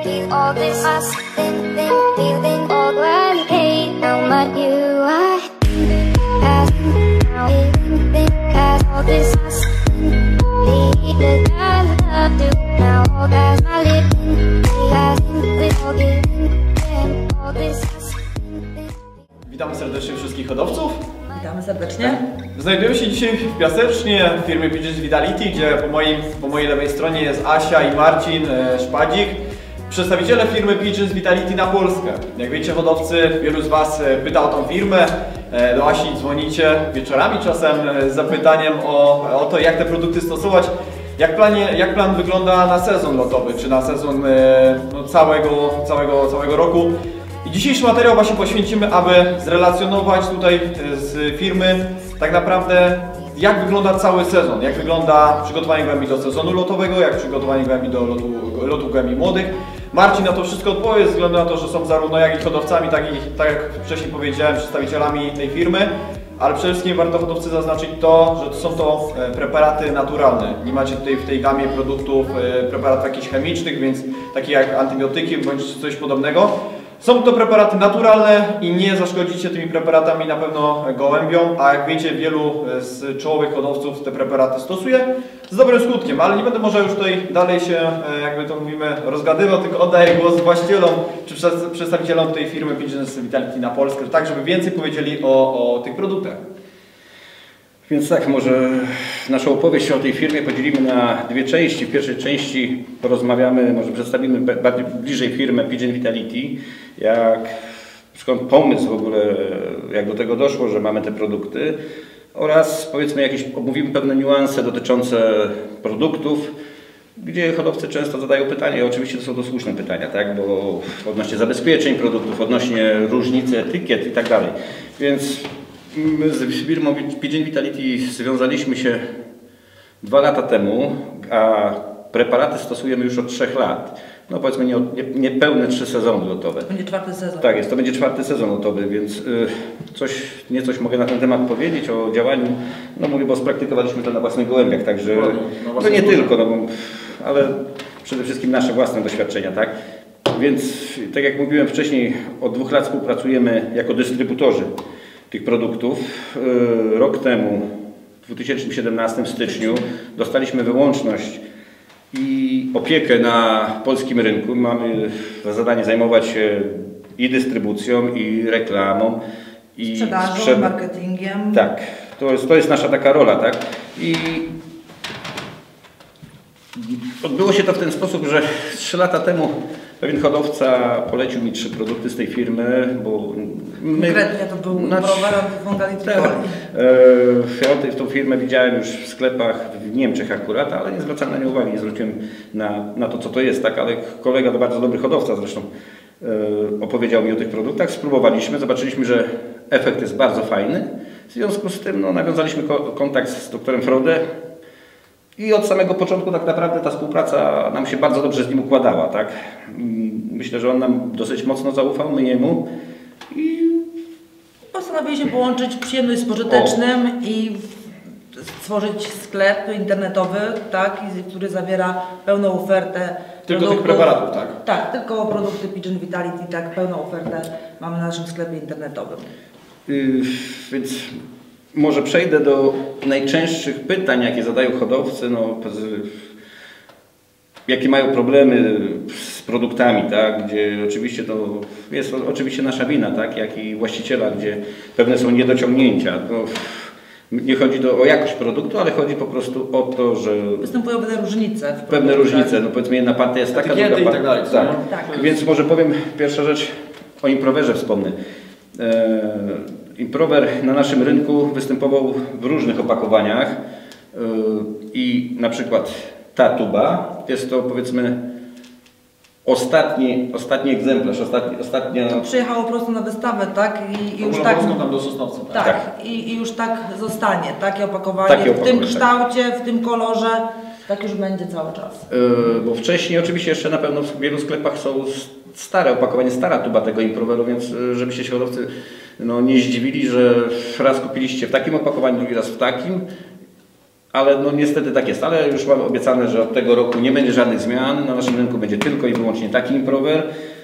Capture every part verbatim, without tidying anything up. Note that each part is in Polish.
With all this us, then, then, feeling all when hate how much you are. As now feeling, then, as all this us, then, the I love you now. All that's my living, as with all giving, then, all this us, then. Witam serdecznie wszystkich hodowców. Witamy serdecznie. Znajdujemy się dzisiaj w Piasecznie w firmie Pigeons Vitality, gdzie po, moim, po mojej lewej stronie jest Asia i Marcin e, Szpadzik, przedstawiciele firmy Pigeons Vitality na Polskę. Jak wiecie, hodowcy, wielu z Was pyta o tą firmę, e, do Asi dzwonicie wieczorami czasem z zapytaniem o, o to, jak te produkty stosować. Jak, planie, jak plan wygląda na sezon lotowy, czy na sezon e, no, całego, całego, całego roku. I dzisiejszy materiał właśnie poświęcimy, aby zrelacjonować tutaj z firmy tak naprawdę, jak wygląda cały sezon, jak wygląda przygotowanie gołębi do sezonu lotowego, jak przygotowanie gołębi do lotu, lotu gołębi młodych. Marcin na to wszystko odpowie, ze względu na to, że są zarówno jak i hodowcami, tak, i, tak jak wcześniej powiedziałem, przedstawicielami tej firmy. Ale przede wszystkim warto hodowcy zaznaczyć to, że są to preparaty naturalne. Nie macie tutaj w tej gamie produktów preparatów jakichś chemicznych, więc takie jak antybiotyki bądź coś podobnego. Są to preparaty naturalne i nie zaszkodzicie tymi preparatami na pewno gołębiom, a jak wiecie, wielu z czołowych hodowców te preparaty stosuje z dobrym skutkiem, ale nie będę może już tutaj dalej się, jakby to mówimy, rozgadywał, tylko oddaję głos właścicielom czy przedstawicielom tej firmy Pigeons Vitality na Polskę, tak żeby więcej powiedzieli o, o tych produktach. Więc tak, może naszą opowieść o tej firmie podzielimy na dwie części. W pierwszej części porozmawiamy, może przedstawimy bardziej bliżej firmę Pigeons Vitality, jak, skąd pomysł w ogóle, jak do tego doszło, że mamy te produkty, oraz powiedzmy jakieś, omówimy pewne niuanse dotyczące produktów, gdzie hodowcy często zadają pytania i oczywiście to są to słuszne pytania, tak? Bo odnośnie zabezpieczeń produktów, odnośnie różnicy etykiet i tak dalej. Więc my z firmą Pigeons Vitality związaliśmy się dwa lata temu, a preparaty stosujemy już od trzech lat. No powiedzmy nie, nie, niepełne trzy sezony lotowe. Będzie czwarty sezon. Tak jest, to będzie czwarty sezon lotowy, więc y, coś, niecoś mogę na ten temat powiedzieć o działaniu. No mówię, bo spraktykowaliśmy to na własnych gołębiach, także no, no nie tylko, no, bo, ale przede wszystkim nasze własne doświadczenia, tak? Więc tak jak mówiłem wcześniej, od dwóch lat współpracujemy jako dystrybutorzy tych produktów. Rok temu, w dwa tysiące siedemnastym, w styczniu, dostaliśmy wyłączność i opiekę na polskim rynku. Mamy za zadanie zajmować się i dystrybucją, i reklamą, i sprzedażą, sprzed... marketingiem. Tak, to jest, to jest nasza taka rola, tak? I odbyło się to w ten sposób, że trzy lata temu pewien hodowca polecił mi trzy produkty z tej firmy, bo my... Konkretnie to był nasz... browar antyfungal i trikoli. Ja tą firmę widziałem już w sklepach w Niemczech akurat, ale nie zwracałem na nią uwagi, nie zwróciłem na, na to, co to jest, tak? Ale kolega, to bardzo dobry hodowca zresztą, opowiedział mi o tych produktach, spróbowaliśmy, zobaczyliśmy, że efekt jest bardzo fajny. W związku z tym no, nawiązaliśmy kontakt z doktorem Frode. I od samego początku tak naprawdę ta współpraca nam się bardzo dobrze z nim układała, tak? Myślę, że on nam dosyć mocno zaufał, my jemu. I postanowiliśmy połączyć przyjemność z pożytecznym o. i stworzyć sklep internetowy, tak? Który zawiera pełną ofertę tylko produktów. Tych preparatów, tak? Tak, tylko produkty Pigeons Vitality, tak, pełną ofertę mamy na naszym sklepie internetowym. Yy, więc może przejdę do najczęstszych pytań, jakie zadają hodowcy, no, jakie mają problemy z produktami, tak? Gdzie oczywiście to jest oczywiście nasza wina, tak? Jak i właściciela, gdzie pewne są niedociągnięcia. No, nie chodzi to o jakość produktu, ale chodzi po prostu o to, że występują pewne różnice. W pewne różnice, no powiedzmy jedna partia jest taka, druga partia, tak dalej. Tak. Tak. Więc może powiem, pierwsza rzecz o improverze wspomnę. Improver na naszym rynku występował w różnych opakowaniach i na przykład ta tuba jest to powiedzmy ostatni, ostatni egzemplarz, ostatni, ostatnia... To przyjechało po prostu na wystawę, tak? I, i już tak, tak, tam do Sosnowca, tak, tak. I, i już tak zostanie, takie opakowanie, Takie w opakowanie, tym kształcie, tak. w tym kolorze, tak już będzie cały czas. Yy, bo wcześniej oczywiście jeszcze na pewno w wielu sklepach są stare opakowanie, stara tuba tego improveru, więc żebyście się hodowcy no, nie zdziwili, że raz kupiliście w takim opakowaniu, drugi raz w takim. Ale no niestety tak jest, ale już mam obiecane, że od tego roku nie będzie żadnych zmian, na naszym rynku będzie tylko i wyłącznie taki improver.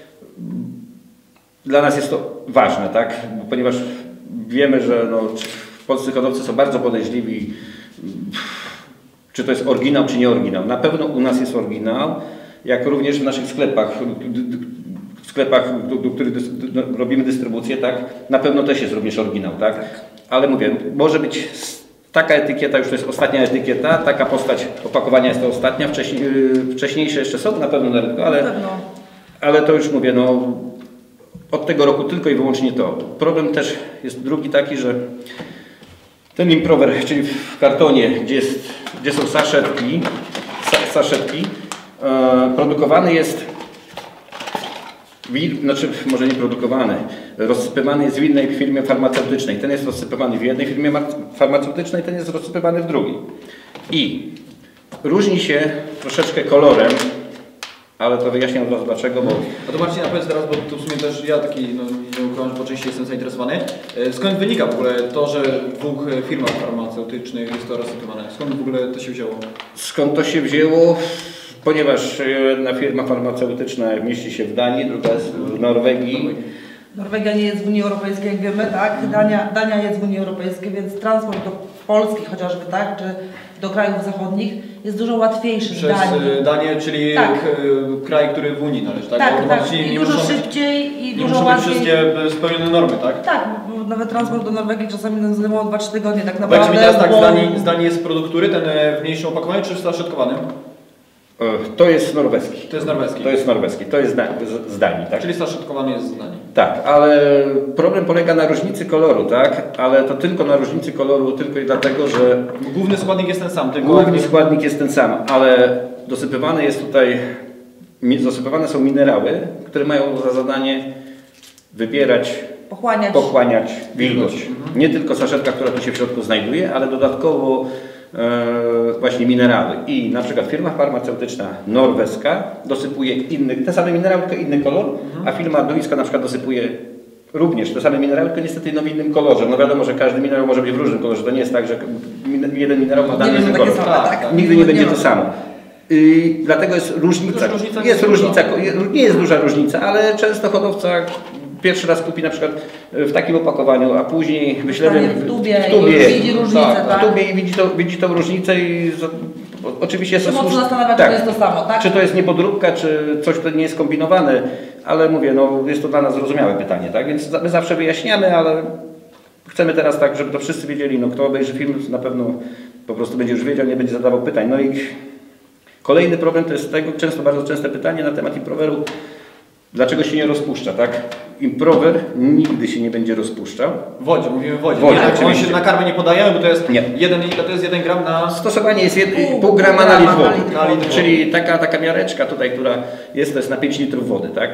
Dla nas jest to ważne, tak? Ponieważ wiemy, że no, polscy hodowcy są bardzo podejrzliwi, czy to jest oryginał, czy nie oryginał. Na pewno u nas jest oryginał, jak również w naszych sklepach, w sklepach, do, do których robimy dystrybucję, tak? Na pewno też jest również oryginał, tak? Ale mówię, może być taka etykieta, już to jest ostatnia etykieta, taka postać opakowania jest to ostatnia, wcześniej, wcześniejsze jeszcze są na pewno na rynku, ale, ale to już mówię, no od tego roku tylko i wyłącznie to. Problem też jest drugi taki, że ten improver, czyli w kartonie, gdzie, jest, gdzie są saszetki, sa, saszetki e, produkowany jest, w, znaczy może nie produkowany, rozsypywany jest w innej firmie farmaceutycznej. Ten jest rozsypywany w jednej firmie farmaceutycznej, ten jest rozsypywany w drugiej. I różni się troszeczkę kolorem, ale to wyjaśniam od razu dlaczego, bo... A to Marcin, powiedz teraz, bo tu w sumie też ja taki, no nie ukrywam, że po części jestem zainteresowany. Skąd wynika w ogóle to, że w dwóch firmach farmaceutycznych jest to rozsypywane? Skąd w ogóle to się wzięło? Skąd to się wzięło? Ponieważ jedna firma farmaceutyczna mieści się w Danii, druga jest w Norwegii. Norwegia nie jest w Unii Europejskiej, jak wiemy, tak? Dania, Dania jest w Unii Europejskiej, więc transport do Polski chociażby, tak? Czy do krajów zachodnich jest dużo łatwiejszy Przez w Danii. Danię, czyli tak. kraj, który w Unii należy, tak? Tak, tak. I I dużo dużo być, szybciej i nie dużo muszą łatwiej. być wszystkie spełnione normy, tak? Tak, bo nawet transport do Norwegii czasami zajmował dwa trzy tygodnie, tak Powiedz naprawdę. mi teraz tak, bo... z Danii, z Danii jest produkt który? Ten w mniejszym opakowaniu czy w saszetkowanym? To jest norweski. To jest norweski. To jest norweski, to jest z Danii, tak? Czyli saszetkowany jest z Danii. Tak, ale problem polega na różnicy koloru, tak? Ale to tylko na różnicy koloru, tylko i dlatego, że... Główny składnik jest ten sam, tylko... Główny składnik jest ten sam, ale dosypywane jest tutaj... Dosypywane są minerały, które mają za zadanie wybierać, Pochłaniać, pochłaniać wilgoć. Mhm. Nie tylko saszetka, która tu się w środku znajduje, ale dodatkowo e, właśnie minerały. I na przykład firma farmaceutyczna norweska dosypuje inny, te same minerały, tylko inny kolor, mhm. a firma duńska na przykład dosypuje również te same minerały, tylko niestety no w innym kolorze. No wiadomo, że każdy minerał może być w różnym kolorze. To nie jest tak, że jeden minerał ma dany kolor. Same, tak, tak. Nigdy nie będzie to samo. I dlatego jest różnica. różnica jest różnica, nie jest duża różnica, ale często hodowca pierwszy raz kupi na przykład w takim opakowaniu, a później myślę, w tubie, w tubie i widzi różnicę, tak, tak? w tubie i widzi, to, widzi tą różnicę i z, oczywiście jest to mocno zastanawia, tak, czy to jest to samo, tak? Czy to jest niepodróbka, czy coś to nie jest kombinowane, ale mówię, no jest to dla nas zrozumiałe pytanie, tak? Więc my zawsze wyjaśniamy, ale chcemy teraz tak, żeby to wszyscy wiedzieli, no kto obejrzy film, na pewno po prostu będzie już wiedział, nie będzie zadawał pytań. No i kolejny problem to jest tego, często, bardzo częste pytanie na temat improveru, dlaczego się nie rozpuszcza, tak? Improver nigdy się nie będzie rozpuszczał. W wodzie, mówimy w wodzie. wodzie nie, tak, się na karmę nie podajemy, bo to jest nie. jeden, to jest jeden gram na... Stosowanie jest jed, pół, pół grama na litr wody, na litr czyli taka, taka miareczka tutaj, która jest, to jest na pięć litrów wody, tak?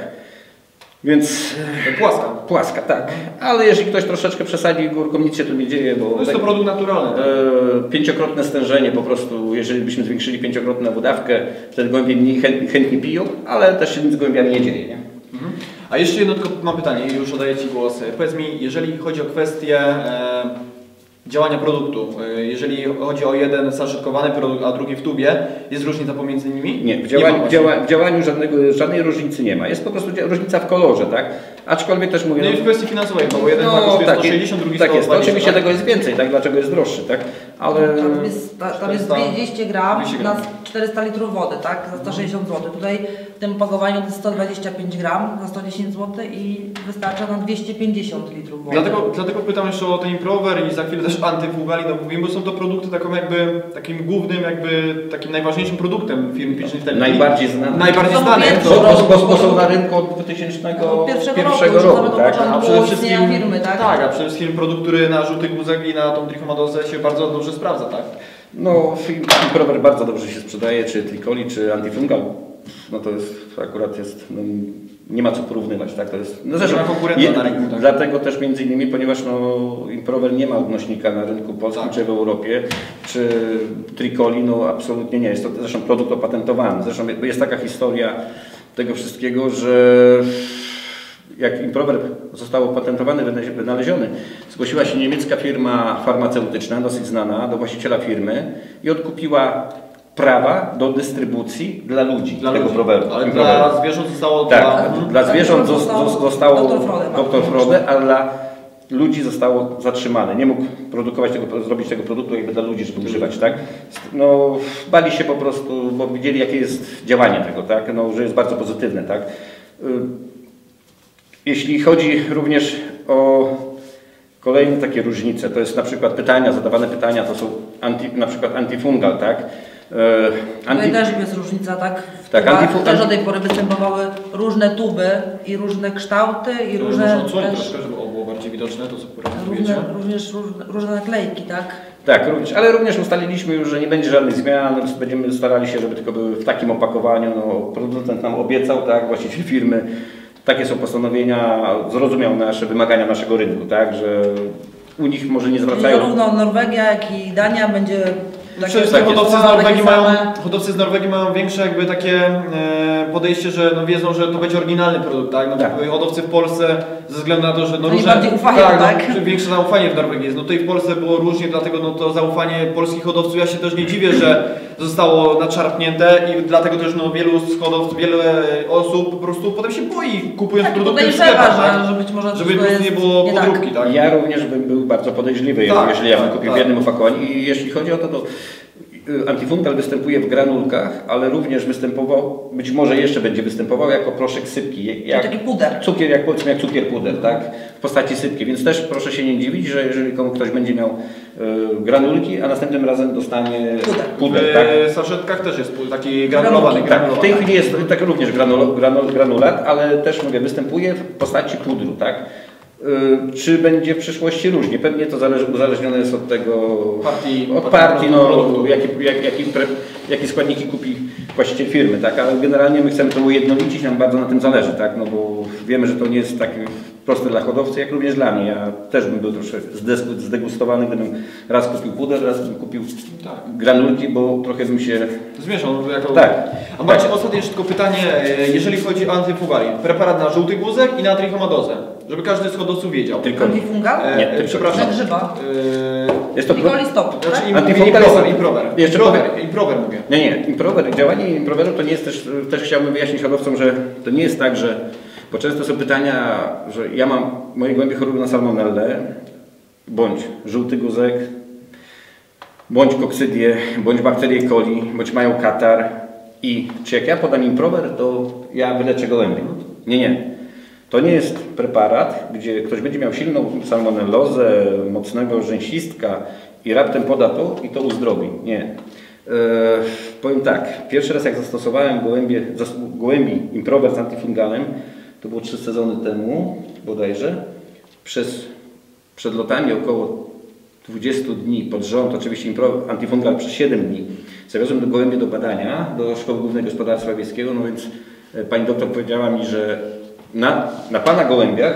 Więc płaska. Płaska, tak. Ale jeżeli ktoś troszeczkę przesadzi górką, nic się tu nie dzieje, bo... To jest tak, to produkt naturalny. Tak? E, pięciokrotne stężenie po prostu, jeżeli byśmy zwiększyli pięciokrotną dawkę, wtedy gołębie mniej chętnie, chętnie piją, ale też się nic z gołębiami nie dzieje, nie? Mhm. A jeszcze jedno tylko mam pytanie i już oddaję Ci głos. Powiedz mi, jeżeli chodzi o kwestię e, działania produktu, e, jeżeli chodzi o jeden saszetkowany produkt, a drugi w tubie, jest różnica pomiędzy nimi? Nie, w działaniu, w działa, w działaniu żadnego, żadnej różnicy nie ma. Jest po prostu różnica w kolorze, tak? Aczkolwiek też mówię... No i w kwestii finansowej, bo jeden no, ma kosztuje tak, sto sześćdziesiąt, drugi tak sto dwadzieścia. jest. Oczywiście tak? tego jest więcej, tak? Dlaczego jest droższy, tak? Ale... Tam jest, ta, tam jest dwieście gram dwieście gram na czterysta litrów wody, tak? Za sto sześćdziesiąt złotych. Tutaj w tym opakowaniu to jest sto dwadzieścia pięć gram za sto dziesięć złotych i wystarcza na dwieście pięćdziesiąt litrów wody. Dlatego, dlatego pytam jeszcze o ten improver i za chwilę też antyfugali, no mówimy, bo są to produkty taką jakby, takim głównym, jakby takim najważniejszym produktem firmy Pigeon Vitality. Najbardziej znane. Najbardziej To znane. pierwszy To, rok. Bo, bo, bo są na rynku od dwutysięcznego pierwszego roku, roku tak? a przede wszystkim, firmy, tak? tak, a przede wszystkim produkt, który na żółtych guzek i na tą trichomadozę się bardzo dobrze sprawdza, tak? No, improver bardzo dobrze się sprzedaje, czy tricoli, czy antifungal. No to jest, akurat jest, no, nie ma co porównywać, tak? To jest, no zresztą, nie ma konkurenta je, na rynku, tak? Dlatego też między innymi, ponieważ no, improver nie ma odnośnika na rynku polskim, tak. czy w Europie, czy tricoli, no absolutnie nie. Jest to zresztą produkt opatentowany. Zresztą jest taka historia tego wszystkiego, że jak Improver został opatentowany, wynaleziony, zgłosiła się niemiecka firma farmaceutyczna, dosyć znana, do właściciela firmy i odkupiła prawa do dystrybucji dla ludzi Dla tego ludzi. proweru. Ale dla zwierząt zostało... Tak, dla... dla zwierząt Tak, zostało, zostało zostało doktor Frode, doktor Frode, a dla ludzi zostało zatrzymane. Nie mógł produkować tego, zrobić tego produktu jakby dla ludzi, żeby używać, tak? No, bali się po prostu, bo widzieli, jakie jest działanie tego, tak? No, że jest bardzo pozytywne, tak? Jeśli chodzi również o kolejne takie różnice, to jest na przykład pytania, zadawane pytania, to są anti, na przykład antifungal, tak? Anti... Tutaj też jest różnica, tak? W tak, tubach antifu... też do tej pory występowały różne tuby i różne kształty i różne Można odsłonić też troszkę, żeby było bardziej widoczne to, co różne, również różne, różne naklejki, tak? Tak, również, ale również ustaliliśmy już, że nie będzie żadnych zmian, będziemy starali się, żeby tylko były w takim opakowaniu, no, producent nam obiecał, tak, właściciel firmy, takie są postanowienia, zrozumiał nasze wymagania naszego rynku, tak, że u nich może nie zwracają... I zarówno Norwegia, jak i Dania będzie... Przede wszystkim hodowcy z, Norwegii mają, hodowcy z Norwegii mają większe jakby takie e, podejście, że no wiedzą, że to będzie oryginalny produkt, tak? No tak. Hodowcy w Polsce ze względu na to, że no Oni różne, bardziej ufają, tak, tak? No, większe zaufanie w Norwegii jest. No tutaj w Polsce było różnie, dlatego no to zaufanie polskich hodowców, ja się też nie dziwię, że zostało nadszarpnięte i dlatego też no wielu z hodowców, wiele osób po prostu potem się boi, kupując tak, produkty w sklepach, tak? że być może żeby to jest nie było nie podróbki, tak. tak? Ja również bym był bardzo podejrzliwy, tak, jeżeli ja bym tak, kupił tak. w jednym opakowaniu i jeśli chodzi o to, to antifungal występuje w granulkach, ale również występował, być może jeszcze będzie występował jako proszek sypki. Jak taki puder. Cukier, jak powiedzmy jak cukier puder, tak? W postaci sypki, więc też proszę się nie dziwić, że jeżeli komu ktoś będzie miał y, granulki, a następnym razem dostanie puder, puder w tak? saszetkach też jest taki granulowany. Tak, granulowany. w tej chwili jest tak również granul, granul, granulat, ale też mówię, występuje w postaci pudru, tak? Czy będzie w przyszłości różnie? Pewnie to zależy, uzależnione jest od tego, partii, od partii, no, jakie, jak, jakie, jakie składniki kupi właściciel firmy, tak? Ale generalnie my chcemy to ujednolicić, nam bardzo na tym zależy, tak? No bo wiemy, że to nie jest tak proste dla hodowcy, jak również dla mnie. Ja też bym był troszkę zdegustowany, gdybym raz kupił puder, raz bym kupił tak. granulki, bo trochę bym się... Zmieszał. Jako... Tak. A macie tak. Ostatnie jeszcze tylko pytanie, jeżeli chodzi o antyfungali. Preparat na żółty guzek i na trichomadozę. Żeby każdy z hodowców wiedział. Tylko antifungal? E, nie, tylko przepraszam. Na grzyba. E, jest to Nikolistop, znaczy, tak? Antifungal jest improver. Jeszcze Improver, improver mówię. Nie, nie. Improver, działanie improveru to nie jest też, też chciałbym wyjaśnić hodowcom, że to nie jest tak, że, bo często są pytania, że ja mam, moje głębie chorują na salmonellę, bądź żółty guzek, bądź koksydię, bądź bakterię coli, bądź mają katar i czy jak ja podam improver, to ja wyleczę gołębie. Nie, nie. To nie jest preparat, gdzie ktoś będzie miał silną salmonellozę, mocnego rzęsistka i raptem poda to i to uzdrowi. Nie. E, powiem tak, pierwszy raz jak zastosowałem gołębie, gołębi improver z antifungalem, to było trzy sezony temu bodajże, przez, przed lotami około dwudziestu dni pod rząd, oczywiście improver, antifungal przez siedem dni, zawiozłem do gołębie do badania, do Szkoły Głównej Gospodarstwa Wiejskiego, no więc pani doktor powiedziała mi, że Na, na Pana gołębiach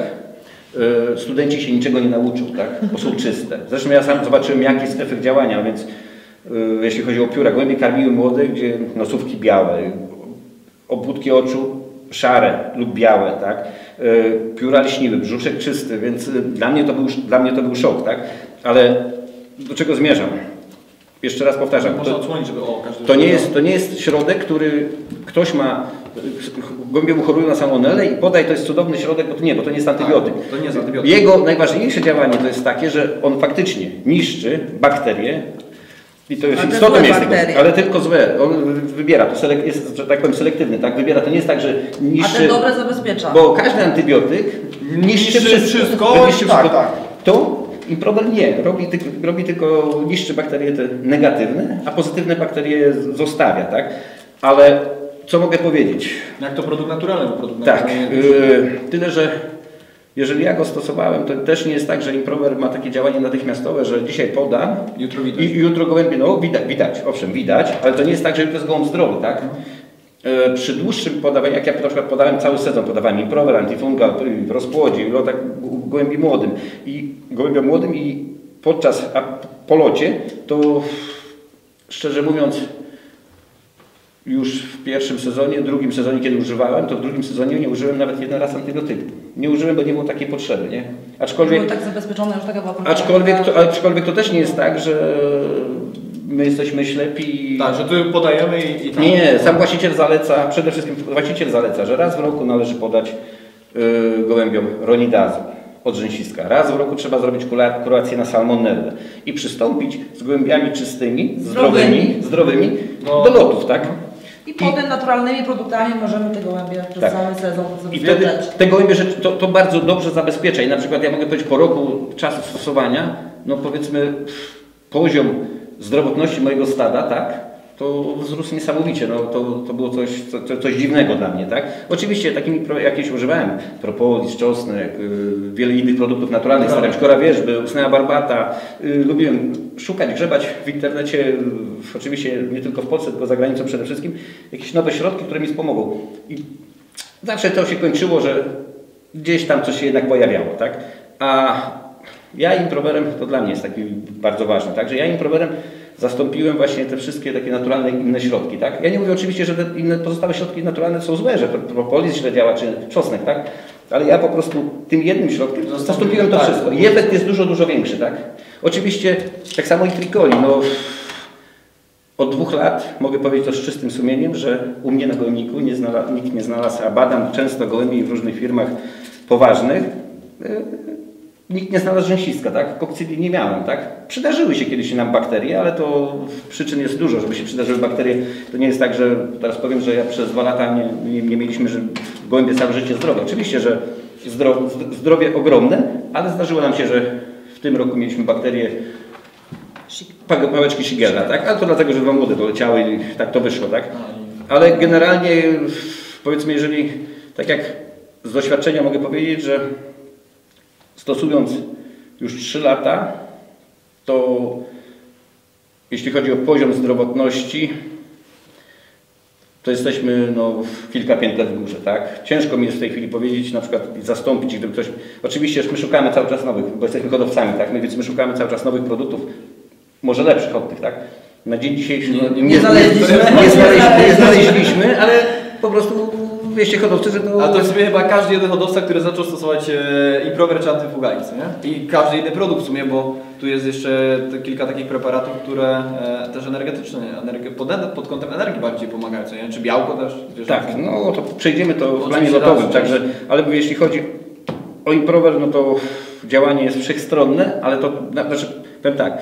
y, studenci się niczego nie nauczą, tak? Bo są czyste. Zresztą ja sam zobaczyłem, jaki jest efekt działania, więc y, jeśli chodzi o pióra, gołębie karmiły młode, gdzie nosówki białe, obwódki oczu szare lub białe, tak? Y, pióra lśniły, brzuszek czysty, więc y, dla mnie to był, dla mnie to był szok, tak? Ale do czego zmierzam? Jeszcze raz powtarzam. Można To, odsłonić, żeby o, każdy to, nie jest, to nie jest środek, który ktoś ma, gołębie mu chorują na salmonellę i podaj, to jest cudowny środek, bo to nie, bo to nie jest antybiotyk. Tak, to nie jest antybiotyk. Jego najważniejsze działanie to jest takie, że on faktycznie niszczy bakterie i to jest Ale istotą złe jest tego, bakterie. ale tylko złe. On wybiera, to selek, jest, że tak powiem, selektywny, tak? Wybiera. To nie jest tak, że niszczy. A ten dobre zabezpiecza. Bo każdy antybiotyk niszczy, Niszczy wszystko. wszystko, Niszczy tak, wszystko. tak. To improver nie, robi, ty, robi tylko, niszczy bakterie te negatywne, a pozytywne bakterie zostawia, tak? Ale co mogę powiedzieć? Jak to produkt naturalny, bo produkt Tak, naturalny. yy, tyle, że jeżeli ja go stosowałem, to też nie jest tak, że improver ma takie działanie natychmiastowe, że dzisiaj podam Jutro widać. i jutro gołębie, no widać, widać, owszem, widać, ale to nie jest tak, że jutro jest gołąb zdrowy, tak? Yy, przy dłuższym podawaniu, jak ja na przykład podałem cały sezon, podawałem improver, antifungal, w rozpłodzie, w lotach gołębi młodym i gołębiom młodym i podczas a po locie, to szczerze mówiąc już w pierwszym sezonie, drugim sezonie, kiedy używałem, to w drugim sezonie nie użyłem nawet jeden raz antybiotyku. Nie użyłem, bo nie było takiej potrzeby, nie? Aczkolwiek, Było tak zabezpieczone, już taka była potrzeba. aczkolwiek, to, aczkolwiek to też nie jest tak, że my jesteśmy ślepi. Tak, że tu podajemy i, i tak. Nie, sam właściciel zaleca, przede wszystkim właściciel zaleca, że raz w roku należy podać yy, gołębiom ronidazu od rzęsiska. Raz w roku trzeba zrobić kurację na salmonellę i przystąpić z gołębiami czystymi, zdrowymi, Zdrowymi. zdrowymi No. do lotów, tak? I potem naturalnymi produktami możemy te gołębie przez Tak. cały sezon I wtedy zabezpieczać. te gołębie że to, to bardzo dobrze zabezpiecza i na przykład ja mogę powiedzieć po roku czasu stosowania, no powiedzmy poziom zdrowotności mojego stada, tak, to wzrósł niesamowicie, no to, to było coś, co, coś dziwnego dla mnie, tak. Oczywiście takimi pro, jakieś używałem, propolis, czosnek, yy, wiele innych produktów naturalnych, starałem się kora wierzby, usnęła barbata, yy, lubiłem szukać, grzebać w internecie, yy, oczywiście nie tylko w Polsce, tylko za granicą przede wszystkim, jakieś nowe środki, które mi wspomogą. I zawsze to się kończyło, że gdzieś tam coś się jednak pojawiało, tak. A ja improwerem, to dla mnie jest taki bardzo ważne, tak, że ja improwerem zastąpiłem właśnie te wszystkie takie naturalne inne środki, tak. Ja nie mówię oczywiście, że te inne pozostałe środki naturalne są złe, że propolis źle działa, czy czosnek, tak, ale ja po prostu tym jednym środkiem zastąpiłem to wszystko i efekt jest dużo, dużo większy, tak. Oczywiście tak samo i trikoli, no od dwóch lat mogę powiedzieć to z czystym sumieniem, że u mnie na gołębniku nie znalazł, nikt nie znalazł, a badam często gołębi w różnych firmach poważnych, nikt nie znalazł rzęsiska, tak? Kokcydii nie miałem, tak? Przydarzyły się kiedyś nam bakterie, ale to przyczyn jest dużo, żeby się przydarzyły bakterie. To nie jest tak, że teraz powiem, że ja przez dwa lata nie, nie, nie mieliśmy, że gołębie całe życie zdrowe. Oczywiście, że zdrowie, zdrowie ogromne, ale zdarzyło nam się, że w tym roku mieliśmy bakterie pałeczki Shigella, tak? Ale to dlatego, że dwa młode doleciały i tak to wyszło, tak? Ale generalnie powiedzmy, jeżeli tak jak z doświadczenia mogę powiedzieć, że stosując już trzy lata, to jeśli chodzi o poziom zdrowotności, to jesteśmy no, kilka pięter w górze, tak? Ciężko mi jest w tej chwili powiedzieć, na przykład zastąpić, gdyby ktoś... Oczywiście my szukamy cały czas nowych, bo jesteśmy hodowcami, tak? My, więc my szukamy cały czas nowych produktów, może lepszych od tych, tak? Na dzień dzisiejszy no, nie, nie, nie, znaleźliśmy, nie, znaleźliśmy, nie znaleźliśmy, ale po prostu wieście hodowcy, że to... A to w sumie chyba każdy jeden hodowca, który zaczął stosować e, improver czy antyfugalizm, nie? I każdy inny produkt w sumie, bo tu jest jeszcze te kilka takich preparatów, które e, też energetyczne, energie, pod, pod kątem energii bardziej pomagają, co nie? Czy białko też? Wiesz, tak, no to przejdziemy to w planie oczywiście lotowym, raz, także, ale jeśli chodzi o improver, no to działanie jest wszechstronne, ale to, znaczy, powiem tak,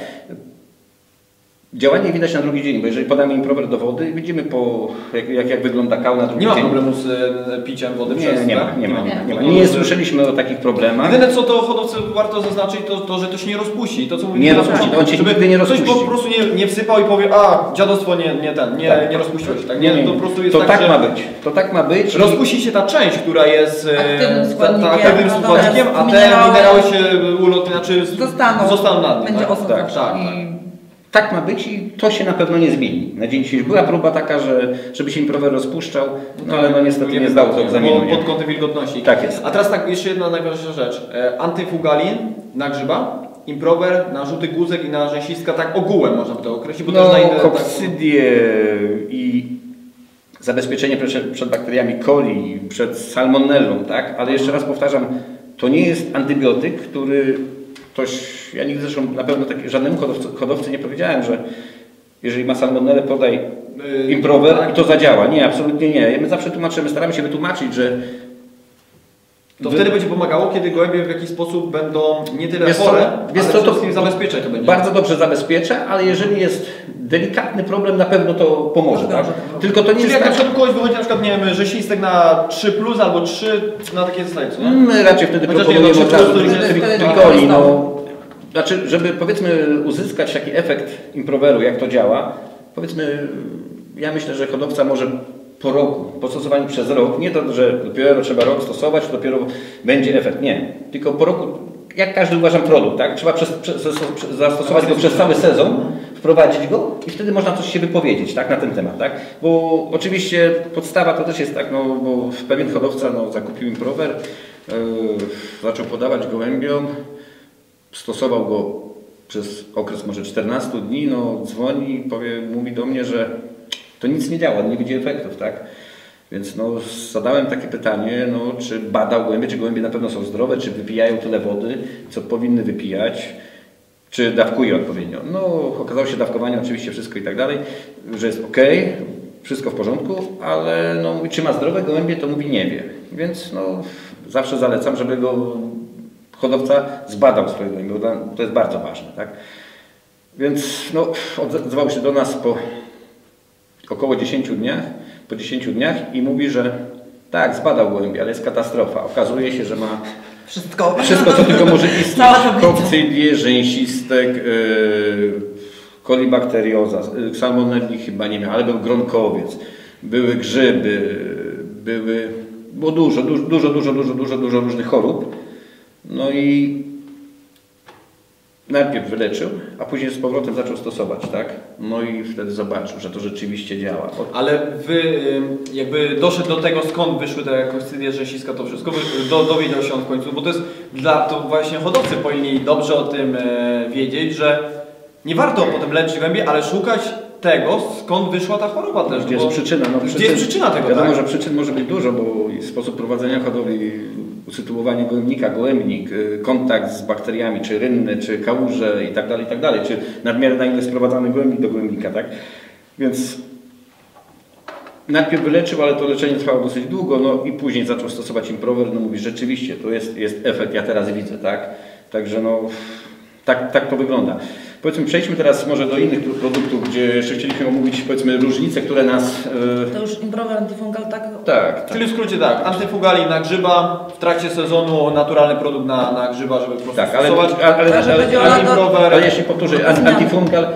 działanie widać na drugi dzień, bo jeżeli podamy improver do wody, widzimy po, jak, jak, jak wygląda kał na drugi nie ma dzień. problemu z e, piciem wody Nie, przez, nie, tak? ma, nie, ma, nie, ma, nie, ma. To- nie, nie to- słyszeliśmy o takich problemach. Jedyne co to hodowcy warto zaznaczyć, to, to że to się nie rozpuści. To co mówimy Nie na rozpuści, początku, on się żeby nigdy nie ktoś rozpuści. po prostu nie, nie wsypał i powie, a dziadostwo nie, nie ten, nie, Tak. nie rozpuściło się. Tak? Nie, nie, To nie. po prostu jest To tak, tak że ma być. To tak ma być. rozpuści się ta część, która jest e, Aktywnym ta- składnikiem, ta- aktywnym natomiast składnikiem, a te minerały- minerały się ulotnie, znaczy Zostaną. zostaną na dnie. Będzie tak? osad tak, zawsze. tak, tak. I Tak ma być i to się na pewno nie zmieni. Na dzień dzisiejszy była próba taka, że, żeby się improver rozpuszczał, no ale no niestety nie zdało to egzaminu. Bo- nie? Pod kątem wilgotności. Tak jest. A teraz tak, jeszcze jedna najważniejsza rzecz. E, Antyfugalin na grzyba, improver na żółty guzek i na rzęsiska, tak ogółem można by to określić, bo też No, na inne... kokcydie i zabezpieczenie przed, przed bakteriami coli, przed salmonellą, tak? Ale jeszcze raz powtarzam, to nie jest antybiotyk, który ktoś, ja nigdy zresztą na pewno tak, żadnemu hodowcy, hodowcy nie powiedziałem, że jeżeli ma salmonellę, podaj Yy, improver tak. i to zadziała. Nie, absolutnie nie. My zawsze tłumaczymy, staramy się wytłumaczyć, że To Wy- wtedy będzie pomagało, kiedy gołębie w jakiś sposób będą nie tyle Wiesz co, chore, wiesz ale co, przede to- wszystkim zabezpieczać to będzie. bardzo dobrze zabezpiecza, ale jeżeli jest delikatny problem, na pewno to pomoże. Tak? Tylko to nie Czyli jest jak na tak, przykład kogoś wychodzi na przykład, nie wiem, rzesistek na trzy plus albo trzy na takie zasadzie, co nie? my raczej wtedy Chociaż proponujemy nie, od no, razu wtedy- tri- wtedy- trikoli. No, znaczy, żeby powiedzmy uzyskać taki efekt improveru, jak to działa, powiedzmy, ja myślę, że hodowca może po roku, po stosowaniu przez rok, nie to, że dopiero trzeba rok stosować, dopiero będzie efekt, nie. Tylko po roku, jak każdy uważam produkt, tak? Trzeba przez, przez, przez, zastosować go przez cały sezon, wprowadzić go i wtedy można coś się wypowiedzieć, tak, na ten temat, tak? Bo oczywiście podstawa to też jest tak, no, bo pewien hodowca no, zakupił improver, yy, zaczął podawać gołębiom, stosował go przez okres może czternastu dni, no dzwoni, powie, mówi do mnie, że to nic nie działa, nie widzi efektów, tak? Więc no, zadałem takie pytanie, no, czy badał gołębie, czy gołębie na pewno są zdrowe, czy wypijają tyle wody, co powinny wypijać, czy dawkuje odpowiednio. No, okazało się dawkowanie, oczywiście wszystko i tak dalej, że jest ok, wszystko w porządku, ale no, czy ma zdrowe gołębie, to mówi nie wie. Więc no, zawsze zalecam, żeby go hodowca zbadał swoje gołębie, bo to jest bardzo ważne, tak? Więc no, odezwał się do nas po około dziesięciu dniach, po dziesięciu dniach i mówi, że tak, zbadał gołębie, ale jest katastrofa. Okazuje się, że ma Wszystko. wszystko, co tylko może istnieć. Cała tablica. Kokcydię, rzęsistek, yy, kolibakterioza, yy, salmonelli chyba nie miał, ale był gronkowiec, były grzyby, były, było dużo, dużo, dużo, dużo, dużo, dużo, dużo różnych chorób. No i najpierw wyleczył, a później z powrotem zaczął stosować, tak? No i wtedy zobaczył, że to rzeczywiście działa. Ale wy ym, jakby doszedł do tego, skąd wyszły te kokcydie, rzęsiska, to wszystko, wy- do, dowiedział się on w końcu, bo to jest dla, to właśnie hodowcy powinni dobrze o tym e, wiedzieć, że nie warto potem leczyć gołębie, ale szukać tego, skąd wyszła ta choroba też. Gdzie jest bo- przyczyna? No, Gdzie jest przyczyna tego, Wiadomo, tak? że przyczyn może być dużo, bo sposób prowadzenia hodowli, usytuowanie gołębnika, gołębnik, y, kontakt z bakteriami, czy rynny, czy kałuże i tak dalej, i tak dalej, czy nadmierna ilość sprowadzany gołębnik do gołębnika, tak? Więc najpierw wyleczył, ale to leczenie trwało dosyć długo, no i później zaczął stosować improver, no mówi, rzeczywiście, to jest, jest efekt, ja teraz widzę, tak? Także no, tak, tak to wygląda. Powiedzmy, przejdźmy teraz może do innych produktów, gdzie jeszcze chcieliśmy omówić, powiedzmy, różnice, które nas... Yy... To już improver antifungal, tak? Tak, tak. Czyli w skrócie tak, antyfugali na grzyba, w trakcie sezonu naturalny produkt na, na grzyba, żeby po prostu Tak, ale, stosować. ale, ale, Tak, żeby ale, działało ale, to- Antiprower. ale jeśli powtórzę, an- antifungal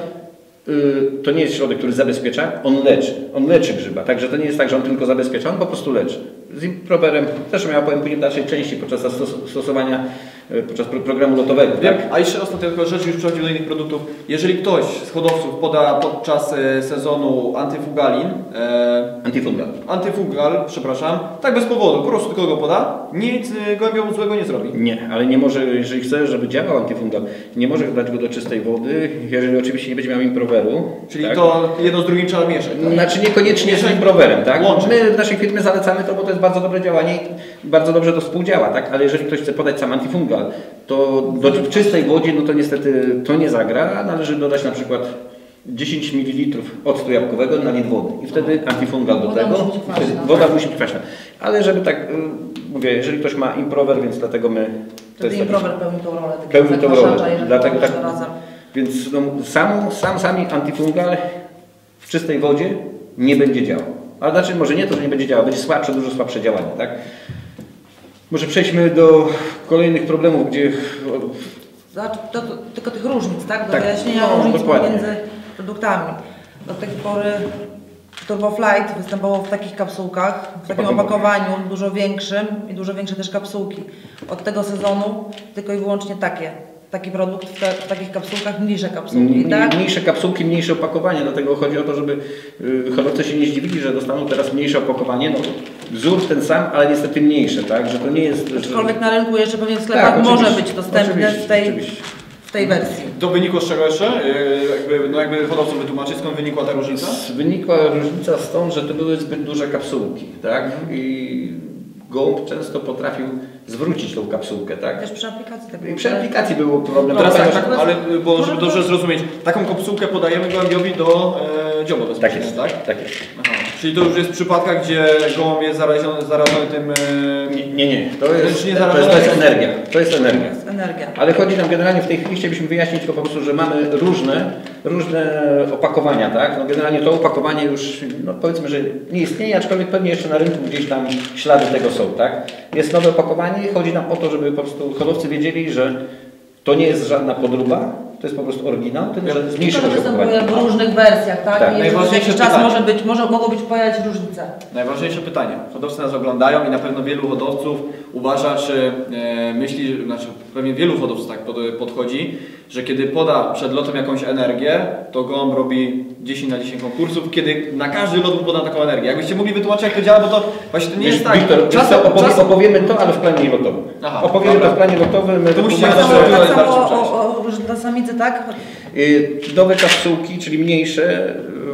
y, to nie jest środek, który zabezpiecza, on leczy. On leczy grzyba, także to nie jest tak, że on tylko zabezpiecza, on po prostu leczy. Z improverem też miał powiem później w dalszej części podczas stos- stosowania, y, podczas pro- programu lotowego. Wiem, Tak? a jeszcze ostatnia tylko rzecz, już przechodzimy do innych produktów. Jeżeli ktoś z hodowców poda podczas e, sezonu antyfugalin, e, Antifungal. antyfungal, przepraszam, tak bez powodu, po prostu tylko go poda, nic e, gołębiom złego nie zrobi. Nie, ale nie może, jeżeli chce, żeby działał antifungal, nie może dać go do czystej wody, jeżeli oczywiście nie będzie miał improveru. Czyli tak? to jedno z drugim trzeba mieszać. Tak? Znaczy niekoniecznie z Mieszać, improverem, tak? łączyć. My w naszej firmie zalecamy to, bo to jest bardzo dobre działanie i bardzo dobrze to współdziała, tak? Ale jeżeli ktoś chce podać sam antifungal, to do, w czystej wodzie, no to niestety to nie zagra, a należy dodać na przykład dziesięć mililitrów octu jabłkowego na litr wody i wtedy antifungal do Woda tego. musi być kwaśna, Wtedy, tak? woda musi być kwaśna. Ale żeby tak, y, mówię, jeżeli ktoś ma improver, więc dlatego my... to Wtedy jest taki- improver pełni tą rolę. takiego Pełni tą zakwaszacza, rolę, jeżeli dlatego położysz tak- to razem. Więc no, sam, sam sami antifungal w czystej wodzie nie będzie działał. Ale znaczy może nie to, że nie będzie działał, będzie słabsze, dużo słabsze działanie, tak? Może przejdźmy do kolejnych problemów, gdzie... Znaczy, to, to, tylko tych różnic, tak? Do Tak, wyjaśnienia no, różnic dokładnie. pomiędzy produktami. Do tej pory Turboflight występował w takich kapsułkach, w takim Opakowaniu. opakowaniu dużo większym i dużo większe też kapsułki. Od tego sezonu tylko i wyłącznie takie. Taki produkt w, te, w takich kapsułkach, mniejsze kapsułki, Mniej- tak? Mniejsze kapsułki, mniejsze opakowanie, dlatego chodzi o to, żeby y, hodowcy się nie zdziwili, że dostaną teraz mniejsze opakowanie. No, wzór ten sam, ale niestety mniejsze, tak? Że to nie jest... Że... Aczkolwiek na rynku jeszcze pewnie w sklepach Tak, może oczywiście, być dostępne oczywiście, w, tej, oczywiście. w tej wersji. Do wyniku z czego jeszcze? Yy, jakby, no jakby hodowcom wytłumaczyć, skąd wynikła ta różnica? Wynikła różnica stąd, że to były zbyt duże kapsułki, tak? I gołąb często potrafił zwrócić tą kapsułkę, tak? Też przy aplikacji tak I było. przy aplikacji było problem. Teraz tak, Dlatego, tak, że- ale bo żeby dobrze zrozumieć, taką kopsułkę podajemy gołębiowi do e, dziobu Tak bezpośrednio, jest, tak? tak jest. Aha. Czyli to już jest w przypadkach, gdzie gołąb jest zarażony, zarażony tym... E, Nie, nie, nie. To To jest, już nie to jest, zarażone to jest jest- energia. To jest energia. Jest energia. Ale chodzi nam generalnie w tej chwili, chcielibyśmy wyjaśnić tylko po prostu, że mamy różne, różne opakowania, tak? No generalnie to opakowanie już, no powiedzmy, że nie istnieje, aczkolwiek pewnie jeszcze na rynku gdzieś tam ślady tego są, tak? Jest nowe opakowanie i chodzi nam o to, żeby po prostu hodowcy wiedzieli, że to nie jest żadna podróba, to jest po prostu oryginał, tylko że z mniejszego To występuje opakowania. w różnych wersjach, tak? Tak. I Najważniejsze przez jakiś czas pytanie. może być, może, mogą być pojawiać różnice. Najważniejsze pytanie. Hodowcy nas oglądają i na pewno wielu hodowców uważa, czy e, myśli, znaczy pewnie wielu hodowców tak pod, podchodzi, że kiedy poda przed lotem jakąś energię, to gołąb robi dziesięć na dziesięć konkursów, kiedy na każdy lot mu poda taką energię. Jakbyście mogli wytłumaczyć, jak to działa, bo to właśnie to nie jest tak. Wiktor, czasem, opowie, opowiemy to, ale w planie lotowym. Aha, opowiemy dobra. to w planie lotowym. To musicie Tak Bardzo samo, dobrze, tak bardzo samo dobrze. o, o, o, że na samicy, tak? Y, Nowe kapsułki, czyli mniejsze, y,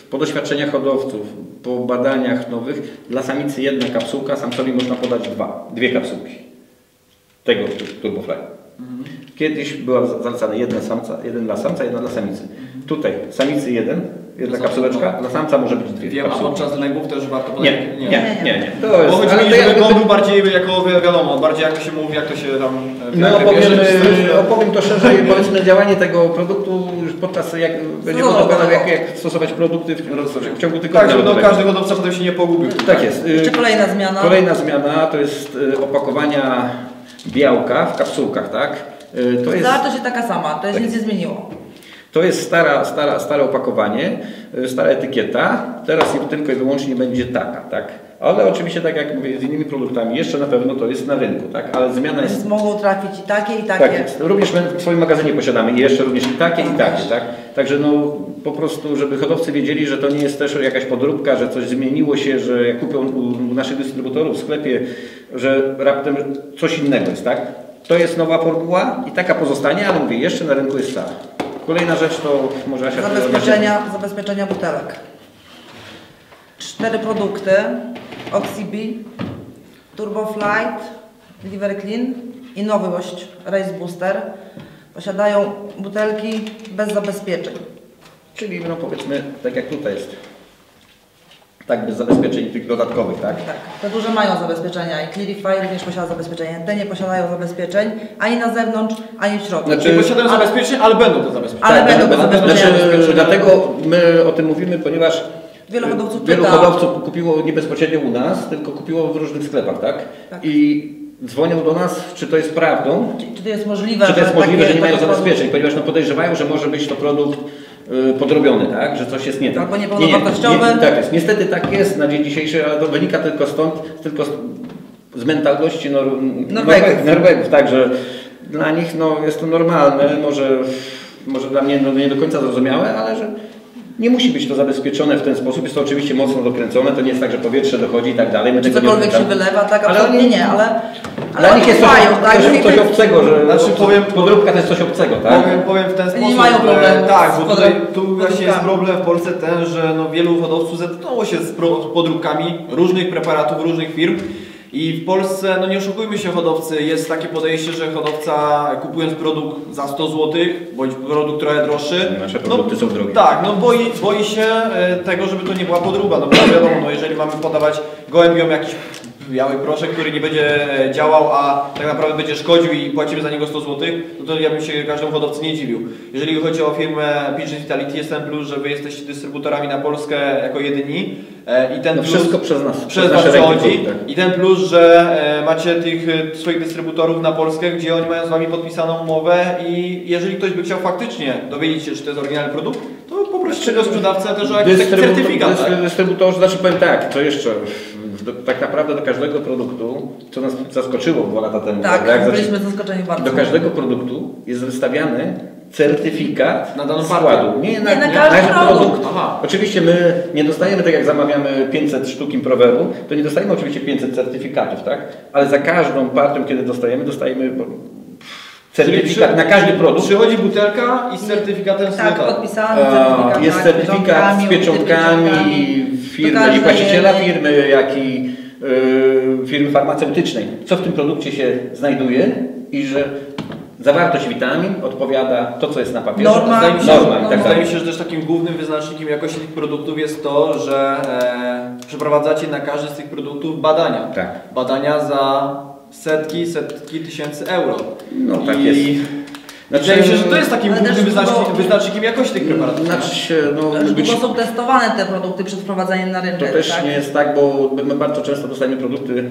po doświadczeniach hodowców, po badaniach nowych, dla samicy jedna kapsułka, samcowi można podać dwa, dwie kapsułki tego Turbofly. Mhm. Kiedyś była zalecana jedna samca, jeden dla samca, jedna dla samicy. Mhm. Tutaj samicy jeden, jedna kapsułeczka, dla samca może być dwie Wiem, kapsułki. a podczas lęgów też warto podać? Nie, nie, nie. nie, nie. To jest, bo chodzi ale mi, to żeby jakby- on był bardziej jako wiadomo, bardziej jak to się mówi, jak to się tam... No jak opowiem, bierze, opowiem to szerzej, powiedzmy działanie tego produktu już podczas jak będzie No, podobane, no. jak, jak stosować produkty w, w ciągu tak, tygodnia. żeby no, do każdy hodowca potem się nie pogubił. Tak jest. Jeszcze kolejna zmiana. Kolejna zmiana to jest y, opakowania białka w kapsułkach, tak? Y, To jest, Zawartość jest taka sama, to jest Tak. nic nie zmieniło. to jest stara, stara, stare opakowanie, y, stara etykieta. Teraz nie tylko i wyłącznie będzie taka, tak? Ale oczywiście, tak jak mówię, z innymi produktami jeszcze na pewno to jest na rynku, tak? Ale zmiana jest... Więc mogą trafić i takie, i takie. Tak jest. Również my w swoim magazynie posiadamy i jeszcze również i takie, i takie, tak? Także no po prostu, żeby hodowcy wiedzieli, że to nie jest też jakaś podróbka, że coś zmieniło się, że jak kupią u naszych dystrybutorów w sklepie, że raptem coś innego jest, tak? To jest nowa formuła i taka pozostanie, ale mówię, jeszcze na rynku jest stara. Kolejna rzecz to może Asia... Zabezpieczenia, zabezpieczenia butelek. Cztery produkty. Oxy-B, Turboflight, Liver Clean i nowość Race Booster posiadają butelki bez zabezpieczeń. Czyli no powiedzmy, tak jak tutaj jest. Tak, bez zabezpieczeń tych dodatkowych, tak? Tak, te duże mają zabezpieczenia i Clarify również posiada zabezpieczenie. Te nie posiadają zabezpieczeń ani na zewnątrz, ani w środku. Znaczy- Czyli posiadają zabezpieczenie, ale będą to zabezpieczenia. Ale będą tak, to znaczy, zabezpieczenia. dlatego my o tym mówimy, ponieważ Wielu hodowców wielu pyta. hodowców kupiło nie bezpośrednio u nas, tylko kupiło w różnych sklepach, tak? Tak. I dzwonią do nas, czy to jest prawdą, Czy, czy to jest możliwe, czy to jest możliwe, takie- że nie mają takie zabezpieczeń, ponieważ no podejrzewają, że może być to produkt y, podrobiony, tak? Że coś jest nie tak. Albo niepełnowartościowy. Nie, nie, tak jest. Niestety tak jest na dzień dzisiejszy, ale to wynika tylko stąd, tylko z, z mentalności Nor Norwegów. Norwegów, także dla nich no, jest to normalne, może, może dla mnie no, nie do końca zrozumiałe, ale że nie musi być to zabezpieczone w ten sposób. Jest to oczywiście mocno dokręcone, to nie jest tak, że powietrze dochodzi i tak dalej. My Czy tego nie cokolwiek się odkręcamy. wylewa, tak? Ale Absolutnie oni- nie, ale, ale Dla nich jest coś, mają, tak? coś, coś obcego, że Znaczy, obce- powiem- podróbka to jest coś obcego, tak? Powiem, powiem w ten sposób, Nie mają że- problemu tak, z bo tutaj podrób- tu właśnie jest podróbkami. problem w Polsce ten, że no wielu hodowców zetknęło się z pro- podróbkami różnych preparatów, różnych firm. I w Polsce, no nie oszukujmy się hodowcy, jest takie podejście, że hodowca kupując produkt za sto złotych, bądź produkt trochę droższy, Nasze produkty są drogie. Tak, no boi, boi się e, tego, żeby to nie była podróba, no bo wiadomo, no jeżeli mamy podawać gołębiom jakiś biały proszek, który nie będzie działał, a tak naprawdę będzie szkodził i płacimy za niego sto złotych, no to ja bym się każdemu hodowcy nie dziwił. Jeżeli chodzi o firmę Pigeons Vitality, jest ten plus, że wy jesteście dystrybutorami na Polskę jako jedyni e, i ten No plus wszystko przez nas, przez przez was nasze ręki, przechodzi tak. i ten plus, że e, macie tych e, swoich dystrybutorów na Polskę, gdzie oni mają z wami podpisaną umowę i jeżeli ktoś by chciał faktycznie dowiedzieć się, czy to jest oryginalny produkt, to poproście go sprzedawcę też o jakiś taki Dystrybu- certyfikat, tak? dystry- Dystrybutorzy, znaczy powiem tak, co jeszcze, do, tak naprawdę do każdego produktu, co nas zaskoczyło dwa lata temu, Tak, prawda, jak byliśmy zaczę- zaskoczeni bardzo. do każdego produktu jest wystawiany certyfikat Na daną składu. Nie na, Nie na nie każdy każdy produkt. produkt. Aha. Oczywiście my nie dostajemy, tak jak zamawiamy pięćset sztuk improweru, to nie dostajemy oczywiście pięćset certyfikatów, tak? Ale za każdą partią, kiedy dostajemy, dostajemy certyfikat na każdy produkt. Przychodzi butelka i z certyfikatem Tak, tak. podpisany A, certyfikat. jest tak, certyfikat z pieczątkami firmy, Do i właściciela każdej firmy, jak i y, firmy farmaceutycznej. Co w tym produkcie się znajduje i że zawartość witamin odpowiada to, co jest na papierze. Norma. Wydaje mi się, Norma i no, tak wydaje dalej. mi się, że też takim głównym wyznacznikiem jakości tych produktów jest to, że e, przeprowadzacie na każdy z tych produktów badania. Tak. Badania za setki, setki tysięcy euro. No tak I jest. Wydaje mi się, że to jest takim Ale głównym też wyznacznikiem, długo- wyznacznikiem jakości tych preparatów. Znaczy się, no, Też być, długo są testowane te produkty przed wprowadzeniem na rynek. to też tak? nie jest tak, bo my bardzo często dostajemy produkty,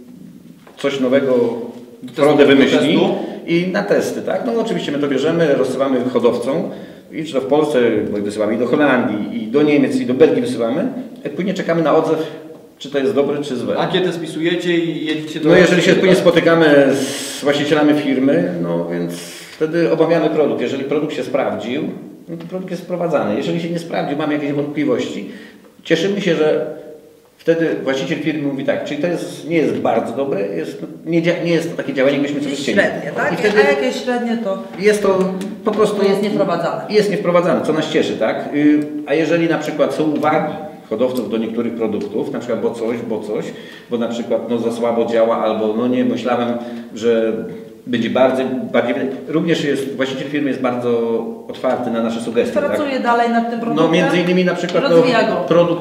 coś nowego testu- Frodę do wymyśli testu. i na testy, tak? No oczywiście my to bierzemy, rozsyłamy hodowcom i czy to w Polsce, bo wysyłamy i do Holandii, i do Niemiec, i do Belgii wysyłamy. Jak później czekamy na odzew, czy to jest dobre, czy złe. Ankietę spisujecie i jedziecie do... No jeżeli się później spotykamy z właścicielami firmy, no więc wtedy obawiamy produkt. Jeżeli produkt się sprawdził, no to produkt jest wprowadzany. Jeżeli się nie sprawdził, mamy jakieś wątpliwości, cieszymy się, że Wtedy właściciel firmy mówi tak, czyli to jest, nie jest bardzo dobre, jest, nie, nie jest to takie działanie, jakbyśmy sobie chcieli. Średnie, tak? I wtedy a jak jest średnie, to jest to po prostu... To jest niewprowadzane. Jest niewprowadzane, co nas cieszy, tak? A jeżeli na przykład są uwagi hodowców do niektórych produktów, na przykład bo coś, bo coś, bo na przykład no, za słabo działa, albo no nie, myślałem, że będzie bardziej, bardziej... Również jest, właściciel firmy jest bardzo otwarty na nasze sugestie. pracuje tak? dalej nad tym produktem. No między innymi na przykład no, produkt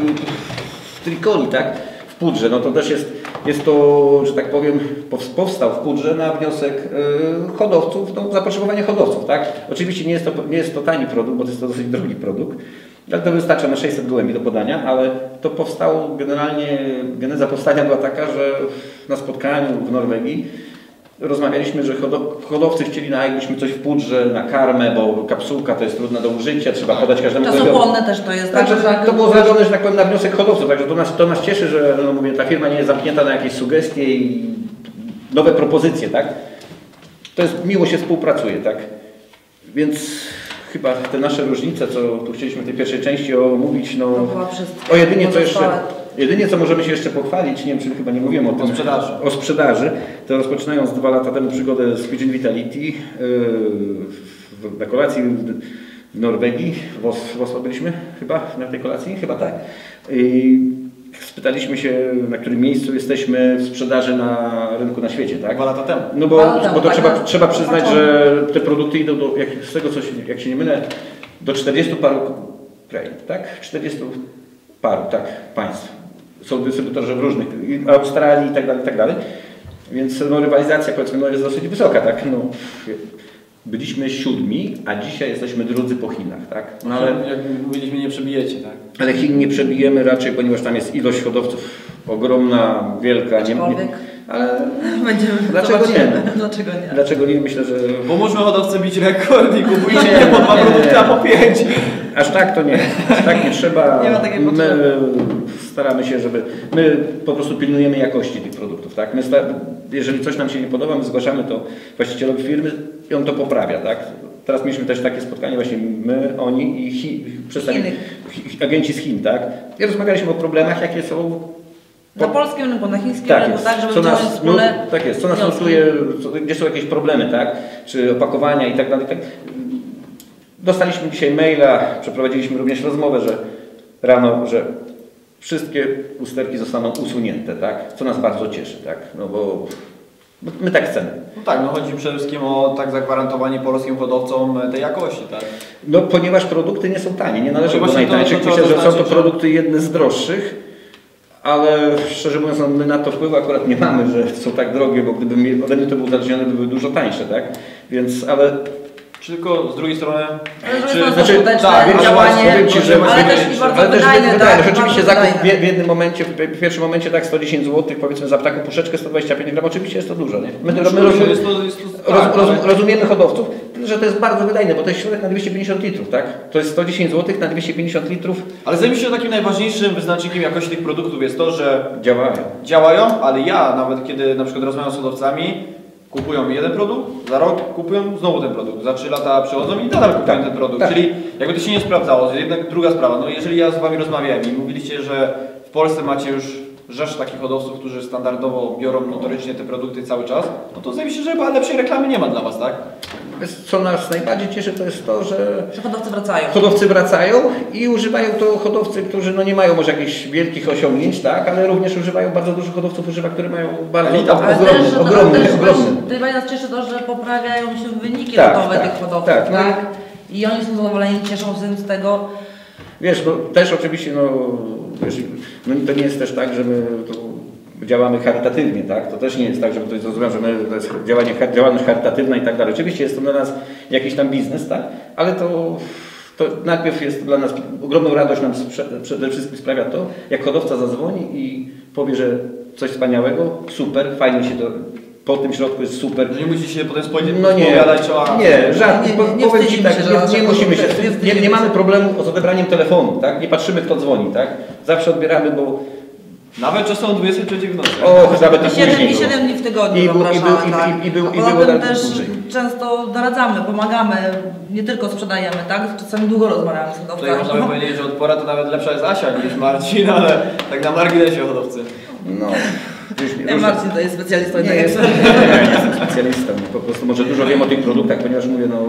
y, trikoli, tak? W pudrze, no to też jest, jest to, że tak powiem, powstał w pudrze na wniosek y, hodowców, no, zapotrzebowanie hodowców, tak? Oczywiście nie jest, to, nie jest to tani produkt, bo to jest to dosyć drogi produkt, ale to wystarcza na sześćset gołębi do podania, ale to powstało generalnie, geneza powstania była taka, że na spotkaniu w Norwegii rozmawialiśmy, że hodowcy chcieli, na jakbyśmy coś w pudrze, na karmę, bo kapsułka to jest trudna do użycia, trzeba podać każdemu gołębiowi. Czasochłonne też to jest. Także tak, to było zrobione, że tak powiem, na wniosek hodowców, także to nas, to nas cieszy, że no mówię, ta firma nie jest zamknięta na jakieś sugestie i nowe propozycje, tak? To jest, miło się współpracuje, tak? Więc chyba te nasze różnice, co tu chcieliśmy w tej pierwszej części omówić, no, o jedynie co jeszcze, jedynie co możemy się jeszcze pochwalić, nie wiem, czy chyba nie mówiłem o tym, o sprzedaży. o sprzedaży, to rozpoczynając dwa lata temu przygodę z Pigeon Vitality yy, na kolacji w Norwegii, w Oslo byliśmy chyba na tej kolacji, chyba tak. I spytaliśmy się, na którym miejscu jesteśmy w sprzedaży na rynku na świecie, tak? Dwa lata temu. No bo, bo to trzeba, trzeba przyznać, że te produkty idą do, jak, z tego co się, jak się nie mylę, do czterdziestu paru krajów, tak? czterdziestu paru, tak, państw. Są dystrybutorzy w różnych, Australii i tak dalej, i tak dalej. Więc no, rywalizacja, powiedzmy, no, jest dosyć wysoka, tak? No, byliśmy siódmi, a dzisiaj jesteśmy drudzy po Chinach, tak? No ale jak mówiliśmy, nie przebijecie, tak? Ale Chin nie przebijemy raczej, ponieważ tam jest ilość hodowców ogromna, wielka, nie, nie, ale będziemy dlaczego nie? Dlaczego nie? Dlaczego nie? Myślę, że... Bo możemy hodowcy bić rekord i kupujcie nie po dwa produkty, a po pięć. Aż tak to nie. Aż tak nie trzeba. Nie ma takiej my potrzeby. staramy się, żeby... My po prostu pilnujemy jakości tych produktów, tak? My sta... Jeżeli coś nam się nie podoba, my zgłaszamy to właścicielowi firmy i on to poprawia, tak? Teraz mieliśmy też takie spotkanie, właśnie my, oni i Chi... przedstawi... agenci z Chin, tak? I rozmawialiśmy o problemach, jakie są na polskim rynku, na chińskim tak rynku, jest. tak, żeby co wziąć nas, wspólne no, tak jest, co nas wnioski. notuje, gdzie są jakieś problemy, tak? Czy opakowania i tak dalej. Tak. Dostaliśmy dzisiaj maila, przeprowadziliśmy również rozmowę, że rano, że wszystkie usterki zostaną usunięte, tak? Co nas bardzo cieszy, tak? No bo my tak chcemy. No tak, no chodzi przede wszystkim o tak zagwarantowanie polskim hodowcom tej jakości, tak? No ponieważ produkty nie są tanie, nie należą no do najtańszych. to, to, Myślę, to że są znaczy, to że... produkty jedne z droższych. Ale szczerze mówiąc, no, my na to wpływu akurat nie mamy, że są tak drogie, bo gdyby ode mnie to był uzależnione, to były dużo tańsze, tak? Więc, ale... Tylko z drugiej strony... Ale Czy, to znaczy, skuteczne tak, działanie, powiem Ci, że, ale też i bardzo ale też wydajne, wydajne. tak, Rzeczywiście bardzo zakup w, wydajne. w jednym momencie, w pierwszym momencie tak sto dziesięć złotych, powiedzmy za taką puszeczkę sto dwadzieścia pięć gramów, oczywiście jest to dużo, nie? My, No, my roz, rozum, jest to, jest to, roz, tak, roz, ale... rozumiemy hodowców, że to jest bardzo wydajne, bo to jest środek na dwieście pięćdziesiąt litrów, tak? To jest sto dziesięć złotych na dwieście pięćdziesiąt litrów. Ale zdaje mi się, że takim najważniejszym wyznacznikiem jakości tych produktów jest to, że działają. Działają, ale ja nawet kiedy na przykład rozmawiam z hodowcami, kupują jeden produkt, za rok kupują znowu ten produkt, za trzy lata przychodzą i nadal kupują tak, ten produkt. tak. Czyli jakby to się nie sprawdzało. Jednak druga sprawa, no jeżeli ja z Wami rozmawiałem i mówiliście, że w Polsce macie już rzesz takich hodowców, którzy standardowo biorą notorycznie te produkty cały czas, no to zdaje mi się, że chyba lepszej reklamy nie ma dla Was, tak? Co nas najbardziej cieszy, to jest to, że Że hodowcy wracają. hodowcy wracają i używają to hodowcy, którzy no nie mają może jakichś wielkich osiągnięć, tak, ale również używają, bardzo dużo hodowców używa, które mają bardzo Elita. Ale ogromny, też, że ogromny, też ogromny. Tutaj nas cieszy to, że poprawiają się wyniki Tak, lotowe tak, tych hodowców, tak. tak? I oni są zadowoleni, cieszą się z tego. Wiesz, no, też oczywiście, no, wiesz, no to nie jest też tak, że my tu działamy charytatywnie, tak? To też nie jest tak, żeby ktoś zrozumiał, że my, to jest działanie, działalność charytatywna i tak dalej. Oczywiście jest to dla nas jakiś tam biznes, tak? Ale to, to najpierw jest dla nas ogromną radość nam przede wszystkim sprawia to, jak hodowca zadzwoni i powie, że coś wspaniałego, super, fajnie się to, po tym środku jest super. Że nie musicie się potem spodziewać, no nie, spowiadać o... Nie, żadnie, Nie, nie, nie powiem Ci wstydzimy tak, się, że nie, nasze nie musimy się, produkty- nie, nie mamy problemu z odebraniem telefonu, tak? Nie patrzymy kto dzwoni, tak? Zawsze odbieramy, bo Nawet czasem o dwudziestej trzeciej w nocy. O, nawet I na siedem, później i było. siedem dni w tygodniu I był- i zapraszamy, był- i- tak. i- i był- A i poza było tym nawet też dłużej. często doradzamy, pomagamy, nie tylko sprzedajemy, tak? Czasami długo rozmawiamy z Tutaj hodowcami. można by powiedzieć, że od pora to nawet lepsza jest Asia niż Marcin, ale tak na marginesie hodowcy. No. Gdzieś mi Nie, różne- Marcin to jest specjalistą i Nie, tak jak jestem, nie, nie jestem specjalistą. Po prostu może dużo wiem o tych produktach, ponieważ mówię, no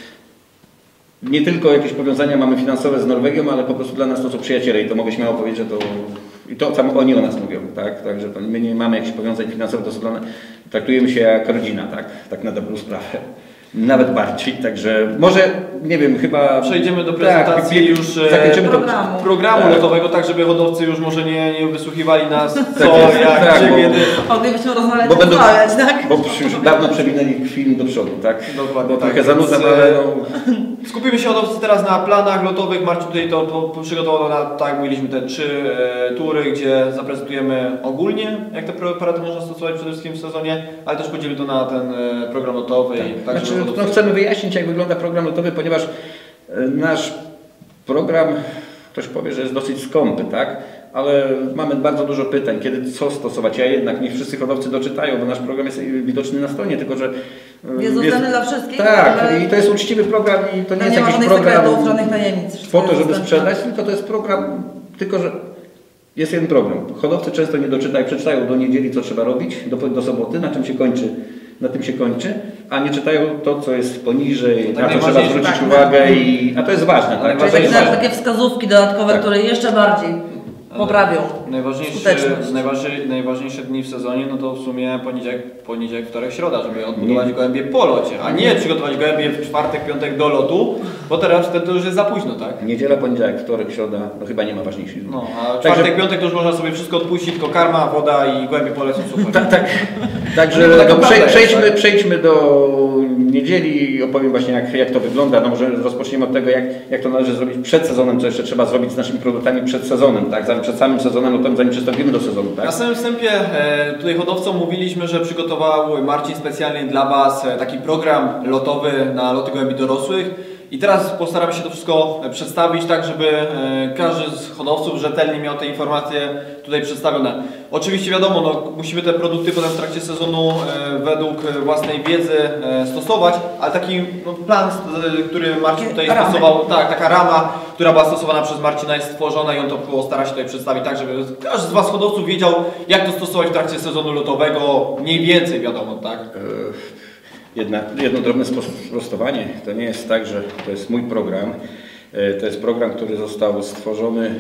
nie tylko jakieś powiązania mamy finansowe z Norwegią, ale po prostu dla nas to są przyjaciele i to mogę śmiało powiedzieć, że to i to sam oni o nas mówią, tak? Także to my nie mamy jakichś powiązań finansowych, to są dla nas, traktujemy się jak rodzina, tak? Tak na dobrą sprawę. Nawet bardziej, także może, nie wiem, chyba... Przejdziemy do prezentacji tak, już e, zakończymy to- programu. programu Tak. lotowego, tak żeby hodowcy już może nie, nie wysłuchiwali nas co, Tak jest, jak, tak, gdzie, bo- kiedy. Moglibyśmy rozmawiać, Bo będą, rozmawiać, tak? bo już dawno przewinęli film do przodu, tak? Dokładnie Bo tak, trochę zanudzam, więc, ale e, no... Skupimy się hodowcy teraz na planach lotowych. Marcin tutaj to, to przygotował na, tak jak mówiliśmy, te trzy e, tury, gdzie zaprezentujemy ogólnie, jak te preparaty można stosować przede wszystkim w sezonie, ale też podzielimy to na ten e, program lotowy. I tak, Znaczy, żeby no, hodowcy- chcemy wyjaśnić, jak wygląda program lotowy, ponieważ e, nasz program, ktoś powie, że jest dosyć skąpy, tak? Ale mamy bardzo dużo pytań, kiedy co stosować. Ja jednak, nie wszyscy hodowcy doczytają, bo nasz program jest widoczny na stronie, tylko że... e, Jest dostępny dla wszystkich, Tak, ale- i to jest uczciwy program i to nie To jest nie ma jakiś żadnych program sekretów, żadnych tajemnic. po to, żeby Dostępne. sprzedać, tylko to jest program, tylko że jest jeden problem. Hodowcy często nie doczytają, przeczytają do niedzieli, co trzeba robić, do, do soboty, na czym się kończy, na tym się kończy, a nie czytają to, co jest poniżej, Tak na co trzeba najważniejsze, zwrócić tak. uwagę, i, a to jest ważne. Tak? Czyli To Takie, jest takie, ważne. takie wskazówki dodatkowe, Tak. które jeszcze bardziej poprawią Najważniejsze, skuteczność. najważniejsze, najważniejsze dni w sezonie, no to w sumie poniedziałek, poniedziałek, wtorek, środa, żeby odbudować gołębie po locie, a nie przygotować gołębie w czwartek, piątek do lotu, bo teraz wtedy to już jest za późno, tak? Niedziela, poniedziałek, wtorek, środa, no chyba nie ma ważniejszych dni. No, a Także- czwartek, piątek to już można sobie wszystko odpuścić, tylko karma, woda i gołębie pole są super. Tak, tak. Także No, tak no, naprawdę prze, jest, przejdźmy, tak? przejdźmy do niedzieli i opowiem właśnie jak, jak to wygląda. No może rozpoczniemy od tego, jak, jak to należy zrobić przed sezonem, co jeszcze trzeba zrobić z naszymi produktami przed sezonem, tak? Zanim przed samym sezonem, no to zanim przystąpimy do sezonu, tak? Na samym wstępie e, tutaj hodowcom mówiliśmy, że przygotował Marcin specjalnie dla Was e, taki program lotowy na loty gołębi dorosłych. I teraz postaramy się to wszystko e, przedstawić tak, żeby e, każdy z hodowców rzetelnie miał te informacje tutaj przedstawione. Oczywiście wiadomo, no, musimy te produkty potem w trakcie sezonu e, według własnej wiedzy e, stosować, ale taki no, plan, e, który Marcin tutaj Ramy. stosował, tak, taka rama, która była stosowana przez Marcina, jest stworzona i on to postara się tutaj przedstawić tak, żeby każdy z Was hodowców wiedział, jak to stosować w trakcie sezonu lotowego, mniej więcej wiadomo, tak? E, Jedna, jedno drobne sprostowanie. To nie jest tak, że to jest mój program. E, To jest program, który został stworzony,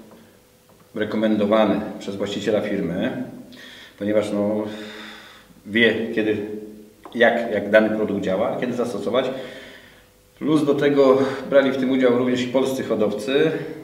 rekomendowany przez właściciela firmy, ponieważ no, wie, kiedy, jak, jak dany produkt działa, kiedy zastosować. Plus do tego brali w tym udział również i polscy hodowcy,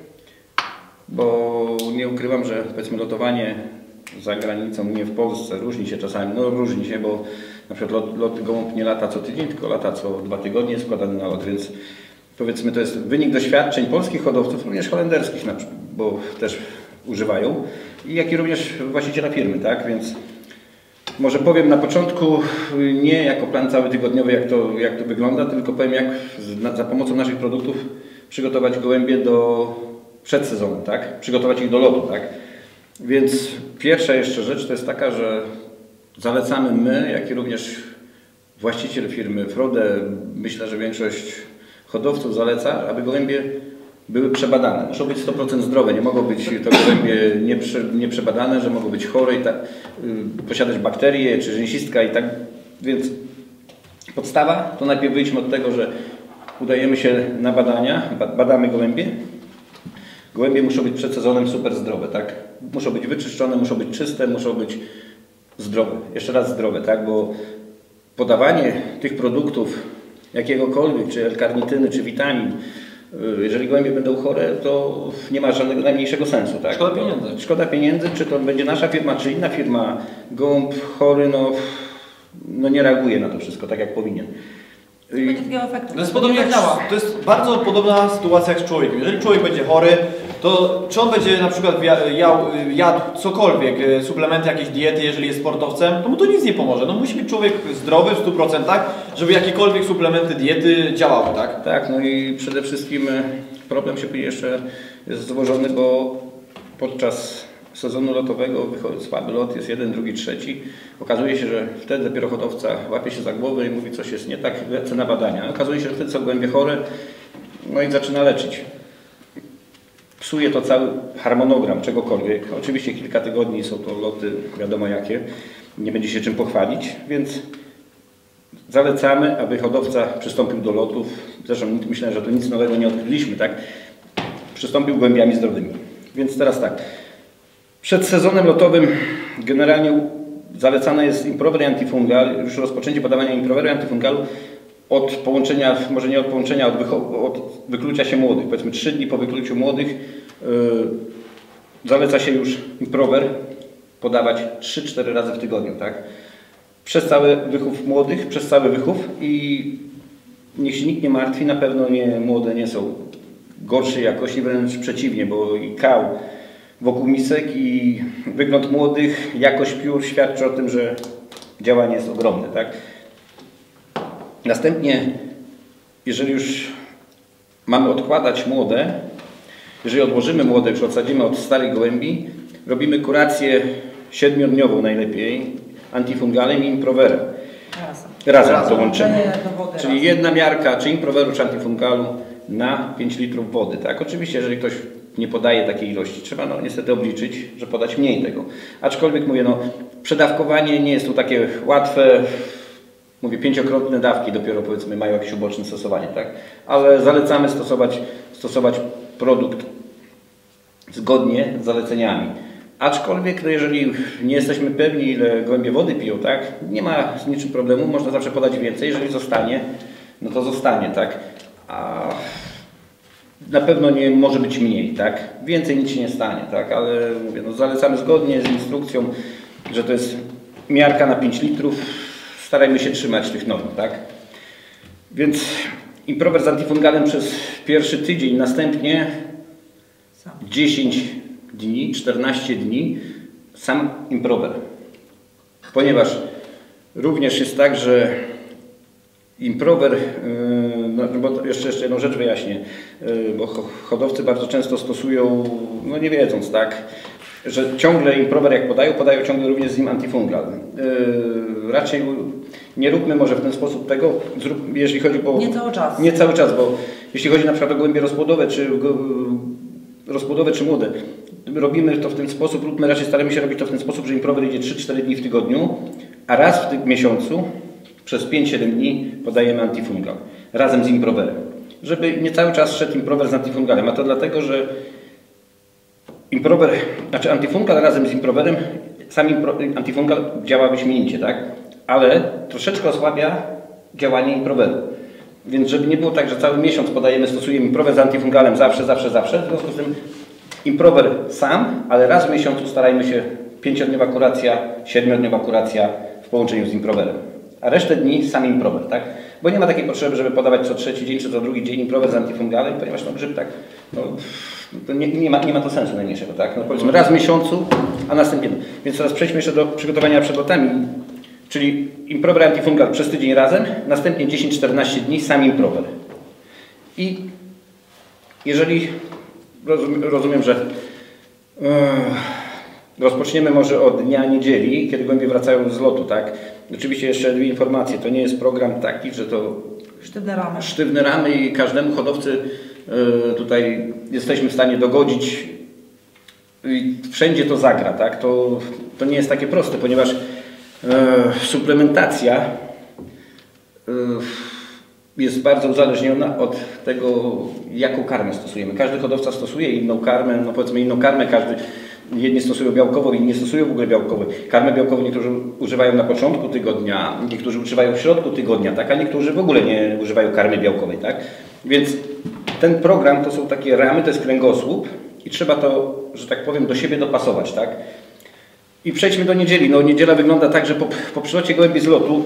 bo nie ukrywam, że powiedzmy lotowanie za granicą, nie w Polsce, różni się czasami, no różni się, bo na przykład lot, lot gołąb nie lata co tydzień, tylko lata co dwa tygodnie, jest składany na lot, więc powiedzmy to jest wynik doświadczeń polskich hodowców, również holenderskich, na przykład, bo też używają, i jak i również właściciela firmy, tak, więc może powiem na początku nie jako plan cały tygodniowy, jak to, jak to wygląda, tylko powiem, jak z, za pomocą naszych produktów przygotować gołębie do przedsezonu, tak? Przygotować ich do lotu, tak? Więc pierwsza jeszcze rzecz to jest taka, że zalecamy my, jak i również właściciel firmy Frode, myślę, że większość hodowców zaleca, aby gołębie były przebadane. Muszą być sto procent zdrowe, nie mogą być to gołębie nieprze, nieprzebadane, że mogą być chore i tak, y, posiadać bakterie czy rzęsistka i tak. Więc podstawa to najpierw wyjdźmy od tego, że udajemy się na badania, badamy gołębie. Gołębie muszą być przed sezonem super zdrowe, tak? Muszą być wyczyszczone, muszą być czyste, muszą być zdrowe. Jeszcze raz zdrowe, tak? Bo podawanie tych produktów jakiegokolwiek, czy L-karnityny, czy witamin, jeżeli gołębie będą chore, to nie ma żadnego najmniejszego sensu, tak? Szkoda pieniędzy. Szkoda pieniędzy, czy to będzie nasza firma, czy inna firma. Gołąb chory, no, no nie reaguje na to wszystko tak, jak powinien. Nie będzie takiego efektu. To jest, podobnie Nie jak, działa. to jest bardzo podobna sytuacja jak z człowiekiem. Jeżeli człowiek będzie chory, to czy on będzie na przykład wia- jał, jadł cokolwiek, e, suplementy, jakieś diety, jeżeli jest sportowcem, to mu to nic nie pomoże. No musi być człowiek zdrowy w stu procentach, żeby jakiekolwiek suplementy, diety działały, tak? Tak, no i przede wszystkim problem się jeszcze jest złożony, bo podczas sezonu lotowego wychodzi słaby lot, jest jeden, drugi, trzeci. Okazuje się, że wtedy dopiero hodowca łapie się za głowę i mówi, coś jest nie tak, lecę na badania. Okazuje się, że wtedy są gołębie chore, no i zaczyna leczyć. Psuje to cały harmonogram czegokolwiek. Oczywiście kilka tygodni są to loty, wiadomo jakie, nie będzie się czym pochwalić, więc zalecamy, aby hodowca przystąpił do lotów. Zresztą myślę, że to nic nowego nie odkryliśmy, tak? Przystąpił gołębiami zdrowymi. Więc teraz tak, przed sezonem lotowym generalnie zalecane jest improver i antifungal, już rozpoczęcie podawania improveru i antifungalu od połączenia, może nie od połączenia, od, od wyklucia się młodych. Powiedzmy trzy dni po wykluciu młodych yy, zaleca się już improver podawać trzy cztery razy w tygodniu, tak? Przez cały wychów młodych, przez cały wychów i niech się nikt nie martwi, na pewno nie, młode nie są gorszej jakości, wręcz przeciwnie, bo i kał wokół misek i wygląd młodych, jakość piór świadczy o tym, że działanie jest ogromne, tak? Następnie, jeżeli już mamy odkładać młode, jeżeli odłożymy młode, już odsadzimy od starych gołębi, robimy kurację siedmiodniową najlepiej, antifungalem i improverem. Razem. Razem, Razem. to łączymy. Do wody Czyli razem. jedna miarka, czy improveru, czy antifungalu na pięć litrów wody. Tak? Oczywiście, jeżeli ktoś nie podaje takiej ilości, trzeba no, niestety obliczyć, że podać mniej tego. Aczkolwiek mówię, no, przedawkowanie nie jest tu takie łatwe. Mówię, pięciokrotne dawki dopiero powiedzmy mają jakieś uboczne stosowanie, tak? Ale zalecamy stosować, stosować produkt zgodnie z zaleceniami. Aczkolwiek, no jeżeli nie jesteśmy pewni, ile gołębie wody piją, tak? Nie ma z niczym problemu, można zawsze podać więcej. Jeżeli zostanie, no to zostanie, tak? A na pewno nie może być mniej, tak? Więcej nic się nie stanie, tak? Ale mówię, no zalecamy zgodnie z instrukcją, że to jest miarka na pięć litrów. Starajmy się trzymać tych norm, tak? Więc improver z antifungalem przez pierwszy tydzień, następnie Sam. dziesięć dni, czternaście dni sam improver. Ponieważ również jest tak, że improver, yy, no, bo jeszcze, jeszcze jedną rzecz wyjaśnię, yy, bo hodowcy bardzo często stosują, no nie wiedząc, tak, że ciągle improver jak podają, podają ciągle również z nim antifungal. Yy, raczej nie róbmy może w ten sposób tego, zrób, jeżeli chodzi o... Nie cały czas. Nie cały czas, bo jeśli chodzi na przykład o gołębie rozpłodowe, czy go, rozpłodowe, czy młode, robimy to w ten sposób, lub my raczej staramy się robić to w ten sposób, że improver idzie trzy cztery dni w tygodniu, a raz w tym miesiącu, przez pięć siedem dni podajemy antifungal, razem z improverem. Żeby nie cały czas szedł improver z antifungalem, a to dlatego, że improver, znaczy antifungal razem z improverem, sam impro, antifungal działa wyśmienicie, tak? Ale troszeczkę osłabia działanie improveru. Więc żeby nie było tak, że cały miesiąc podajemy, stosujemy improver z antifungalem zawsze, zawsze, zawsze, w związku z tym improver sam, ale raz w miesiącu starajmy się pięciodniowa kuracja, siedmiodniowa kuracja w połączeniu z improverem. A resztę dni sam improver, tak? Bo nie ma takiej potrzeby, żeby podawać co trzeci dzień, czy co drugi dzień improver z antifungalem, ponieważ no grzyb tak, no, to nie, nie, ma, nie ma to sensu najmniejszego, tak? No powiedzmy raz w miesiącu, a następnie. Więc teraz przejdźmy jeszcze do przygotowania przed lotami, czyli improver antifungal przez tydzień razem, następnie dziesięć czternaście dni sam improver. I jeżeli rozumiem, rozumiem że yy, rozpoczniemy może od dnia niedzieli, kiedy gołębie wracają z lotu, tak? Oczywiście jeszcze dwie informacje. To nie jest program taki, że to Sztywne ramy. sztywne ramy i każdemu hodowcy y, tutaj jesteśmy w stanie dogodzić i wszędzie to zagra, tak? To, to nie jest takie proste, ponieważ y, suplementacja y, jest bardzo uzależniona od tego, jaką karmę stosujemy. Każdy hodowca stosuje inną karmę, no powiedzmy inną karmę, każdy jedni stosują białkową, inni nie stosują w ogóle białkowej. Karmę białkową niektórzy używają na początku tygodnia, niektórzy używają w środku tygodnia, tak? A niektórzy w ogóle nie używają karmy białkowej, tak? Więc ten program to są takie ramy, to jest kręgosłup i trzeba to, że tak powiem, do siebie dopasować, tak? I przejdźmy do niedzieli. No niedziela wygląda tak, że po, po przylocie gołębi z lotu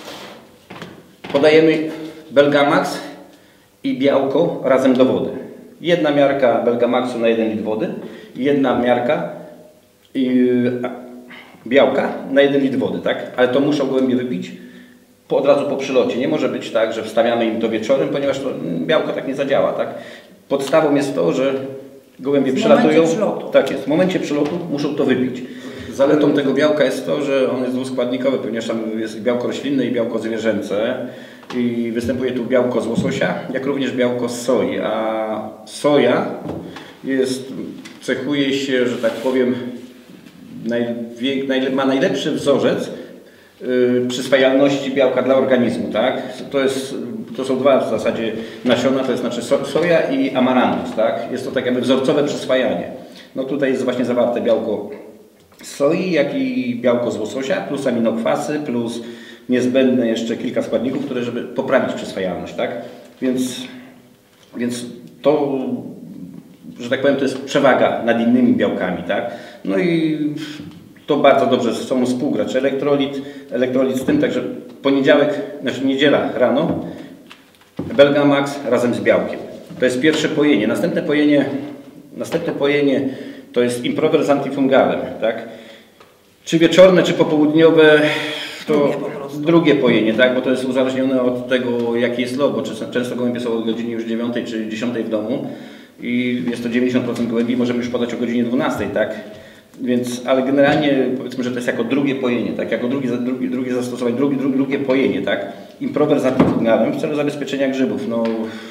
podajemy Belgamax i białko razem do wody. Jedna miarka Belgamaxu na jeden litr wody, jedna miarka yy, białka na jeden litr wody, tak? Ale to muszą gołębie wypić po, od razu po przylocie. Nie może być tak, że wstawiamy im to wieczorem, ponieważ to białko tak nie zadziała, tak? Podstawą jest to, że gołębie W przylatują. momencie przylotu. Tak jest, w momencie przylotu muszą to wypić. Zaletą tego białka jest to, że on jest dwuskładnikowy, ponieważ tam jest białko roślinne i białko zwierzęce. I występuje tu białko z łososia, jak również białko z soi. A soja jest, cechuje się, że tak powiem, najwie, najle, ma najlepszy wzorzec yy, przyswajalności białka dla organizmu. Tak? To, jest, to są dwa w zasadzie nasiona, to jest znaczy so, soja i amarantus. Tak? Jest to tak jakby wzorcowe przyswajanie. No tutaj jest właśnie zawarte białko z soi, jak i białko z łososia, plus aminokwasy, plus niezbędne jeszcze kilka składników, które żeby poprawić przyswajalność, tak? Więc, więc to, że tak powiem, to jest przewaga nad innymi białkami, tak? No i to bardzo dobrze ze sobą współgra. Elektrolit, elektrolit z tym, także poniedziałek, znaczy niedziela rano, Belgamax razem z białkiem. To jest pierwsze pojenie. Następne pojenie, następne pojenie to jest Improver z antifungalem, tak? Czy wieczorne, czy popołudniowe, to drugie, po prostu. drugie pojenie, tak? Bo to jest uzależnione od tego, jaki jest lot, bo często gołębie są o godzinie już dziewiątej czy dziesiątej w domu i jest to dziewięćdziesiąt procent gołębi, możemy już podać o godzinie dwunastej, tak? Więc, ale generalnie powiedzmy, że to jest jako drugie pojenie, tak? Jako drugie, drugie, drugie zastosowanie, drugie, drugie, drugie pojenie, tak? Improver z antifungalem w celu zabezpieczenia grzybów. No,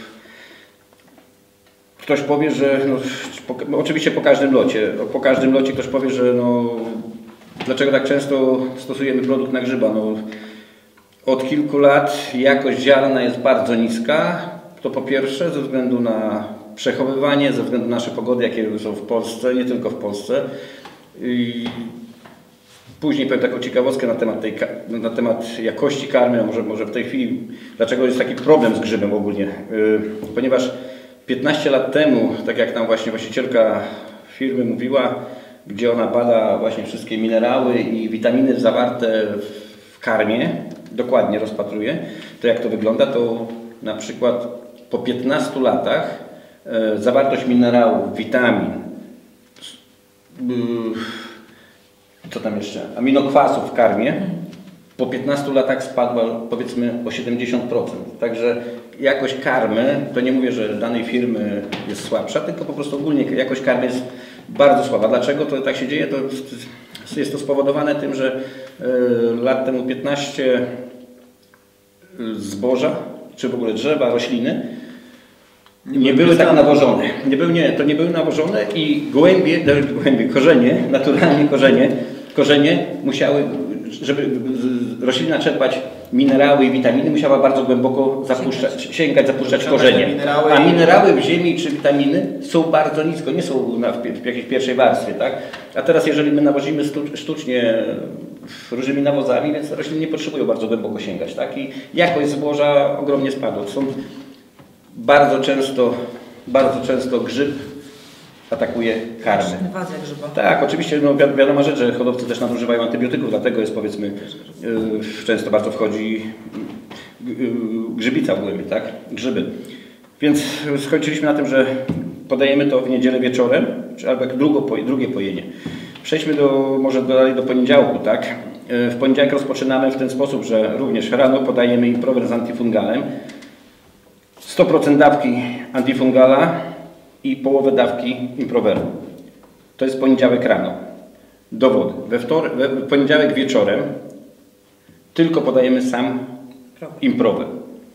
ktoś powie, że no, po, oczywiście po każdym locie, po każdym locie ktoś powie, że no, dlaczego tak często stosujemy produkt na grzyba? No, od kilku lat jakość ziarna jest bardzo niska. To po pierwsze ze względu na przechowywanie, ze względu na nasze pogody, jakie są w Polsce, nie tylko w Polsce. I później powiem taką ciekawostkę na temat, tej, na temat jakości karmy, a może, może w tej chwili, dlaczego jest taki problem z grzybem ogólnie. Yy, ponieważ piętnaście lat temu, tak jak nam właśnie właścicielka firmy mówiła, gdzie ona bada właśnie wszystkie minerały i witaminy zawarte w karmie, dokładnie rozpatruje, to jak to wygląda, to na przykład po piętnastu latach e, zawartość minerałów, witamin, yy, co tam jeszcze, aminokwasów w karmie po piętnastu latach spadła powiedzmy o siedemdziesiąt procent. Także jakość karmy, to nie mówię, że danej firmy jest słabsza, tylko po prostu ogólnie jakość karmy jest bardzo słaba. Dlaczego to tak się dzieje? To jest to spowodowane tym, że lat temu piętnaście zboża, czy w ogóle drzewa, rośliny nie, nie były tak nawożone. Nie były, nie, to nie były nawożone i gołębie, gołębie, korzenie, naturalnie korzenie, korzenie musiały, żeby roślina czerpać minerały i witaminy, musiała bardzo głęboko zapuszczać, sięgać, zapuszczać korzenie. A minerały w ziemi czy witaminy są bardzo nisko, nie są na, w jakiejś pierwszej warstwie, tak? A teraz jeżeli my nawozimy sztucznie różnymi nawozami, więc rośliny nie potrzebują bardzo głęboko sięgać, tak? I jakość zboża ogromnie spadła. Są bardzo często, bardzo często grzyb atakuje karmy. Inwazja grzyba. Tak, oczywiście no, wi wiadoma rzecz, że hodowcy też nadużywają antybiotyków, dlatego jest powiedzmy yy, często bardzo wchodzi yy, grzybica w głębi, tak? Grzyby. Więc skończyliśmy na tym, że podajemy to w niedzielę wieczorem, czy albo jak drugo, drugie pojenie. Przejdźmy do, może dalej do poniedziałku, tak? Yy, w poniedziałek rozpoczynamy w ten sposób, że również rano podajemy Improver z antifungalem. sto procent dawki antifungala i połowę dawki Improveru. To jest poniedziałek rano. Do wody. We, wtorek, we w poniedziałek wieczorem tylko podajemy sam Improver.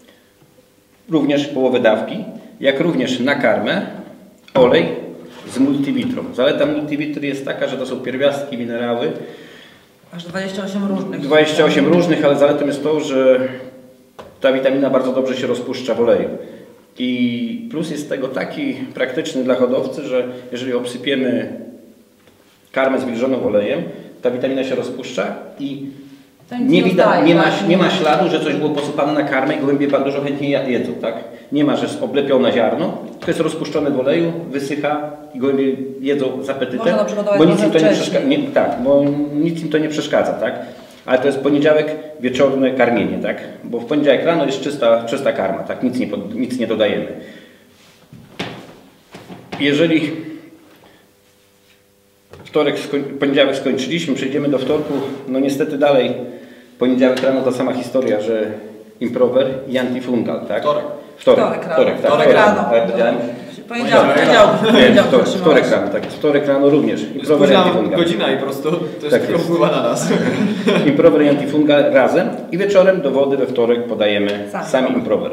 Również połowę dawki, jak również na karmę olej z multivitrą. Zaleta multivitry jest taka, że to są pierwiastki, minerały. Aż dwadzieścia osiem różnych. dwadzieścia osiem różnych, ale zaletą jest to, że ta witamina bardzo dobrze się rozpuszcza w oleju. I plus jest tego taki praktyczny dla hodowcy, że jeżeli obsypiemy karmę zwilżoną olejem, ta witamina się rozpuszcza i nie, widać, nie, ma, nie ma śladu, że coś było posypane na karmę i gołębie dużo chętniej jedzą, tak? Nie ma, że jest oblepione ziarno, tylko jest rozpuszczone w oleju, wysycha i gołębie jedzą z apetytem, bo nic im to nie przeszkadza. Nie, tak, bo nic im to nie przeszkadza, tak? Ale to jest poniedziałek wieczorne karmienie, tak? Bo w poniedziałek rano jest czysta, czysta karma, tak? Nic nie, nic nie dodajemy. Jeżeli wtorek, skoń, poniedziałek skończyliśmy, przejdziemy do wtorku, no niestety dalej poniedziałek rano ta sama historia, że Improver i antifungal, tak? Wtorek. Wtorek, wtorek, wtorek, tak, wtorek rano. Tak, Poniedziałek, poniedziałek, Nie, poniedziałek wtorek, wtorek rano, tak, wtorek rano również. Improver i Późna antifungal. godzina i po prostu też Tak tylko jest. wpływa na nas. Improver i antifungal razem i wieczorem do wody we wtorek podajemy Sam. sam improver.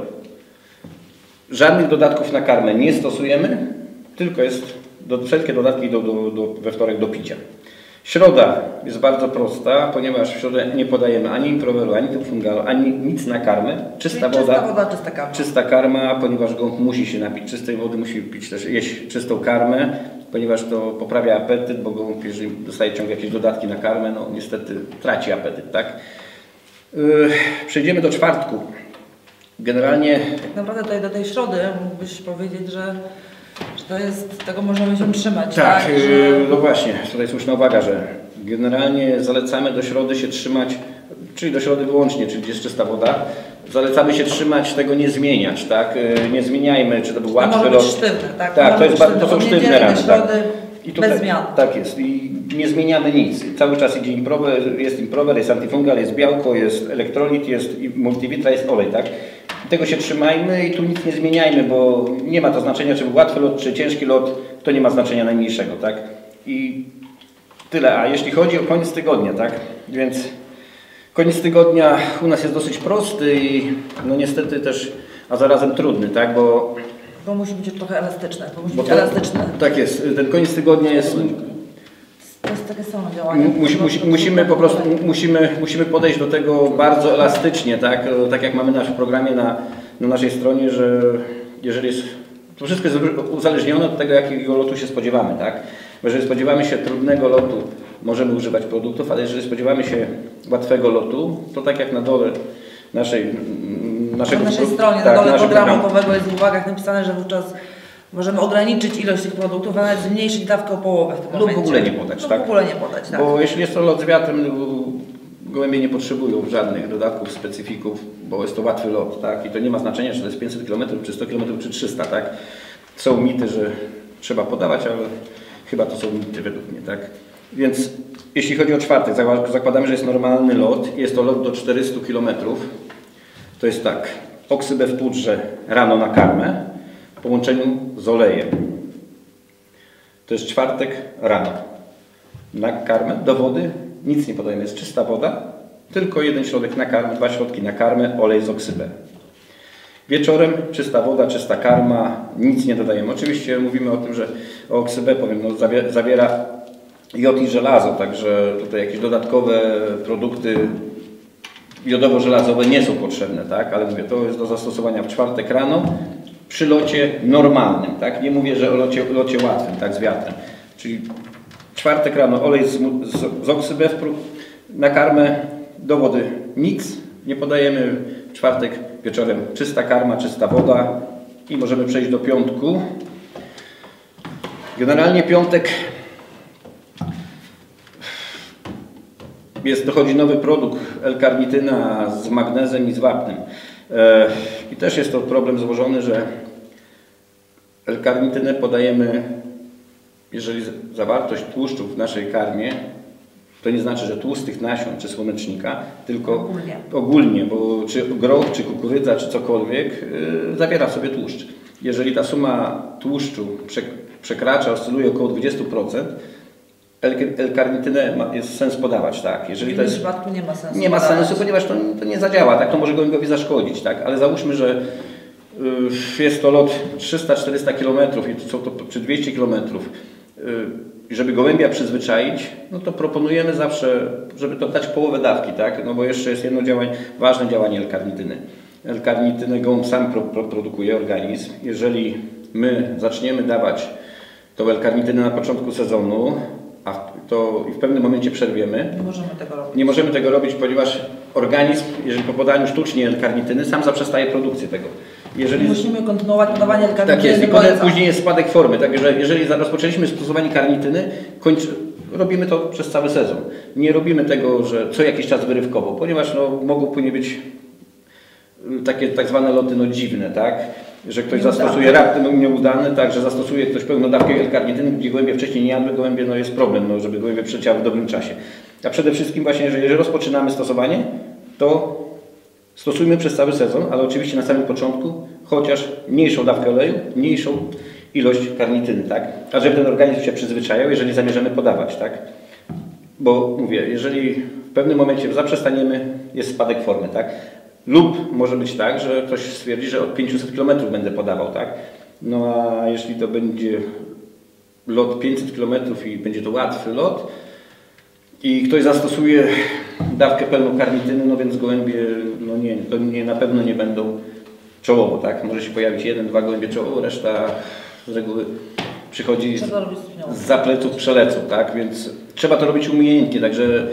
Żadnych dodatków na karmę nie stosujemy, tylko jest do, wszelkie dodatki do, do, do, we wtorek do picia. Środa jest bardzo prosta, ponieważ w środę nie podajemy ani improveru, ani antifungalu, ani nic na karmę. Czysta Czyli woda. Czysta woda, czysta karma. Czysta karma, ponieważ gołąb musi się napić czystej wody, musi pić też, jeść czystą karmę, ponieważ to poprawia apetyt, bo gołąb, jeżeli dostaje ciągle jakieś dodatki na karmę, no niestety traci apetyt, tak? Yy, przejdziemy do czwartku. Generalnie Tak naprawdę tutaj do tej środy mógłbyś powiedzieć, że, że to jest, tego możemy się trzymać, tak, tak? yy, Że... no właśnie, tutaj słuszna uwaga, że generalnie zalecamy do środy się trzymać, czyli do środy wyłącznie, czyli gdzie jest czysta woda, zalecamy się trzymać, tego nie zmieniać, tak? Yy, nie zmieniamy, czy to był To łatwy może być lot. sztywne, tak? Tak, może to, jest, być bardzo- to są Od sztywne niedzieli rany. do Tak. środy I tutaj, bez zmian. tak jest. I nie zmieniamy nic. Cały czas idzie improver, jest improver, jest antifungal, jest białko, jest elektrolit, jest i multivitra, jest olej, tak? I tego się trzymajmy i tu nic nie zmieniajmy, bo nie ma to znaczenia, czy był łatwy lot, czy ciężki lot, to nie ma znaczenia najmniejszego, tak? I tyle. A jeśli chodzi o koniec tygodnia, tak? Więc koniec tygodnia u nas jest dosyć prosty i no niestety też, a zarazem trudny, tak? Bo Bo musi być trochę elastyczne, bo musi Bo być to- elastyczne. tak jest. Ten koniec tygodnia jest. To jest takie samo działanie. Musi, musi, musimy po prostu musimy, musimy podejść do tego bardzo elastycznie, tak? Tak jak mamy nasz w programie na, na naszej stronie, że jeżeli jest, to wszystko jest uzależnione od tego, jakiego lotu się spodziewamy, tak? Bo jeżeli spodziewamy się trudnego lotu, możemy używać produktów, ale jeżeli spodziewamy się łatwego lotu, to tak jak na dole naszej naszego Na naszej pro- stronie, tak, na dole naszego programu programu. mapowego jest w uwagach napisane, że wówczas możemy ograniczyć ilość tych produktów, a nawet zmniejszyć dawkę o połowę w tym Lub momencie. w ogóle nie podać, Lub tak? w ogóle nie podać, tak. Bo jeśli jest to lot z wiatrem, gołębie nie potrzebują żadnych dodatków, specyfików, bo jest to łatwy lot, tak? I to nie ma znaczenia, czy to jest pięćset kilometrów, czy sto kilometrów, czy trzysta, tak? Są mity, że trzeba podawać, ale chyba to są mity według mnie, tak? Więc jeśli chodzi o czwartek, zakładamy, że jest normalny lot, jest to lot do czterystu kilometrów. To jest tak, oksybę w pudrze rano na karmę w połączeniu z olejem. To jest czwartek rano. Na karmę, do wody nic nie podajemy, jest czysta woda, tylko jeden środek na karmę, dwa środki na karmę, olej z oksybę. Wieczorem czysta woda, czysta karma, nic nie dodajemy. Oczywiście mówimy o tym, że o oksybę powiem, no, zawiera jod i żelazo, także tutaj jakieś dodatkowe produkty jodowo-żelazowe nie są potrzebne, tak? Ale mówię, to jest do zastosowania w czwartek rano przy locie normalnym, tak? Nie mówię, że o locie, locie łatwym, tak? Z wiatrem. Czyli czwartek rano olej z, z, z oksybę na karmę, do wody nic nie podajemy. W czwartek wieczorem czysta karma, czysta woda i możemy przejść do piątku. Generalnie piątek jest, dochodzi nowy produkt L-karnityna z magnezem i z wapnem. E, I też jest to problem złożony, że L-karnitynę podajemy, jeżeli zawartość tłuszczu w naszej karmie, to nie znaczy, że tłustych nasion czy słonecznika, tylko Ogólnie. ogólnie, bo czy groch, czy kukurydza, czy cokolwiek yy, zawiera w sobie tłuszcz. Jeżeli ta suma tłuszczu przek przekracza, oscyluje około dwadzieścia procent, L-karnitynę jest sens podawać, tak. Jeżeli W to tym jest, przypadku nie ma sensu. nie ma podawać. sensu, ponieważ to, to nie zadziała, tak. To może gołębiowi zaszkodzić, tak. Ale załóżmy, że yy, jest to lot trzysta czterysta kilometrów i to są to czy dwieście kilometrów. Yy, żeby gołębia przyzwyczaić, no to proponujemy zawsze, żeby to dać połowę dawki, tak? No bo jeszcze jest jedno działanie, ważne działanie L-karnityny. L-karnitynę gołąb sam pro, pro, produkuje organizm. Jeżeli my zaczniemy dawać tą L-karnitynę na początku sezonu, a to w pewnym momencie przerwiemy, Nie możemy tego robić. nie możemy tego robić, ponieważ organizm, jeżeli po podaniu sztucznie L-karnityny, sam zaprzestaje produkcji tego. Jeżeli Musimy kontynuować podawanie L-karnityny tak jest, i do potem końca. później jest spadek formy. Także jeżeli rozpoczęliśmy stosowanie karnityny, kończy, robimy to przez cały sezon. Nie robimy tego, że co jakiś czas wyrywkowo, ponieważ no, mogą później być takie tak zwane loty no, dziwne, tak? Że ktoś Nieudane. zastosuje raptem nieudane, tak, że zastosuje ktoś pełną dawkę L-karnityny, gdzie gołębie wcześniej nie jadły, gołębie no, jest problem, no, żeby gołębie przyleciały w dobrym czasie. A przede wszystkim właśnie, że jeżeli rozpoczynamy stosowanie, to stosujmy przez cały sezon, ale oczywiście na samym początku chociaż mniejszą dawkę oleju, mniejszą ilość karnityny, tak? A żeby ten organizm się przyzwyczajał, jeżeli zamierzamy podawać, tak? Bo mówię, jeżeli w pewnym momencie zaprzestaniemy, jest spadek formy, tak? Lub może być tak, że ktoś stwierdzi, że od pięciuset kilometrów będę podawał, tak? No a jeśli to będzie lot pięćset kilometrów i będzie to łatwy lot i ktoś zastosuje dawkę pełną karnityny, no więc gołębie, no nie, to nie, na pewno nie będą czołowo, tak? Może się pojawić jeden, dwa gołębie czołowo, reszta z reguły przychodzi z, z zapleców przelecą, tak? Więc trzeba to robić umiejętnie, także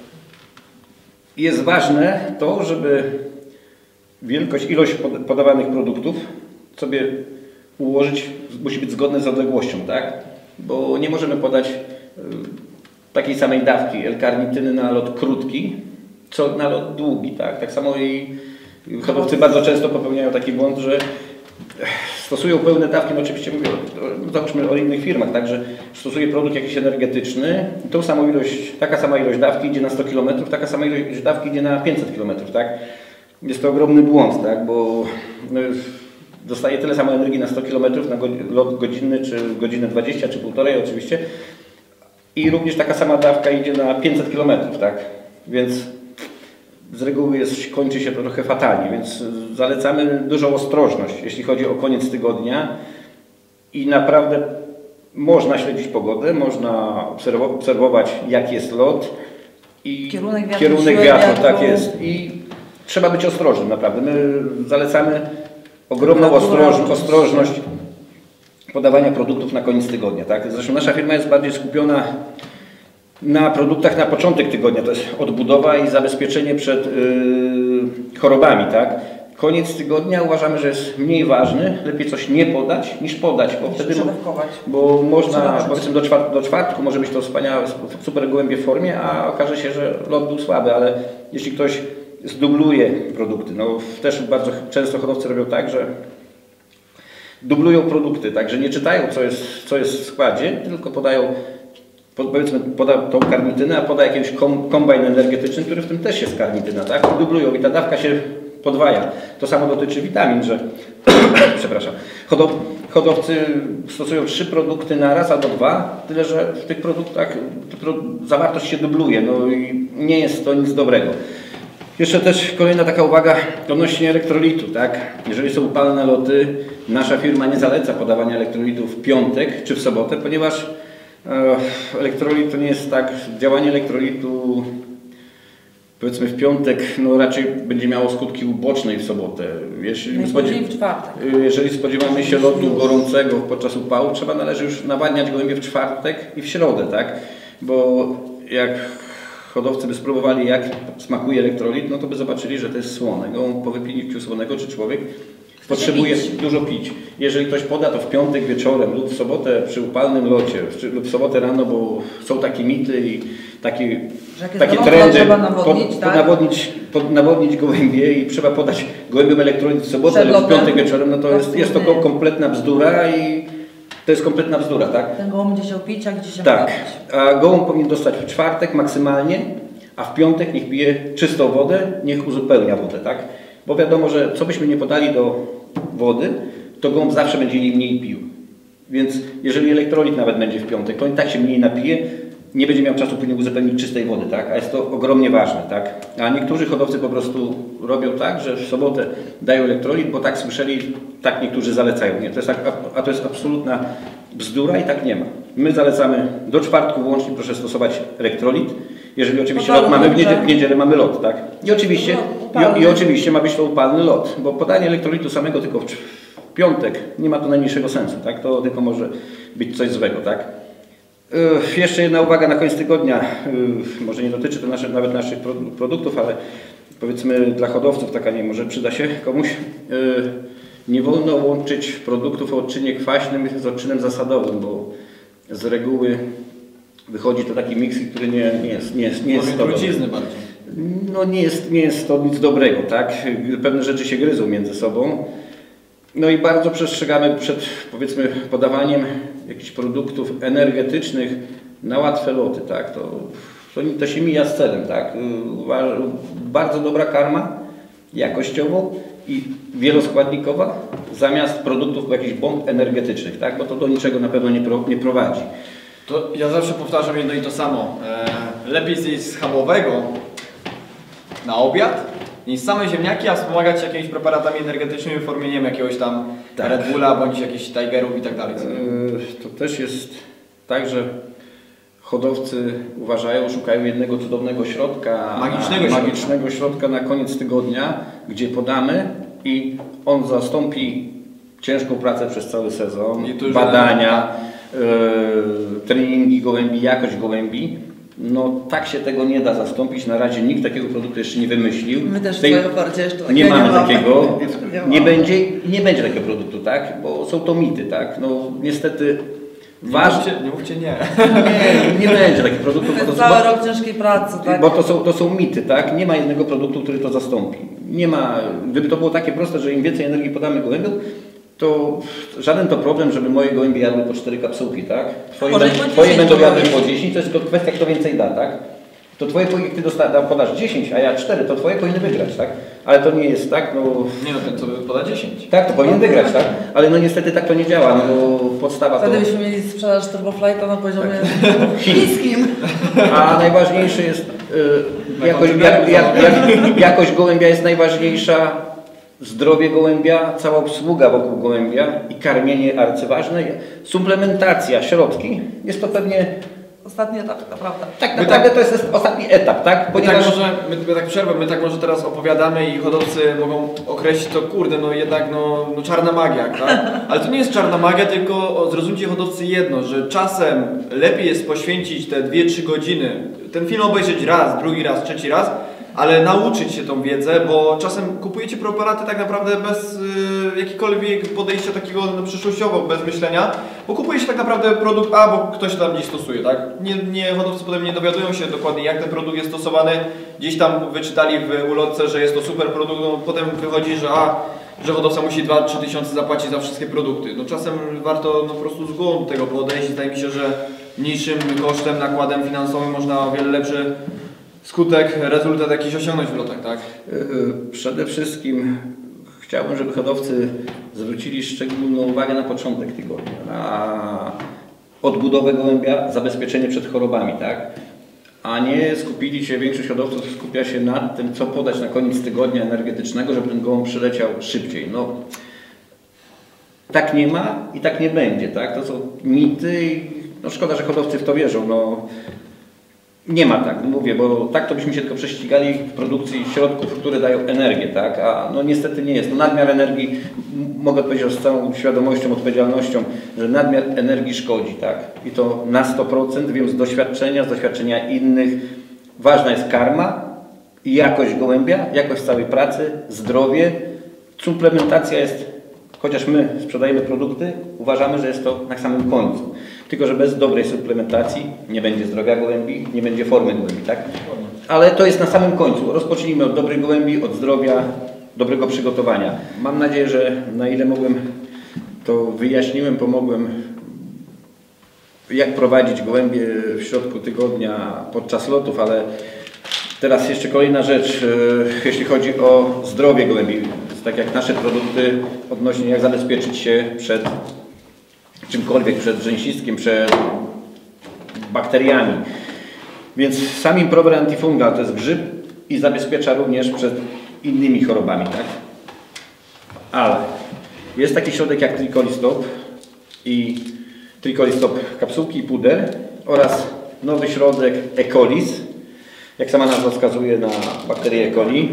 jest ważne to, żeby wielkość, ilość podawanych produktów sobie ułożyć, musi być zgodne z odległością, tak? Bo nie możemy podać takiej samej dawki L-karnityny na lot krótki, co na lot długi, tak? Tak samo i hodowcy bardzo często popełniają taki błąd, że stosują pełne dawki, no oczywiście mówię, no załóżmy o innych firmach, tak, że stosuje produkt jakiś energetyczny, tą samą ilość, taka sama ilość dawki idzie na sto kilometrów, taka sama ilość dawki idzie na pięćset kilometrów, tak? Jest to ogromny błąd, tak, bo no, dostaje tyle samo energii na sto kilometrów na lot godzinny, czy godzinę dwadzieścia, czy półtorej oczywiście i również taka sama dawka idzie na pięćset kilometrów, tak? Więc z reguły jest, kończy się to trochę fatalnie, więc zalecamy dużą ostrożność, jeśli chodzi o koniec tygodnia i naprawdę można śledzić pogodę, można obserwować jaki jest lot i kierunek wiatru, kierunek wiatru, wiatru, tak jest i trzeba być ostrożnym naprawdę. My zalecamy ogromną ostrożność, ostrożność podawania produktów na koniec tygodnia, tak? Zresztą nasza firma jest bardziej skupiona na produktach na początek tygodnia, to jest odbudowa i zabezpieczenie przed yy, chorobami, tak? Koniec tygodnia uważamy, że jest mniej ważny, lepiej coś nie podać niż podać, bo wtedy bo można, powiedzmy do, czwart, do czwartku może być to wspaniałe, super gołębie w formie, a okaże się, że lot był słaby, ale jeśli ktoś zdubluje produkty, no też bardzo często hodowcy robią tak, że dublują produkty, tak, że nie czytają co jest, co jest w składzie, tylko podają powiedzmy poda tą karnitynę, a poda jakiś kom, kombajn energetyczny, który w tym też jest karnityna, tak? I dublują i ta dawka się podwaja. To samo dotyczy witamin, że przepraszam, hodow, hodowcy stosują trzy produkty na raz albo dwa, tyle że w tych produktach pro, zawartość się dubluje, no i nie jest to nic dobrego. Jeszcze też kolejna taka uwaga odnośnie elektrolitu, tak? Jeżeli są upalne loty, nasza firma nie zaleca podawania elektrolitu w piątek czy w sobotę, ponieważ elektrolit to nie jest tak, działanie elektrolitu powiedzmy w piątek no raczej będzie miało skutki uboczne i w sobotę. Jeśli, spodziew w czwartek. jeżeli spodziewamy się lotu gorącego podczas upału, trzeba należy już nawadniać gołębie w czwartek i w środę, tak? Bo jak hodowcy by spróbowali jak smakuje elektrolit, no to by zobaczyli, że to jest słone. Gołąb po wypinięciu słonego czy człowiek potrzebuje pić. dużo pić. Jeżeli ktoś poda to w piątek wieczorem lub w sobotę przy upalnym locie czy, lub w sobotę rano, bo są takie mity i takie, takie trendy, trzeba nawodnić, pod, tak? podnawodnić, podnawodnić gołębie i trzeba podać gołębiom elektrolit w sobotę lub w piątek wieczorem, no to jest, jest to kompletna bzdura i to jest kompletna bzdura, tak? Ten gołąb będzie chciał pić, a gdzie się Tak, a gołąb powinien dostać w czwartek maksymalnie, a w piątek niech pije czystą wodę, niech uzupełnia wodę, tak? Bo wiadomo, że co byśmy nie podali do wody, to gołąb zawsze będzie jej mniej pił. Więc jeżeli elektrolit nawet będzie w piątek, to on tak się mniej napije, nie będzie miał czasu później uzupełnić czystej wody, tak? A jest to ogromnie ważne, tak? A niektórzy hodowcy po prostu robią tak, że w sobotę dają elektrolit, bo tak słyszeli, tak niektórzy zalecają. Nie, to jest tak, a to jest absolutna bzdura i tak nie ma. My zalecamy do czwartku wyłącznie proszę stosować elektrolit. Jeżeli oczywiście lot mamy w niedzielę, w niedzielę mamy lot, tak? I oczywiście, i, i oczywiście ma być to upalny lot, bo podanie elektrolitu samego tylko w, w piątek nie ma to najmniejszego sensu, tak? To tylko może być coś złego, tak? Yy, jeszcze jedna uwaga na koniec tygodnia, yy, może nie dotyczy to nasze, nawet naszych produktów, ale powiedzmy dla hodowców taka nie może przyda się komuś. Yy, nie wolno łączyć produktów o odczynie kwaśnym z odczynem zasadowym, bo z reguły wychodzi to taki miks, który nie, nie jest, nie jest, nie jest to trucizny bardziej. No nie jest, nie jest to nic dobrego, tak? Pewne rzeczy się gryzą między sobą. No i bardzo przestrzegamy przed, powiedzmy, podawaniem jakichś produktów energetycznych na łatwe loty, tak? To, to, to się mija z celem, tak? Bardzo dobra karma, jakościowo i wieloskładnikowa zamiast produktów jakichś bomb energetycznych, tak? Bo to do niczego na pewno nie, pro, nie prowadzi. To ja zawsze powtarzam jedno i to samo. E, lepiej zjeść schabowego na obiad niż same ziemniaki, a wspomagać się jakimiś preparatami energetycznymi w formie, nie wiem, jakiegoś tam Tak. Red Bulla bądź jakichś Tigerów i tak dalej. Yy, To też jest tak, że hodowcy uważają, szukają jednego cudownego środka, Magicznego środka. magicznego środka na koniec tygodnia, gdzie podamy i on zastąpi ciężką pracę przez cały sezon, I to już badania, yy, treningi gołębi, jakość gołębi. No tak się tego nie da zastąpić. Na razie nikt takiego produktu jeszcze nie wymyślił. My też w Tej- swojej ofercie jeszcze takiego nie mamy nie mamy. takiego, Nie nie mamy. będzie i nie będzie takiego produktu, tak? Bo są to mity, tak? No niestety Nie ważne. mówcie, nie mówcie nie. Nie, nie będzie takich produktów, To bo jest to, cały bo, rok ciężkiej pracy, tak? bo to, są, to są mity, tak? Nie ma jednego produktu, który to zastąpi. Nie ma, gdyby to było takie proste, że im więcej energii podamy gołębiom, to żaden to problem, żeby moje gołębie jadły po cztery kapsułki, tak? Twoje, Może i będą- po twoje dziesięć będą jadły mogłeś. po dziesięć, to jest tylko kwestia, kto więcej da, tak? To twoje, jak ty dosta, podasz dziesięć, a ja cztery, to twoje powinny wygrać, tak? Ale to nie jest tak, no... Nie no, ten co poda dziesięć. Tak, to powinien wygrać, tak? Ale no niestety tak to nie działa, no bo podstawa to... Wtedy byśmy mieli sprzedaż Turboflighta na poziomie Tak. chińskim. A najważniejsze jest, y, Na jakość, jak, jak, jak, jakość gołębia jest najważniejsza, zdrowie gołębia, cała obsługa wokół gołębia i karmienie arcyważne. Suplementacja, środki, jest to pewnie, Ostatni etap, to prawda. tak My naprawdę tak- to jest ostatni etap, tak? My Ponieważ tak może, my, my tak przerwę, my tak może teraz opowiadamy i hodowcy mogą określić to, kurde, no jednak no, no czarna magia, tak? Ale to nie jest czarna magia, tylko o, zrozumcie hodowcy jedno, że czasem lepiej jest poświęcić te dwie trzy godziny, ten film obejrzeć raz, drugi raz, trzeci raz, ale nauczyć się tą wiedzę, bo czasem kupujecie preparaty tak naprawdę bez y, jakikolwiek podejścia takiego no, przyszłościowo, bez myślenia, bo kupuje się tak naprawdę produkt A, bo ktoś tam gdzieś stosuje, tak? Nie, nie, hodowcy potem nie dowiadują się dokładnie, jak ten produkt jest stosowany, gdzieś tam wyczytali w ulotce, że jest to super produkt, no potem wychodzi, że a, że hodowca musi dwa trzy tysiące zapłacić za wszystkie produkty. No czasem warto no, po prostu z głową do tego podejść, wydaje mi się, że mniejszym kosztem, nakładem finansowym można o wiele lepszy skutek, rezultat jakiś osiągnąć w lotach, tak? y, przede wszystkim chciałbym, żeby hodowcy zwrócili szczególną uwagę na początek tygodnia, na odbudowę gołębia, zabezpieczenie przed chorobami, tak? A nie skupili się, większość hodowców skupia się na tym, co podać na koniec tygodnia energetycznego, żeby ten gołąb przyleciał szybciej. No, tak nie ma i tak nie będzie, tak? To są mity i no szkoda, że hodowcy w to wierzą. No, nie ma tak, mówię, bo tak to byśmy się tylko prześcigali w produkcji środków, które dają energię, tak? A no niestety nie jest. No, nadmiar energii, m- mogę powiedzieć z całą świadomością, odpowiedzialnością, że nadmiar energii szkodzi, tak? I to na sto procent, wiem z doświadczenia, z doświadczenia innych. Ważna jest karma i jakość gołębia, jakość całej pracy, zdrowie. Suplementacja jest, chociaż my sprzedajemy produkty, uważamy, że jest to na samym końcu. Tylko że bez dobrej suplementacji nie będzie zdrowia gołębi, nie będzie formy gołębi, tak? Ale to jest na samym końcu. Rozpocznijmy od dobrych gołębi, od zdrowia, dobrego przygotowania. Mam nadzieję, że na ile mogłem, to wyjaśniłem, pomogłem, jak prowadzić gołębie w środku tygodnia podczas lotów, ale teraz jeszcze kolejna rzecz, e, jeśli chodzi o zdrowie gołębi. Tak jak nasze produkty odnośnie jak zabezpieczyć się przed czymkolwiek, przed rzęsistkiem, przed bakteriami. Więc sam Improver Antifungal to jest grzyb i zabezpiecza również przed innymi chorobami, tak? Ale jest taki środek jak Tricolistop i Tricolistop kapsułki i puder oraz nowy środek E-colis, jak sama nazwa wskazuje na bakterię E. coli,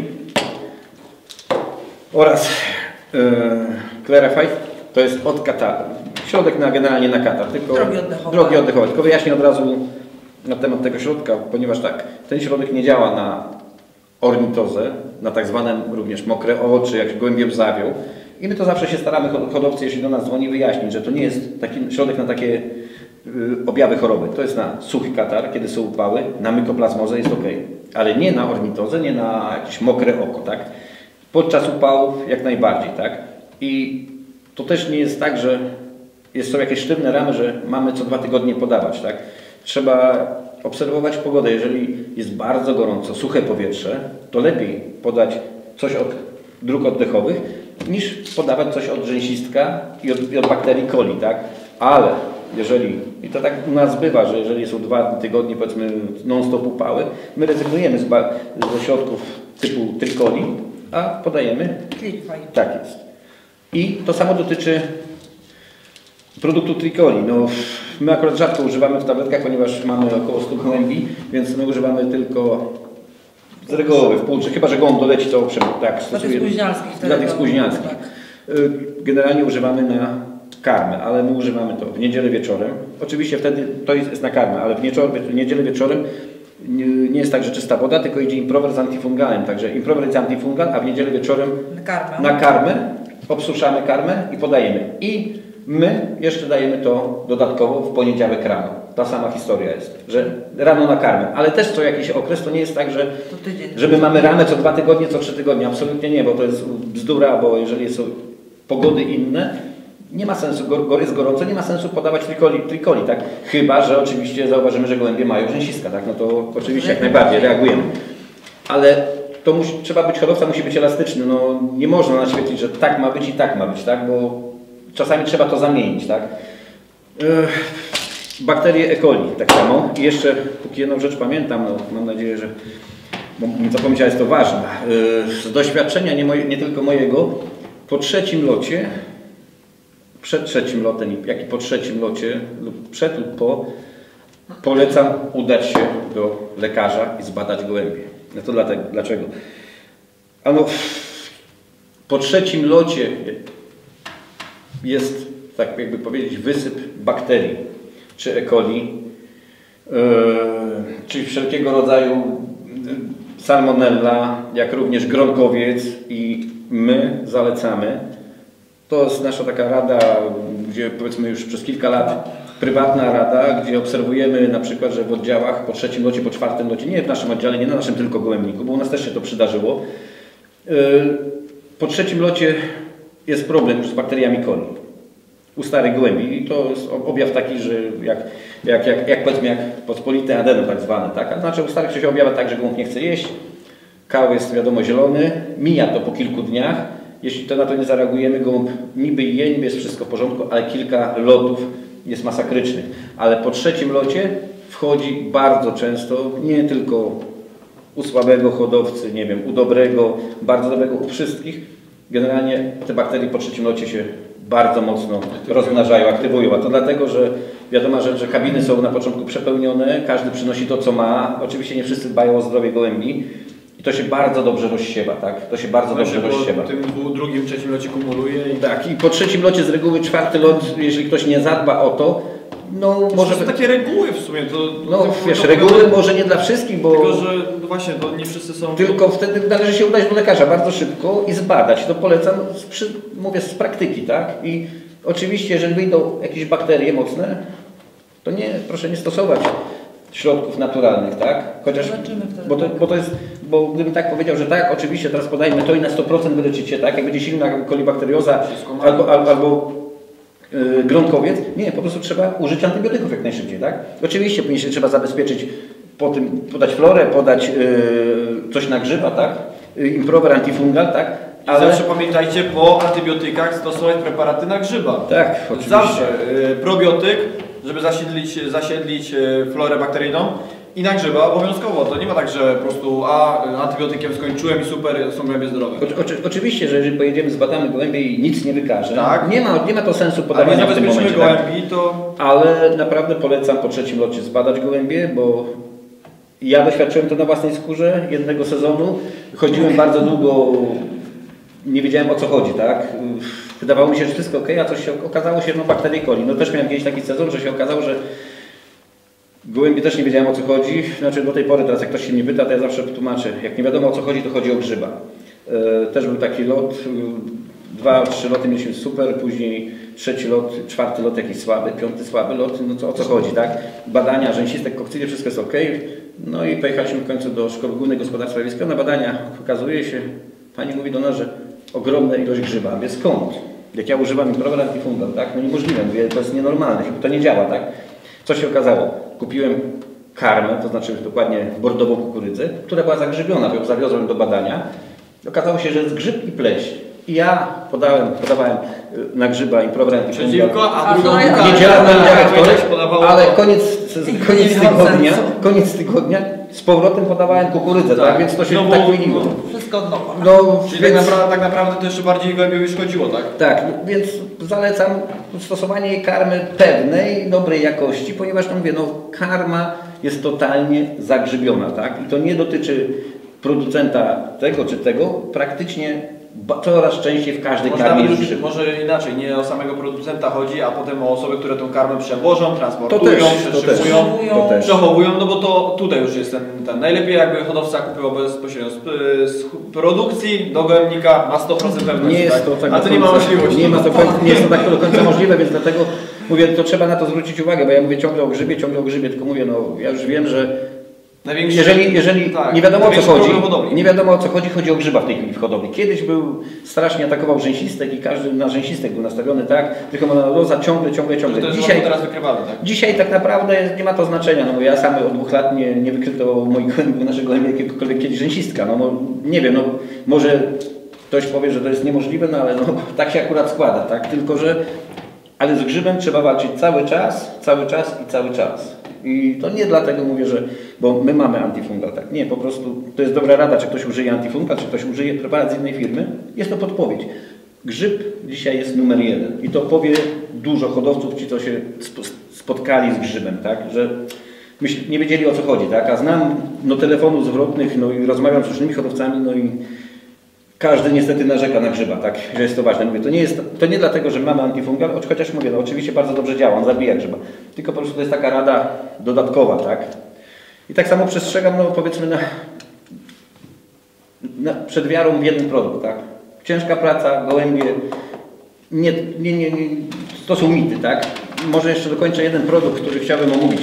oraz yy, Clarify, to jest od kataru. Środek na, generalnie na katar, tylko Drogi oddechowe. drogi oddechowe. Tylko wyjaśnię od razu na temat tego środka, ponieważ tak, ten środek nie działa na ornitozę, na tak zwane również mokre oczy, jak gołębiem zawiał. I my to zawsze się staramy, hodowcy, jeśli do nas dzwoni, wyjaśnić, że to nie jest taki środek na takie y, objawy choroby. To jest na suchy katar, kiedy są upały, na mykoplazmozę jest ok, ale nie na ornitozę, nie na jakieś mokre oko, tak? Podczas upałów jak najbardziej, tak? I to też nie jest tak, że jest, są jakieś sztywne ramy, że mamy co dwa tygodnie podawać, tak? Trzeba obserwować pogodę. Jeżeli jest bardzo gorąco, suche powietrze, to lepiej podać coś od dróg oddechowych, niż podawać coś od rzęsistka i od, i od bakterii coli, tak? Ale jeżeli, i to tak u nas bywa, że jeżeli są dwa tygodnie, powiedzmy, non-stop upały, my rezygnujemy z ze środków typu tricoli, a podajemy. Clickfy. Tak jest. I to samo dotyczy produktu tricoli. No, my akurat rzadko używamy w tabletkach, ponieważ mamy około stu gołębi, więc my używamy tylko z reguły w półczy, chyba że gołąb doleci, to owszem, tak. Dla tych spóźnialskich. Dla tych spóźnialskich. Tak. Generalnie używamy na karmę, ale my używamy to w niedzielę wieczorem. Oczywiście wtedy to jest na karmę, ale w, wieczor, w niedzielę wieczorem nie, nie jest tak, że czysta woda, tylko idzie improver z antifungalem. Także improver jest antifungal, a w niedzielę wieczorem Na karmę. na karmę obsuszamy karmę i podajemy. I my jeszcze dajemy to dodatkowo w poniedziałek rano. Ta sama historia jest, że rano na karmę, ale też co jakiś okres, to nie jest tak, że, To tydzień. że my mamy ramę co dwa tygodnie, co trzy tygodnie. Absolutnie nie, bo to jest bzdura, bo jeżeli są pogody inne, nie ma sensu, gor, jest gorąco, nie ma sensu podawać tricoli, tricoli, tak? Chyba że oczywiście zauważymy, że gołębie mają rzęsiska, tak? No to oczywiście jak najbardziej reagujemy. Ale to musi, trzeba być, hodowca musi być elastyczny, no nie można naświetlić, że tak ma być i tak ma być, tak? Bo czasami trzeba to zamienić, tak? Yy, bakterie E. coli tak samo. I jeszcze, póki jedną rzecz pamiętam, no mam nadzieję, że bo co powiedziała, jest to ważne. Yy, z doświadczenia nie, moje, nie tylko mojego, po trzecim locie, przed trzecim lotem, jak i po trzecim locie, lub przed lub po, polecam udać się do lekarza i zbadać gołębie. No to dlatego, dlaczego? Ano, po trzecim locie jest, tak jakby powiedzieć, wysyp bakterii, czy E. coli, yy, czy wszelkiego rodzaju salmonella, jak również gronkowiec, i my zalecamy. To jest nasza taka rada, gdzie powiedzmy już przez kilka lat, prywatna rada, gdzie obserwujemy na przykład, że w oddziałach po trzecim locie, po czwartym locie, nie w naszym oddziale, nie na naszym tylko gołębniku, bo u nas też się to przydarzyło, po trzecim locie jest problem już z bakteriami coli u starych gołębi i to jest objaw taki, że jak, jak, jak, jak powiedzmy jak pospolite adenom tak zwane, tak? A znaczy u starych się objawia tak, że gołąb nie chce jeść, kał jest wiadomo zielony, mija to po kilku dniach. Jeśli to na to nie zareagujemy, gołąb niby je, niby jest wszystko w porządku, ale kilka lotów jest masakrycznych. Ale po trzecim locie wchodzi bardzo często, nie tylko u słabego hodowcy, nie wiem, u dobrego, bardzo dobrego, u wszystkich. Generalnie te bakterie po trzecim locie się bardzo mocno rozmnażają, aktywują. A to dlatego, że wiadoma rzecz, że kabiny są na początku przepełnione, każdy przynosi to, co ma. Oczywiście nie wszyscy dbają o zdrowie gołębi. I to się bardzo dobrze rozsiewa, tak? To się bardzo dobrze rozsiewa. W tym drugim, trzecim locie kumuluje. I... Tak, i po trzecim locie z reguły czwarty lot, jeżeli ktoś nie zadba o to, no to może... To są takie reguły w sumie. To, no to, wiesz, to, reguły to, może nie dla wszystkich, bo... Tylko, że no właśnie, to nie wszyscy są... Tylko wtedy należy się udać do lekarza bardzo szybko i zbadać. To polecam, z, przy, mówię, z praktyki, tak? I oczywiście, jeżeli wyjdą jakieś bakterie mocne, to nie, proszę nie stosować środków naturalnych, tak? Chociaż, bo to, bo to jest, bo gdybym tak powiedział, że tak, oczywiście teraz podajmy to i na sto procent wyleczycie, tak? Jak będzie silna kolibakterioza albo, albo, albo yy, gronkowiec, nie, po prostu trzeba użyć antybiotyków jak najszybciej, tak? Oczywiście później się trzeba zabezpieczyć, po tym podać florę, podać yy, coś na grzyba, tak? Yy, improver, antifungal, tak? Ale zawsze pamiętajcie, po antybiotykach stosować preparaty na grzyba. Tak, oczywiście. Zawsze yy, probiotyk, żeby zasiedlić, zasiedlić florę bakteryjną, i na grzyba obowiązkowo. To nie ma tak, że po prostu a antybiotykiem skończyłem i super, są gołębie zdrowe. O, o, oczywiście, że jeżeli pojedziemy, zbadamy gołębie i nic nie wykaże, tak. nie, ma, nie ma to sensu podawania w tym momencie. gołębi, tak? to... Ale naprawdę polecam po trzecim locie zbadać gołębie, bo ja doświadczyłem to na własnej skórze jednego sezonu. Chodziłem bardzo długo, nie wiedziałem o co chodzi, tak? Wydawało mi się, że wszystko ok, a coś się okazało się, no bakterie coli. No też miałem kiedyś taki sezon, że się okazało, że gołębie też nie wiedziałem o co chodzi. Znaczy do tej pory teraz jak ktoś się mnie pyta, to ja zawsze tłumaczę. Jak nie wiadomo o co chodzi, to chodzi o grzyba. Yy, też był taki lot, yy, dwa, trzy loty mieliśmy super, później trzeci lot, czwarty lot jakiś słaby, piąty słaby lot, no to o co chodzi, tak? Badania, rzęsistek, kokcylie, wszystko jest ok. No i pojechaliśmy w końcu do Szkoły Głównej Gospodarstwa Wiejskiego na badania. Okazuje się, pani mówi do nas, że ogromna ilość grzyba. Mówię, skąd? Jak ja używam improver antifungal, tak? No niemożliwe, mówię, to jest nienormalne, to nie działa, tak? Co się okazało? Kupiłem karmę, to znaczy dokładnie bordową kukurydzę, która była zagrzybiona, to ją zawiozłem do badania. Okazało się, że jest grzyb i pleść. I ja podałem, podawałem na grzyba improbrent. Przeciwko, a A drugą to ja- Łukasz. Niedziela, poniedziałek, Wojtek wtorek, podawało ale to. koniec, koniec tygodnia, sensu. koniec tygodnia z powrotem podawałem kukurydzę, tak, Tak. więc to się No bo- tak wyniło. Wszystko od nowa. No, Czyli więc, tak naprawdę, tak naprawdę to jeszcze bardziej głębiej już chodziło, tak? tak, więc zalecam stosowanie karmy pewnej, dobrej jakości, ponieważ no mówię, no karma jest totalnie zagrzybiona, tak, i to nie dotyczy producenta tego czy tego, praktycznie ba- coraz częściej w każdej Może, karmie nawet jest już, grzyb. może inaczej, nie o samego producenta chodzi, a potem o osoby, które tą karmę przewożą, To transportują, też, to też, przeszykują, to też. przechowują, no bo to tutaj już jest ten, ten najlepiej jakby hodowca kupił bezpośrednio z, z produkcji do gołębnika, ma sto procent pewności, Nie jest tak? to tak A do to nie ma końca- możliwości. Nie, ma to, koń- nie jest to tak do końca możliwe, więc dlatego mówię, to trzeba na to zwrócić uwagę, bo ja mówię ciągle o grzybie, ciągle o grzybie, tylko mówię, no ja już wiem, że Największy, jeżeli, jeżeli tak, nie wiadomo o co największy chodzi, problem hodowli. nie wiadomo o co chodzi, chodzi o grzyba w tej chwili w hodowli. Kiedyś był, strasznie atakował rzęsistek i każdy na rzęsistek był nastawiony tak, tylko monanoza ciągle, ciągle, To ciągle. jest Dzisiaj, teraz wykrywamy, tak? dzisiaj tak naprawdę nie ma to znaczenia, no bo ja sam od dwóch lat nie, nie wykryto moich gołębi, naszego gołębia jakiegokolwiek kiedyś rzęsistka. No, no nie wiem, no może ktoś powie, że to jest niemożliwe, no ale no, tak się akurat składa, tak? Tylko że, ale z grzybem trzeba walczyć cały czas, cały czas i cały czas. I to nie dlatego mówię, że, bo my mamy antifungal, tak? Nie, po prostu to jest dobra rada, czy ktoś użyje antifungal, czy ktoś użyje preparat z innej firmy. Jest to podpowiedź. Grzyb dzisiaj jest numer jeden i to powie dużo hodowców, ci co się sp- spotkali z grzybem, tak? Że myśl, nie wiedzieli o co chodzi, tak? A znam no, telefonów zwrotnych, no i rozmawiam z różnymi hodowcami, no i każdy niestety narzeka na grzyba, tak, że jest to ważne. Mówię, to nie jest, to nie dlatego, że mamy antifungal, choć- chociaż mówię, no oczywiście bardzo dobrze działa, on zabija grzyba. Tylko po prostu to jest taka rada dodatkowa, tak. I tak samo przestrzegam, no powiedzmy, na, na, przed wiarą w jeden produkt, tak. Ciężka praca, gołębie, nie, nie, nie, nie, to są mity, tak. Może jeszcze dokończę jeden produkt, który chciałbym omówić.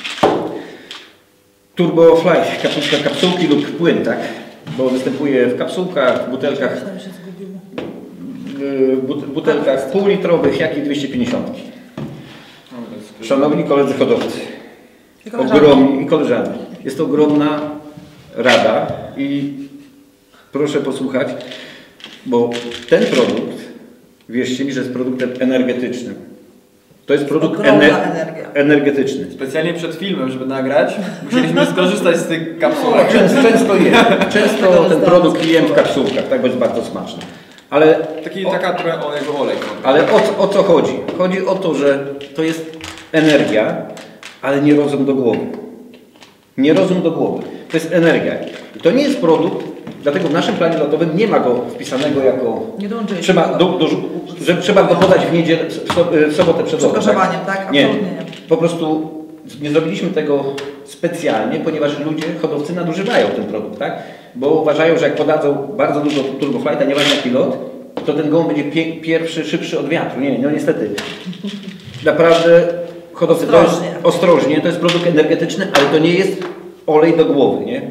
Turbo Fly, kapsułka, kapsułki lub płyn, tak. Bo występuje w kapsułkach, w butelkach, Tam się zgubiło. w but- butelkach półlitrowych, jak i dwieście pięćdziesiąt. Szanowni koledzy hodowcy, I koleżanki. ogromni i koleżanki, jest to ogromna rada i proszę posłuchać, bo ten produkt, wierzcie mi, że jest produktem energetycznym. To jest produkt Ogromna ener- energia. energetyczny. Specjalnie przed filmem, żeby nagrać, musieliśmy skorzystać z tych kapsułek. Często, często jem, często ten produkt jem w kapsułkach, tak, bo jest bardzo smaczny. Ale Taki, taka trochę o jego olej. Ale o, co- o co chodzi? Chodzi o to, że to jest energia, ale nie rozum do głowy. Nie rozum do głowy. To jest energia. I to nie jest produkt, dlatego w naszym planie lotowym nie ma go wpisanego jako... Nie dołączyliśmy Trzeba, go. do, do, że trzeba go podać w niedzielę, w so- w sobotę przed Przed lotem. grzewaniem, tak? Nie. Absolutnie nie. Po prostu nie zrobiliśmy tego specjalnie, ponieważ ludzie, hodowcy nadużywają ten produkt, tak? Bo uważają, że jak podadzą bardzo dużo turboflighta, nieważne jaki lot, to ten gołąb będzie pie pierwszy, szybszy od wiatru. Nie, no niestety. Naprawdę hodowcy to jest Ostrożnie. ostrożnie, to jest produkt energetyczny, ale to nie jest olej do głowy, nie?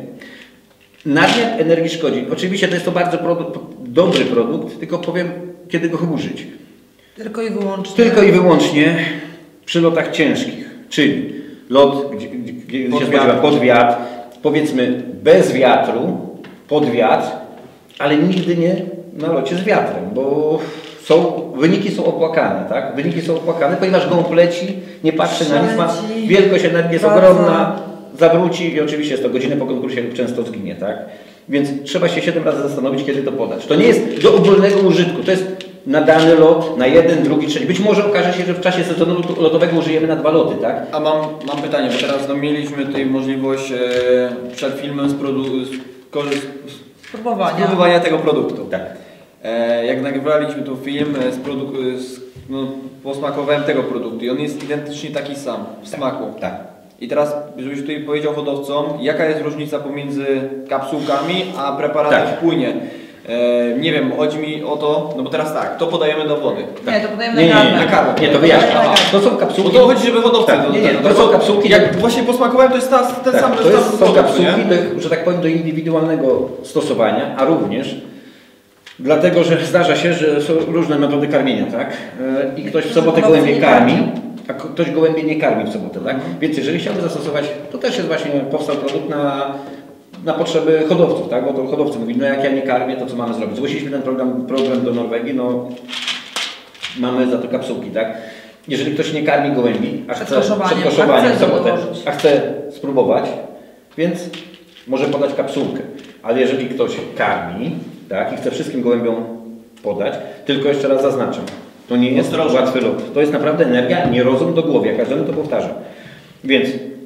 Nadmiar energii szkodzi. Oczywiście to jest to bardzo produ dobry produkt, tylko powiem, kiedy go użyć. Tylko i wyłącznie. Tylko i wyłącznie przy lotach ciężkich, czyli lot, gdzie, gdzie, gdzie Pod się wiatr. spodziewa pod wiatr, powiedzmy bez wiatru, pod wiatr, ale nigdy nie na locie z wiatrem, bo są, wyniki są opłakane, tak? Wyniki są opłakane, ponieważ gołąb leci, nie patrzy na nic, ma, Przeleci. wielkość energii jest Bardzo. ogromna, zawróci i oczywiście jest to godzinę po konkursie lub często zginie, tak? Więc trzeba się siedem razy zastanowić, kiedy to podać. To nie jest do ogólnego użytku, to jest na dany lot, na jeden, drugi, trzeci. Być może okaże się, że w czasie sezonu lotowego użyjemy na dwa loty, tak? A mam, mam pytanie, bo teraz no, mieliśmy tutaj możliwość e, przed filmem spróbu- skorzy- Spróbowania. spróbowania tego produktu. Tak. E, jak nagrywaliśmy tu film, e, z produk- z, no, posmakowałem tego produktu i on jest identycznie taki sam w smaku. Tak. I teraz, żebyś tutaj powiedział hodowcom, jaka jest różnica pomiędzy kapsułkami a preparatem Tak. w płynie. E, nie wiem, chodzi mi o to, no bo teraz tak, to podajemy do wody. Nie, to podajemy Nie, nie, na nie, karmę. na karmę. nie, to wyjaśnię. Aha. To są Bo kapsułki. to chodzi, żeby hodowcy... Tak, do- nie, nie, tego- to są kapsułki. Jak właśnie posmakowałem, to jest ta, ten Tak, sam to jest, są produktu, kapsułki, nie? do, że tak powiem, do indywidualnego stosowania, a również dlatego, że zdarza się, że są różne metody karmienia, tak? E, I ktoś w sobotę Hodowcy gołębie nie karmi, karmi. a ktoś gołębie nie karmi w sobotę, tak? Więc jeżeli chciałby zastosować, to też jest właśnie, powstał produkt na na potrzeby hodowców, tak? Bo to hodowcy mówili, no jak ja nie karmię, to co mamy zrobić? Zgłosiliśmy ten program, program do Norwegii, no mamy za to kapsułki, tak? Jeżeli ktoś nie karmi gołębi, a chce przed koszowaniem w sobotę, a chce spróbować, więc może podać kapsułkę. Ale jeżeli ktoś karmi, tak, i chce wszystkim gołębiom podać, tylko jeszcze raz zaznaczam, to nie jest Ostrożnie. łatwy lot. To jest naprawdę energia, nie rozum do głowy, ja każdemu to powtarzam. Więc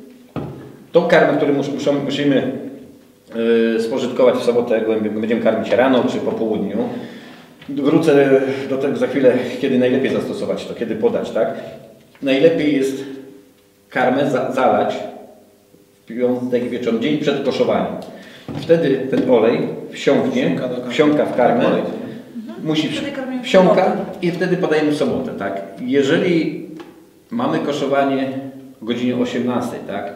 tą karmę, którą mus, muszą, musimy yy, spożytkować w sobotę, gołębiem będziemy karmić rano czy po południu. Wrócę do tego za chwilę, kiedy najlepiej zastosować to, kiedy podać, tak? Najlepiej jest karmę za, zalać w piątek wieczorem, dzień przed koszowaniem. Wtedy ten olej wsiąknie, wsiąka w karmę, musi wsiąka i wtedy podajemy w sobotę, tak? Jeżeli mamy koszowanie o godzinie osiemnastej, tak?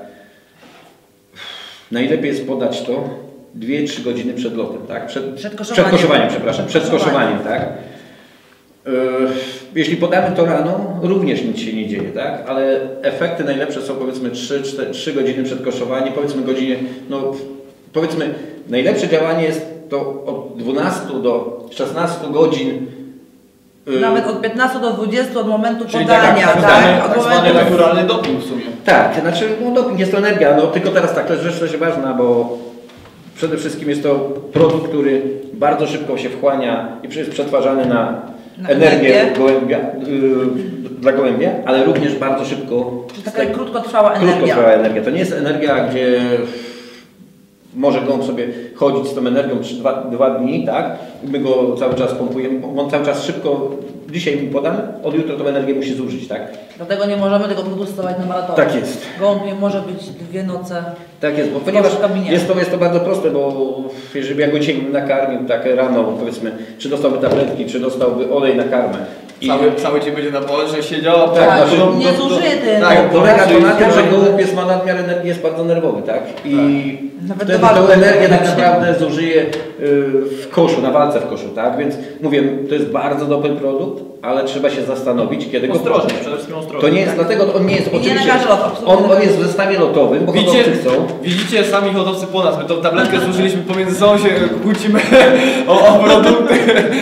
Najlepiej jest podać to dwie trzy godziny przed lotem, tak? Przed, przed koszowaniem, przed koszowaniem przepraszam, przed koszowaniem, tak? Yy, jeśli podamy to rano, również nic się nie dzieje, tak? Ale efekty najlepsze są powiedzmy trzy godziny przed koszowaniem, powiedzmy godzinie, no powiedzmy najlepsze działanie jest to od dwunastu do szesnastu godzin. Yy, Nawet od piętnastu do dwudziestu od momentu Czyli podania, tak, tak, tak? tak, Od zwany momentu... naturalny doping w sumie. Tak, znaczy no doping jest to energia, no tylko teraz tak, to jest rzecz też ważna, bo przede wszystkim jest to produkt, który bardzo szybko się wchłania i jest przetwarzany na, na energię, energię. Gołębia, yy, dla gołębia, ale również bardzo szybko... Czyli taka krótkotrwała energia. Krótkotrwała energia. To nie jest energia, gdzie może gołąb sobie chodzić z tą energią dwa dni, tak? My go cały czas pompujemy, on cały czas szybko, dzisiaj mi podam, od jutra tą energię musi zużyć, tak? Dlatego nie możemy tego produktu stosować na maratonie. Tak jest. Gołąb nie może być dwie noce. Tak jest, bo ponieważ w kabinie. jest to, jest to bardzo proste, bo jeżeli ja go dzisiaj nakarmił tak rano, powiedzmy, czy dostałby tabletki, czy dostałby olej na karmę. I Cały, cały dzień będzie na pole, że siedział, Tak, Tak, znaczy, nie do- do- zużyje ten. tak, polega to na tym, że tak. gołąb jest, ma nadmiar energii, jest bardzo nerwowy, tak? I Nawet wtedy do walki tą energię tak będzie. naprawdę zużyje y, w koszu, na walce w koszu, tak? Więc mówię, to jest bardzo dobry produkt, ale trzeba się zastanowić, kiedy go Ostrożnie, podać. przede wszystkim ostrożnie. To nie jest, dlatego on nie jest I nie oczywiście, na każdy lot, absolutnie on, on jest w zestawie lotowym, bo Widzicie, hodowcy chcą. widzicie sami hodowcy po nas, my tą tabletkę zużyliśmy pomiędzy sobą, się kłócimy o, o produkty.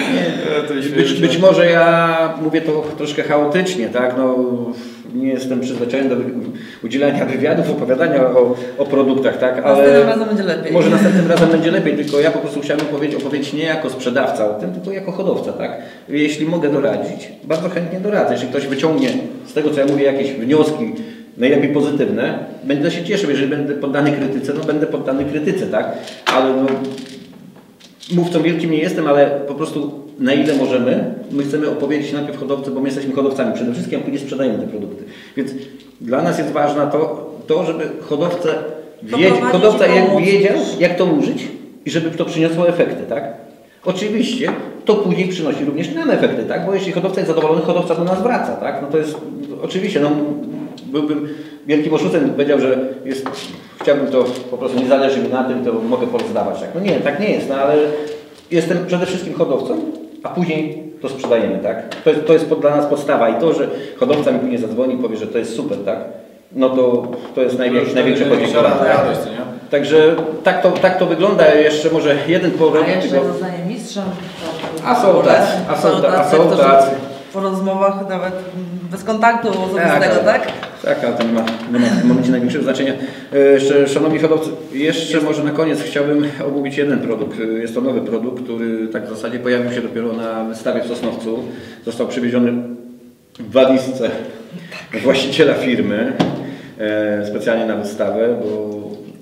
To jest Być, śmieszne. być może ja mówię to troszkę chaotycznie, tak? No, nie jestem przyzwyczajony do wy- udzielania wywiadów, opowiadania o, o produktach, tak? Ale Następnym razem będzie lepiej. może następnym razem będzie lepiej, tylko ja po prostu chciałem opowiedzieć, opowiedzieć nie jako sprzedawca o tym, tylko jako hodowca, tak? Jeśli mogę doradzić, bardzo chętnie doradzę. Jeśli ktoś wyciągnie z tego, co ja mówię, jakieś wnioski, najlepiej pozytywne, będę się cieszył. Jeżeli będę poddany krytyce, no będę poddany krytyce, tak? Ale no, mówcą wielkim nie jestem, ale po prostu na ile możemy, my chcemy opowiedzieć najpierw hodowcy, bo my jesteśmy hodowcami przede wszystkim, a później sprzedajemy te produkty. Więc dla nas jest ważne to, to żeby hodowca, wiedz, Doprowadzić hodowca i jak pomóc. wiedział, jak to użyć i żeby to przyniosło efekty, tak? Oczywiście to później przynosi również nam efekty, tak? Bo jeśli hodowca jest zadowolony, hodowca do nas wraca, tak? No to jest, oczywiście, no byłbym wielkim oszustem, gdybym powiedział, że jest, chciałbym to, po prostu nie zależy mi na tym, to mogę porozdawać, tak? No nie, tak nie jest, no ale jestem przede wszystkim hodowcą, a później to sprzedajemy, tak? To jest, to jest pod- dla nas podstawa i to, że hodowca mi później zadzwoni i powie, że to jest super, tak? No to, to jest największe, największe podziękowanie. radość, co nie? Także tak to, tak to wygląda. Jeszcze może jeden A produkt. jeszcze tylko- zostanie mistrzem. A są tacy, a są ta- a są którzy tacy. Po rozmowach nawet bez kontaktu osobistego, Tak, tak? Tak, ale to nie ma, nie ma w tym momencie największego znaczenia. E, Jeszcze, szanowni hodowcy, jeszcze może na koniec chciałbym omówić jeden produkt. E, Jest to nowy produkt, który tak w zasadzie pojawił się dopiero na wystawie w Sosnowcu. Został przywieziony w walizce właściciela firmy e, specjalnie na wystawę, bo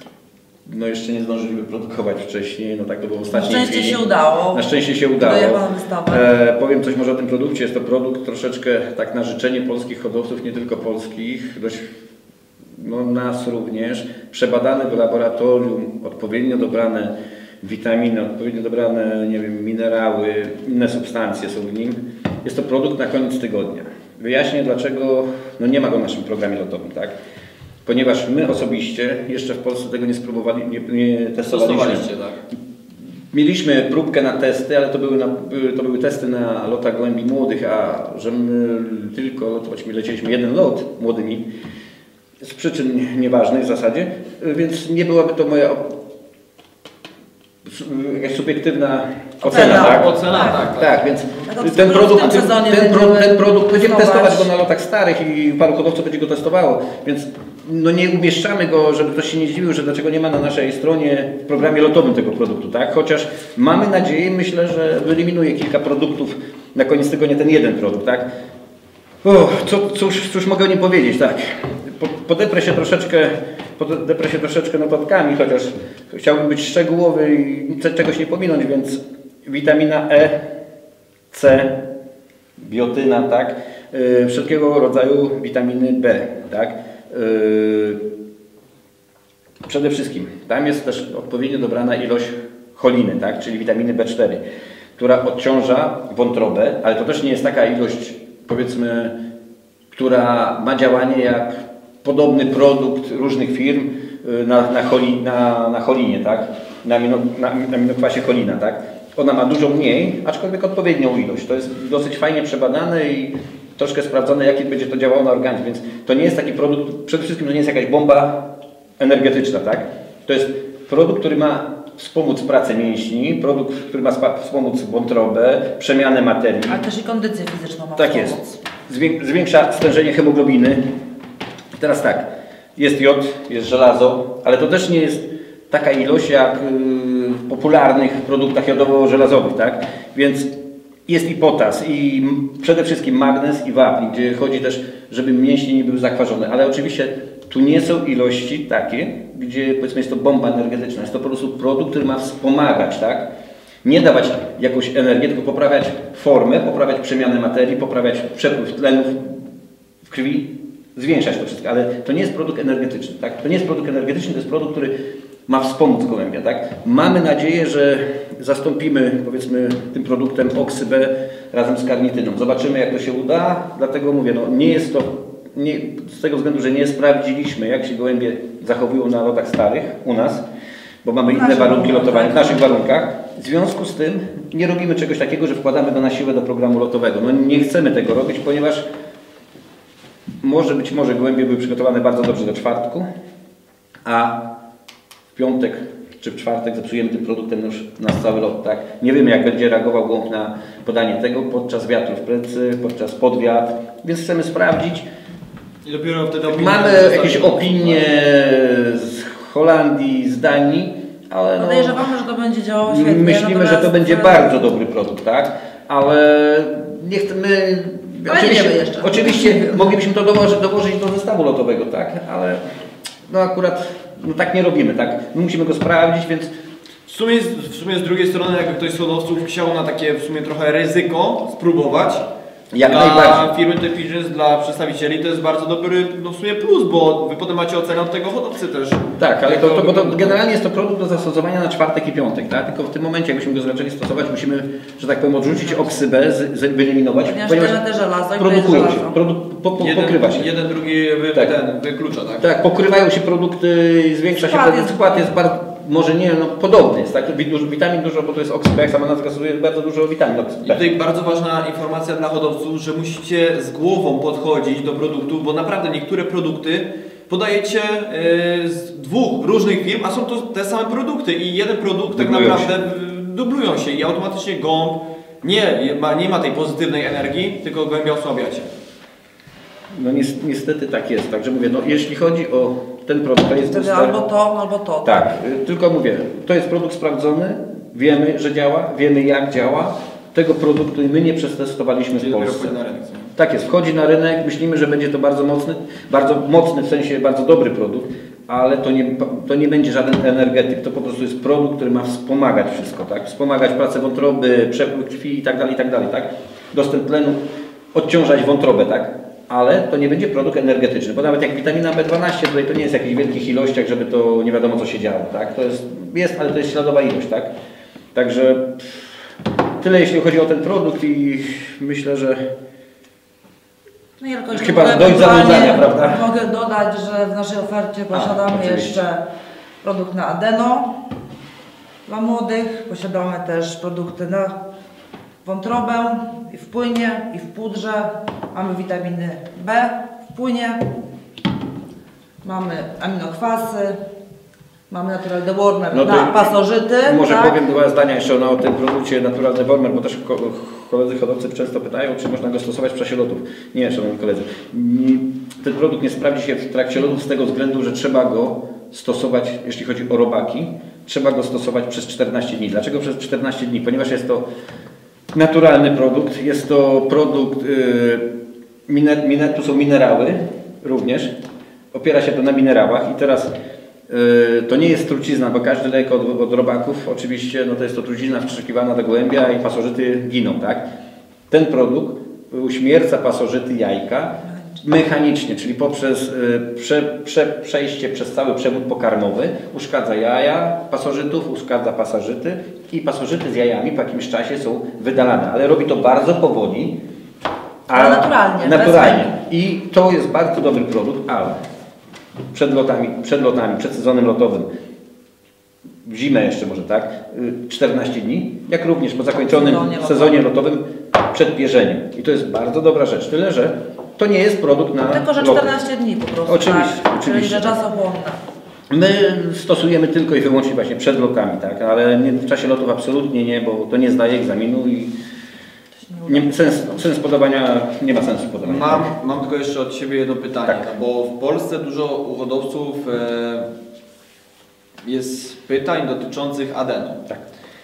no jeszcze nie zdążyli wyprodukować wcześniej, no tak to było w Na ostatniej szczęście chwili. się udało. Na szczęście się udało. Dojechał na wystawę. E, powiem coś może o tym produkcie. Jest to produkt troszeczkę tak na życzenie polskich hodowców, nie tylko polskich, dość no, nas również. Przebadany w laboratorium, odpowiednio dobrane witaminy, odpowiednio dobrane, nie wiem, minerały, inne substancje są w nim. Jest to produkt na koniec tygodnia. Wyjaśnię dlaczego no, nie ma go w naszym programie lotowym, tak? Ponieważ my osobiście jeszcze w Polsce tego nie spróbowali, nie, nie testowaliśmy. Stosowaliście, tak? Mieliśmy próbkę na testy, ale to były, na, były- to były testy na lotach gołębi młodych, a że my tylko lotować, my lecieliśmy jeden lot młodymi, z przyczyn nieważnych w zasadzie, więc nie byłaby to moja op- jakaś subiektywna ocena, Ocena. tak? Ocena, tak, tak. Tak, więc Dlatego ten w produkt, tym ten, sezonie ten, pro, będziemy ten produkt będziemy testować. testować go na lotach starych i paru hodowców będzie go testowało, więc no nie umieszczamy go, żeby ktoś się nie zdziwił, że dlaczego nie ma na naszej stronie w programie lotowym tego produktu, tak? Chociaż mamy nadzieję, myślę, że wyeliminuje kilka produktów, na koniec tego nie ten jeden produkt, tak? O, co, cóż, cóż mogę o nim powiedzieć, tak? Po, podeprę się troszeczkę, podeprę się troszeczkę notatkami, chociaż chciałbym być szczegółowy i czegoś nie pominąć, więc witamina E, C, biotyna, tak? Yy, wszelkiego rodzaju witaminy B, tak? Yy, przede wszystkim tam jest też odpowiednio dobrana ilość choliny, tak? Czyli witaminy B cztery, która odciąża wątrobę, ale to też nie jest taka ilość, powiedzmy, która ma działanie jak podobny produkt różnych firm na, na, choli, na, na cholinie, tak? Na, amino, na, na aminokwasie cholina, tak? Ona ma dużo mniej, aczkolwiek odpowiednią ilość. To jest dosyć fajnie przebadane i troszkę sprawdzone, jak będzie to działało na organizm, więc to nie jest taki produkt, przede wszystkim to nie jest jakaś bomba energetyczna, tak? To jest produkt, który ma wspomóc pracę mięśni, produkt, który ma wspomóc wątrobę, przemianę materii. Ale też i kondycję fizyczną ma Tak wspomóc. jest. Zwiększa stężenie hemoglobiny. Teraz tak, jest jod, jest żelazo, ale to też nie jest taka ilość jak w popularnych produktach jodowo-żelazowych, tak? Więc jest i potas, i przede wszystkim magnez i wapń, gdzie chodzi też, żeby mięśnie nie były zakwaszone, ale oczywiście tu nie są ilości takie, gdzie powiedzmy jest to bomba energetyczna, jest to po prostu produkt, który ma wspomagać, tak? Nie dawać jakąś energię, tylko poprawiać formę, poprawiać przemianę materii, poprawiać przepływ tlenów w krwi, zwiększać to wszystko, ale to nie jest produkt energetyczny, tak? To nie jest produkt energetyczny, to jest produkt, który ma wspomóc gołębia, tak? Mamy nadzieję, że zastąpimy, powiedzmy, tym produktem oksybę razem z karnityną. Zobaczymy, jak to się uda, dlatego mówię, no nie jest to, nie, z tego względu, że nie sprawdziliśmy, jak się gołębie zachowują na lotach starych u nas, bo mamy inne naszych warunki warunkach. lotowania, w naszych warunkach. W związku z tym nie robimy czegoś takiego, że wkładamy go na siłę do programu lotowego. No nie chcemy tego robić, ponieważ może być może gołębie były przygotowane bardzo dobrze do czwartku, a w piątek czy w czwartek zepsujemy tym produktem już nasz cały lot, tak? Nie wiemy, jak będzie reagował gołąb na podanie tego podczas wiatru w plecy, podczas podwiat, więc chcemy sprawdzić. I dopiero wtedy opinie Mamy zostanie- jakieś opinie z Holandii, z Danii, ale no, Podejrzewamy, że to będzie działało świetnie. myślimy, że to natomiast- będzie bardzo dobry produkt, tak? Ale nie chcemy... Ale nie wiemy jeszcze. Oczywiście moglibyśmy to dołożyć, dołożyć do zestawu lotowego, tak? Ale no akurat no tak nie robimy, tak? My musimy go sprawdzić, więc W sumie, z, w sumie z drugiej strony, jakby ktoś z hodowców chciał na takie w sumie trochę ryzyko spróbować, Jak dla najbardziej. firmy The Pigeons, dla przedstawicieli to jest bardzo dobry no w sumie plus, bo wy potem macie ocenę od tego hodowcy też. tak, ale Jak to, to, bo to generalnie jest to produkt do zastosowania na czwartek i piątek, tak? Tylko w tym momencie, jakbyśmy go zaczęli stosować, musimy, że tak powiem, odrzucić oksybę, z, z, wyeliminować, Ponieważ ponieważ tyle też żelazo i produkują to jest się, żelazo. produ, po, po, jeden, pokrywa się. jeden drugi wy, Tak. ten wyklucza, tak? Tak, pokrywają się produkty, zwiększa Skład się ten jest- skład, jest bardzo, może nie, no podobny jest, tak? Dużo, witamin dużo, bo to jest oksyba, jak sama nazwa wskazuje, bardzo dużo witamin I oksyba. tutaj bardzo ważna informacja dla hodowców, że musicie z głową podchodzić do produktów, bo naprawdę niektóre produkty podajecie e, z dwóch różnych firm, a są to te same produkty i jeden produkt tak Dublują naprawdę e, dublują się i automatycznie gołąb nie ma, nie ma tej pozytywnej energii, tylko gołębia osłabiacie. No nies- niestety tak jest, także mówię, no jeśli chodzi o ten produkt, to jest Wtedy booster- albo to, albo to. Tak, y, tylko mówię, to jest produkt sprawdzony, wiemy, że działa, wiemy jak działa. Tego produktu my nie przetestowaliśmy Czyli w dopiero Polsce. wchodzi na rynek. Tak jest, wchodzi na rynek, myślimy, że będzie to bardzo mocny, bardzo mocny w sensie bardzo dobry produkt, ale to nie, to nie będzie żaden energetyk, to po prostu jest produkt, który ma wspomagać wszystko, tak? Wspomagać pracę wątroby, przepływ krwi i tak dalej, i tak dalej, tak? Dostęp tlenu, odciążać wątrobę, tak? Ale to nie będzie produkt energetyczny, bo nawet jak witamina B dwanaście, tutaj to nie jest w jakichś wielkich ilościach, żeby to nie wiadomo co się działo, tak? To jest, jest, ale to jest śladowa ilość, tak? Także tyle jeśli chodzi o ten produkt i myślę, że No i tylko jeszcze Chyba mogę dość ewentualnie- zanudzania, prawda? Mogę dodać, że w naszej ofercie posiadamy oczywiście. jeszcze produkt na adeno dla młodych. Posiadamy też produkty na wątrobę i w płynie, i w pudrze. Mamy witaminy B w płynie. Mamy aminokwasy. Mamy Natural Dewormer No to na pasożyty. Może tak? powiem dwa zdania jeszcze o tym produkcie Natural Dewormer, bo też ko koledzy hodowcy często pytają, czy można go stosować w czasie lotów. Nie, szanowni koledzy. Ten produkt nie sprawdzi się w trakcie lotów z tego względu, że trzeba go stosować, jeśli chodzi o robaki, trzeba go stosować przez czternaście dni. Dlaczego przez czternaście dni? Ponieważ jest to naturalny produkt, jest to produkt, yy, miner, miner, tu są minerały również, opiera się to na minerałach i teraz yy, to nie jest trucizna, bo każdy lek od, od robaków oczywiście, no to jest to trucizna wstrzykiwana do gołębia i pasożyty giną, tak? Ten produkt uśmierca pasożyty jajka mechanicznie, czyli poprzez y, prze, prze, przejście przez cały przewód pokarmowy, uszkadza jaja pasożytów, uszkadza pasożyty i pasożyty z jajami po jakimś czasie są wydalane, ale robi to bardzo powoli, ale naturalnie. naturalnie. I to jest bardzo dobry produkt, ale przed lotami, przed lotami, przed sezonem lotowym, w zimę jeszcze może tak, czternaście dni, jak również po zakończonym sezonie, sezonie lotowym przed pierzeniem. I to jest bardzo dobra rzecz, tyle że to nie jest produkt na tylko, że czternaście loty. Dni po prostu. Oczywiście, tak, oczywiście. Czyli czasochłonna. My stosujemy tylko i wyłącznie właśnie przed lotami, tak, ale nie, w czasie lotów absolutnie nie, bo to nie zdaje egzaminu i nie, sens, sens podawania, nie ma sensu podawania. Mam, mam tylko jeszcze od Ciebie jedno pytanie, Tak. no bo w Polsce dużo u hodowców e, jest pytań dotyczących adeno. Tak.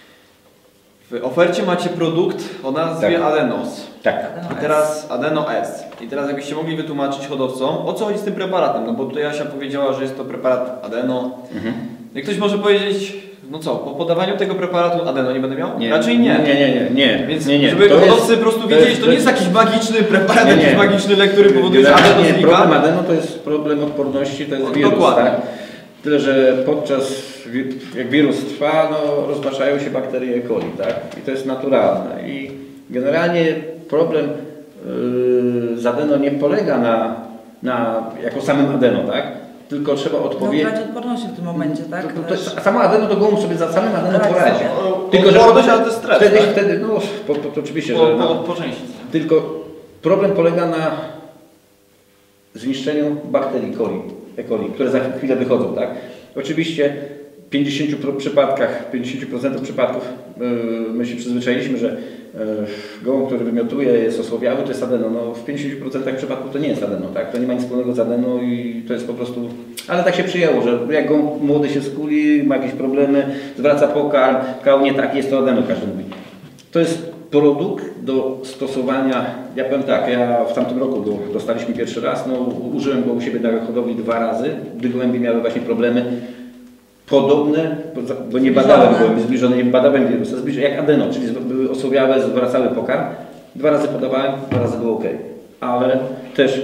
W ofercie macie produkt o nazwie Tak. Adenos. Tak. I teraz Adeno S. I teraz jakbyście mogli wytłumaczyć hodowcom, o co chodzi z tym preparatem, no bo tutaj Asia powiedziała, że jest to preparat Adeno. Mhm. Jak ktoś może powiedzieć, no co, po podawaniu tego preparatu Adeno nie będę miał? Nie. Raczej nie. Nie, nie, nie, nie. Więc nie, nie. żeby To hodowcy jest- po prostu to wiedzieli, jest- to nie jest jakiś magiczny preparat, Nie, nie. jakiś magiczny lek, który powoduje, że Generalnie adeno problem znika. adeno to jest problem odporności, to jest O, wirus, dokładnie. tak? Tyle, że podczas, wi- jak wirus trwa, no, rozpraszają się bakterie E. coli, tak? I to jest naturalne. I generalnie problem yy, z adeno nie polega na, na jako samym adeno, tak? Tylko trzeba No, odpowiedzieć. brać odporności w tym momencie, tak? To, to, Też. to, samo adeno to gołąb sobie za samym adeno Tak, poradzi. sobie. Tylko, że odporność, ale to jest stres, wtedy, tak? wtedy, no, po, po, to oczywiście, Po, że po, no, po części. tylko problem polega na zniszczeniu bakterii coli, E. coli, które za chwilę wychodzą, tak? Oczywiście w pięćdziesięciu procent przypadkach, pięćdziesiąt procent przypadków yy, my się przyzwyczailiśmy, że yy, gołąb, który wymiotuje, jest osłabiały, to jest adeno. No, w pięćdziesięciu procentach przypadków to nie jest adeno, tak? To nie ma nic wspólnego z adeno i to jest po prostu... Ale tak się przyjęło, że jak gołąb młody się skuli, ma jakieś problemy, zwraca pokarm, kał nie tak, jest to adeno, każdy mówi. To jest produkt do stosowania, ja powiem tak, ja w tamtym roku go dostaliśmy pierwszy raz, no, użyłem go u siebie na hodowli dwa razy, gdy gołębie miały właśnie problemy podobne, bo, bo nie badałem gołębi zbliżone, nie badałem wirusa, zbliżone jak adeno, czyli były osłabiałe, zwracały pokarm, dwa razy podawałem, dwa razy było ok, ale też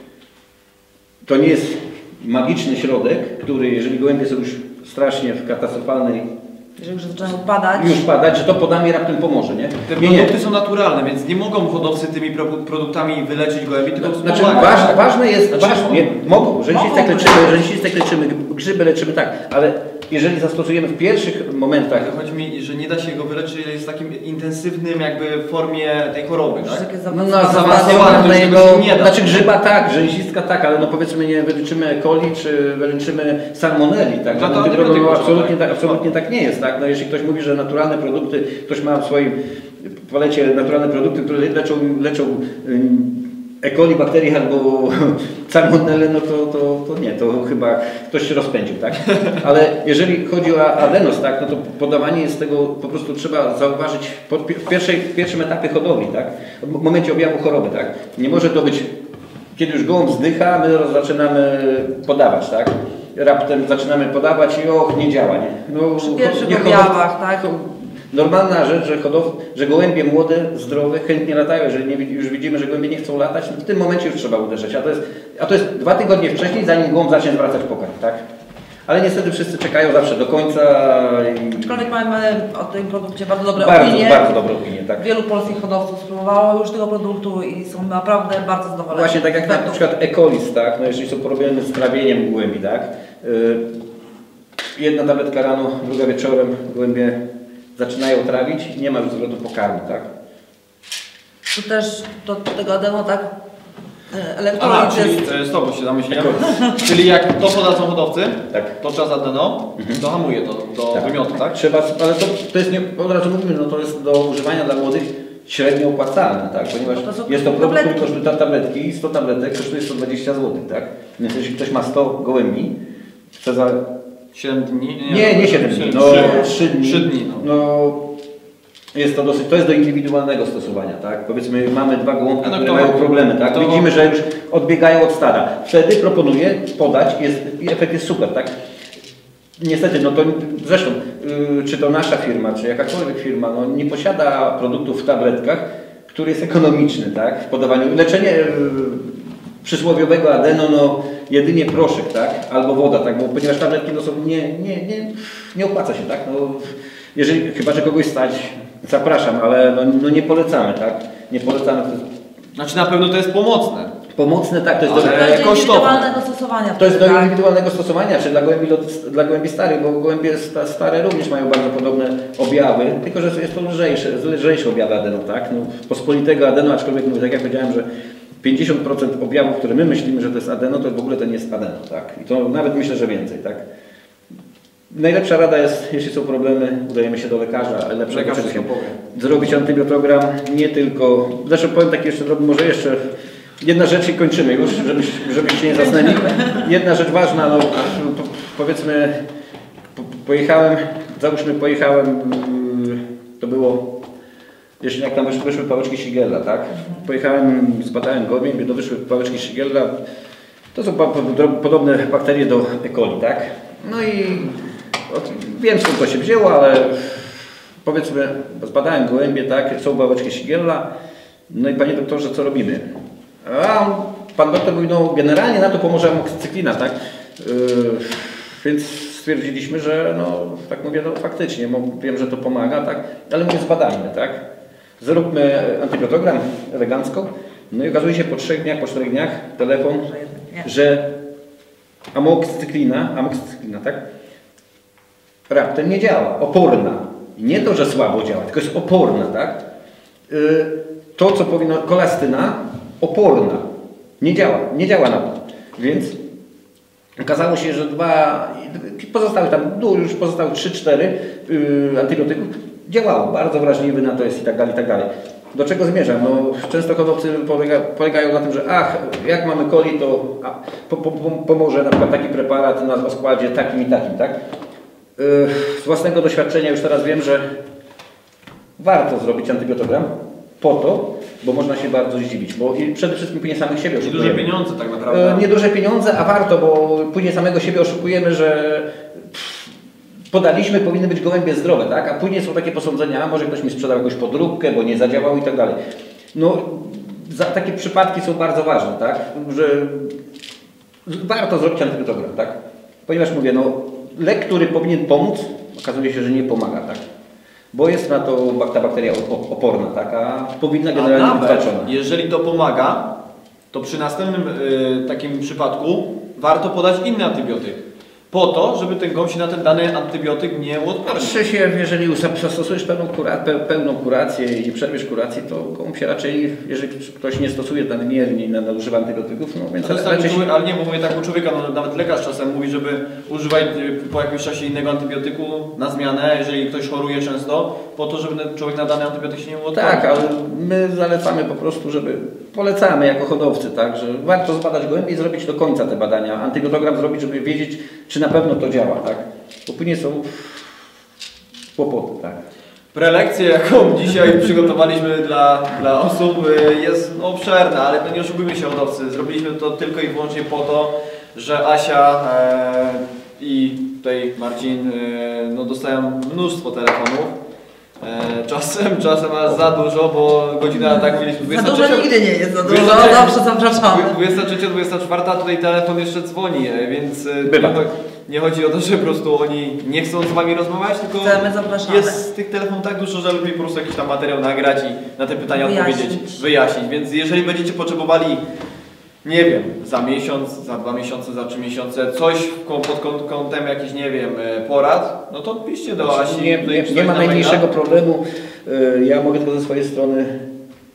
to nie jest magiczny środek, który jeżeli gołębie są już strasznie w katastrofalnej Jeżeli już zaczynają padać. już padać, że to podanie raptem pomoże, nie? Te Nie, nie. produkty są naturalne, więc nie mogą hodowcy tymi pro- produktami wyleczyć gołębi, tylko Znaczy, wspomagają. ważne, ważne jest, Znaczy, ważne, nie, mogą, rzęsistek mogą leczymy, wyleczyć. rzęsistek leczymy, grzyby leczymy, tak, ale jeżeli zastosujemy w pierwszych momentach, Ale chodzi mi, że nie da się go wyleczyć, jeżeli jest w takim intensywnym jakby formie tej choroby, Już tak? takie no, na zaawansowane. zaawansowanym to na już jego, tego się nie da. znaczy grzyba tak, rzęsistka tak, ale no powiedzmy nie wyleczymy E. coli, czy wyleczymy salmonelli, tak, No to no, antybiotyk no, trzeba, absolutnie, tak? tak, absolutnie tak nie jest, tak, no jeśli ktoś mówi, że naturalne produkty, ktoś ma w swoim palecie naturalne produkty, które leczą, leczą ym, E. coli, bakterii albo salmonelle, no to, to, to nie, to chyba ktoś się rozpędził, tak? Ale jeżeli chodzi o adenos, tak, no to podawanie jest tego, po prostu trzeba zauważyć pod, w, pierwszej, w pierwszym etapie hodowli, tak? W momencie objawu choroby, tak? Nie może to być, kiedy już gołąb zdycha, my zaczynamy podawać, tak? Raptem zaczynamy podawać i och, nie działa, nie? No, Przy pierwszych nie, objawach, tak? Normalna rzecz, że, hodow, że gołębie młode, zdrowe, chętnie latają. Jeżeli nie, już widzimy, że gołębie nie chcą latać, no w tym momencie już trzeba uderzyć. A to jest, a to jest dwa tygodnie wcześniej, zanim gołąb zacznie zwracać pokarm, tak? Ale niestety wszyscy czekają zawsze do końca. I... Aczkolwiek mamy o tym produkcie bardzo dobre Bardzo, opinie. bardzo dobre opinie, tak. Wielu polskich hodowców spróbowało już tego produktu i są naprawdę bardzo zadowoleni. Właśnie tak jak na przykład E. colis, tak? No jeżeli są problemy z trawieniem gołębi, tak? Yy, jedna tabletka rano, druga wieczorem, gołębie zaczynają trawić, nie ma już zwrotu pokarmu, tak? Tu też do tego adeno, tak? Elektrolit Aha, czyli jest... e, stop, bo się zamyśliłem. Czyli jak to podadzą hodowcy, Tak. to czas adeno, to hamuje to do Tak. wymiotu, tak? Trzeba, ale to, to jest, nie, od razu mówimy, no to jest do używania dla młodych średnio opłacalne, tak? Ponieważ No to są jest to produkt, który tabletki. kosztuje tabletki, sto tabletek kosztuje sto dwadzieścia złotych, tak? Więc jeśli ktoś ma sto gołębi, chce za... siedem dni? Nie, nie siedem dni, no trzy dni. trzy dni, no. no. Jest to dosyć, to jest do indywidualnego stosowania, tak? Powiedzmy, mamy dwa gołąbki, A no które kto- mają problemy, tak? kto- Widzimy, że już odbiegają od stada. Wtedy proponuję podać, jest, i efekt jest super, tak? Niestety, no to zresztą, yy, czy to nasza firma, czy jakakolwiek firma, no nie posiada produktów w tabletkach, który jest ekonomiczny, tak? W podawaniu. Leczenie yy, przysłowiowego adeno, no jedynie proszek, tak? Albo woda, tak? Bo ponieważ tabletki no, są nie, nie, nie, nie opłaca się, tak? No, jeżeli, chyba, że kogoś stać, zapraszam, ale no, no nie polecamy, tak? Nie polecamy. To jest Znaczy na pewno to jest pomocne. pomocne, tak? To jest Ale- do, To jest do kosztowne. indywidualnego stosowania. to jest do tak. indywidualnego stosowania, czy dla gołębi, dla gołębi starych, bo gołębie sta- stare również mają bardzo podobne objawy, tylko że jest to lżejsze, lżejsze objawy adeno, tak? No, pospolitego adeno, aczkolwiek mówię, tak jak powiedziałem, że pięćdziesiąt procent objawów, które my myślimy, że to jest adeno, to w ogóle to nie jest adeno, tak? I to nawet myślę, że więcej, tak? Najlepsza rada jest, jeśli są problemy, udajemy się do lekarza, ale lepsze Lekarz rzeczy wszystko powie. zrobić antybiotogram, nie tylko, zresztą powiem tak jeszcze, może jeszcze jedna rzecz i kończymy już, żebyś, żebyście nie zasnęli. Jedna rzecz ważna, no po, powiedzmy, po, pojechałem, załóżmy pojechałem, yy, to było, jeśli jak tam wyszły, wyszły pałeczki Shigella, tak? Pojechałem, zbadałem gołębie, no wyszły pałeczki Shigella, to są pa- po- podobne bakterie do E. coli, tak? No i od, wiem skąd to się wzięło, ale powiedzmy, zbadałem gołębie, tak? Są pałeczki Shigella, no i panie doktorze, co robimy? A pan doktor mówi, no generalnie na to pomoże amoksycyklina, tak? Yy, więc stwierdziliśmy, że no, tak mówię, no faktycznie, bo wiem, że to pomaga, tak? Ale mówię, zbadajmy, tak? Zróbmy antybiotogram elegancko. No i okazuje się po trzech dniach, po czterech dniach telefon, Że jednak nie. że amoksycyklina, amoksycyklina, tak? Raptem nie działa, oporna. I nie to, że słabo działa, tylko jest oporna, tak? Yy, to, co powinno, kolastyna, oporna. Nie działa, nie działa na to. Więc okazało się, że dwa, pozostałych tam, no już pozostałych trzy cztery yy, antybiotyków działało. Bardzo wrażliwy na to jest i tak dalej, i tak dalej. Do czego zmierzam? No, często hodowcy polega, polegają na tym, że ach, jak mamy coli, to a, po, po, pomoże na przykład taki preparat na o składzie takim i takim, tak? Yy, z własnego doświadczenia już teraz wiem, że warto zrobić antybiotogram po to, bo można się bardzo zdziwić, bo i przede wszystkim później samych siebie I duże oszukujemy. pieniądze tak naprawdę. E, Nieduże pieniądze, a warto, bo później samego siebie oszukujemy, że pff, podaliśmy, powinny być gołębie zdrowe, tak? A później są takie posądzenia, a może ktoś mi sprzedał jakąś podróbkę, bo nie zadziałał i tak dalej. No, za, takie przypadki są bardzo ważne, tak? Że warto zrobić antybiotogram, tak? Ponieważ mówię, no, lek, który powinien pomóc, okazuje się, że nie pomaga, tak? Bo jest na to ta bakteria oporna, tak? A powinna A generalnie być nawet, walczona. jeżeli to pomaga, to przy następnym y, takim przypadku warto podać inny antybiotyk. Po to, żeby ten gołąb się na ten dany antybiotyk nie odpornił. Patrzę się, jeżeli zastosujesz pełną, kura, pe, pełną kurację i przerwiesz kurację, to gołąb się raczej, jeżeli ktoś nie stosuje nadmiernie, nadużywa antybiotyków, no więc To jest tak, raczej u się... człowieka, ale nie, bo mówię tak u człowieka, no, nawet lekarz czasem mówi, żeby używać y, po jakimś czasie innego antybiotyku na zmianę, jeżeli ktoś choruje często, po to, żeby ten człowiek na dany antybiotyk się nie odpornił. Tak, ale my zalecamy po prostu, żeby polecamy jako hodowcy, tak, że warto zbadać gołębie i zrobić do końca te badania. Antybiotogram zrobić, żeby wiedzieć, czy na pewno to działa, tak? Bo później są kłopoty, tak. Prelekcję, jaką dzisiaj przygotowaliśmy dla, dla osób, y, jest no, obszerna, ale no, nie oszukujmy się hodowcy. Zrobiliśmy to tylko i wyłącznie po to, że Asia e, i tutaj Marcin e, no, dostają mnóstwo telefonów. E, czasem, czasem aż za dużo, bo godzina tak mieliśmy Za dużo nigdy nie jest za dużo, dwudziesta trzecia zawsze zapraszamy. dwudziesta trzecia, dwudziesta czwarta, tutaj telefon jeszcze dzwoni, e, więc e, Bywa. nie, cho- nie chodzi o to, że po prostu oni nie chcą z Wami rozmawiać, tylko Chcemy, zapraszamy. jest tych telefonów tak dużo, że lepiej po prostu jakiś tam materiał nagrać i na te pytania Wyjaśnić. odpowiedzieć, wyjaśnić. Więc jeżeli będziecie potrzebowali, nie wiem, za miesiąc, za dwa miesiące, za trzy miesiące, coś w ko- pod kąt- kątem jakichś, nie wiem, e, porad, no to piszcie do Asi. Nie, tutaj nie, czy nie coś ma na najmniejszego maila. problemu. Y, Ja mogę tylko ze swojej strony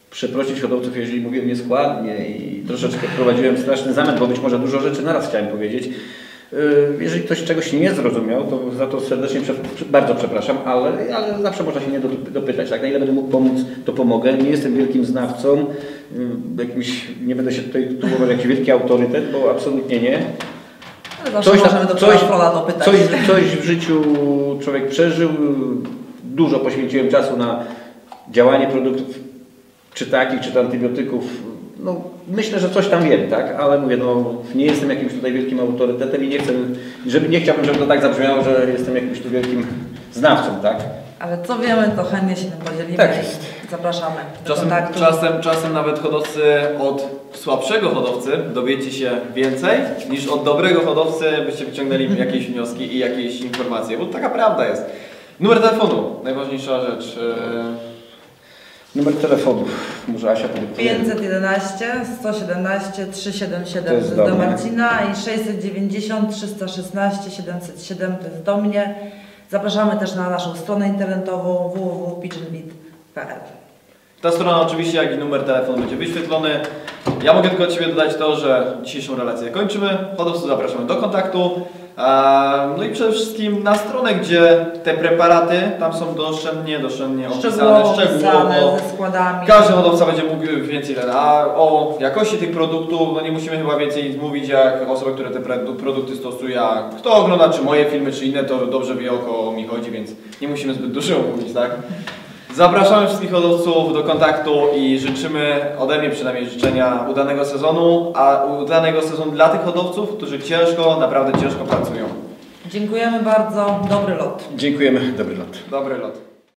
przeprosić hodowców, jeżeli mówiłem nieskładnie i troszeczkę prowadziłem straszny zamęt, bo być może dużo rzeczy naraz chciałem powiedzieć. Jeżeli ktoś czegoś nie zrozumiał, to za to serdecznie prze, bardzo przepraszam, ale, ale zawsze można się nie dopytać. Tak? Na ile będę mógł pomóc, to pomogę. Nie jestem wielkim znawcą, jakimś, nie będę się tutaj próbował jakiś wielki autorytet, bo absolutnie nie. Coś, możemy do coś, dopytać. Coś, coś w życiu człowiek przeżył, dużo poświęciłem czasu na działanie produktów, czy takich, czy to antybiotyków. No, myślę, że coś tam wiem, tak? Ale mówię, no, nie jestem jakimś tutaj wielkim autorytetem i nie chcę, żeby, nie chciałbym, żeby to tak zabrzmiało, że jestem jakimś tu wielkim znawcą, tak? Ale co wiemy, to chętnie się tym podzielimy. Tak jest. Zapraszamy do Czasem, kontaktu. czasem, czasem nawet hodowcy od słabszego hodowcy dowiecie się więcej niż od dobrego hodowcy, byście wyciągnęli jakieś wnioski i jakieś informacje, bo taka prawda jest. Numer telefonu, najważniejsza rzecz. Numer telefonu, może Asia powie. pięćset jedenaście, sto siedemnaście, trzysta siedemdziesiąt siedem To jest to jest do do mnie. Marcina i sześćset dziewięćdziesiąt, trzysta szesnaście, siedemset siedem to jest do mnie. Zapraszamy też na naszą stronę internetową w w w kropka pigeonbit kropka p l. Ta strona oczywiście, jak i numer telefonu będzie wyświetlony. Ja mogę tylko od Ciebie dodać to, że dzisiejszą relację kończymy. Hodowców zapraszamy do kontaktu. No i przede wszystkim na stronę, gdzie te preparaty tam są doszczętnie, doszczętnie opisane, Szczegółowo szczegółowo. opisane, ze składami. Każdy hodowca będzie mógł więcej, a o jakości tych produktów, no nie musimy chyba więcej mówić, jak osoba, która te produkty stosuje, a kto ogląda czy moje filmy, czy inne, to dobrze wie, o kogo mi chodzi, więc nie musimy zbyt dużo mówić, tak? Zapraszamy wszystkich hodowców do kontaktu i życzymy, ode mnie przynajmniej życzenia udanego sezonu, a udanego sezonu dla tych hodowców, którzy ciężko, naprawdę ciężko pracują. Dziękujemy bardzo. Dobry lot. Dziękujemy, dobry lot. Dobry lot.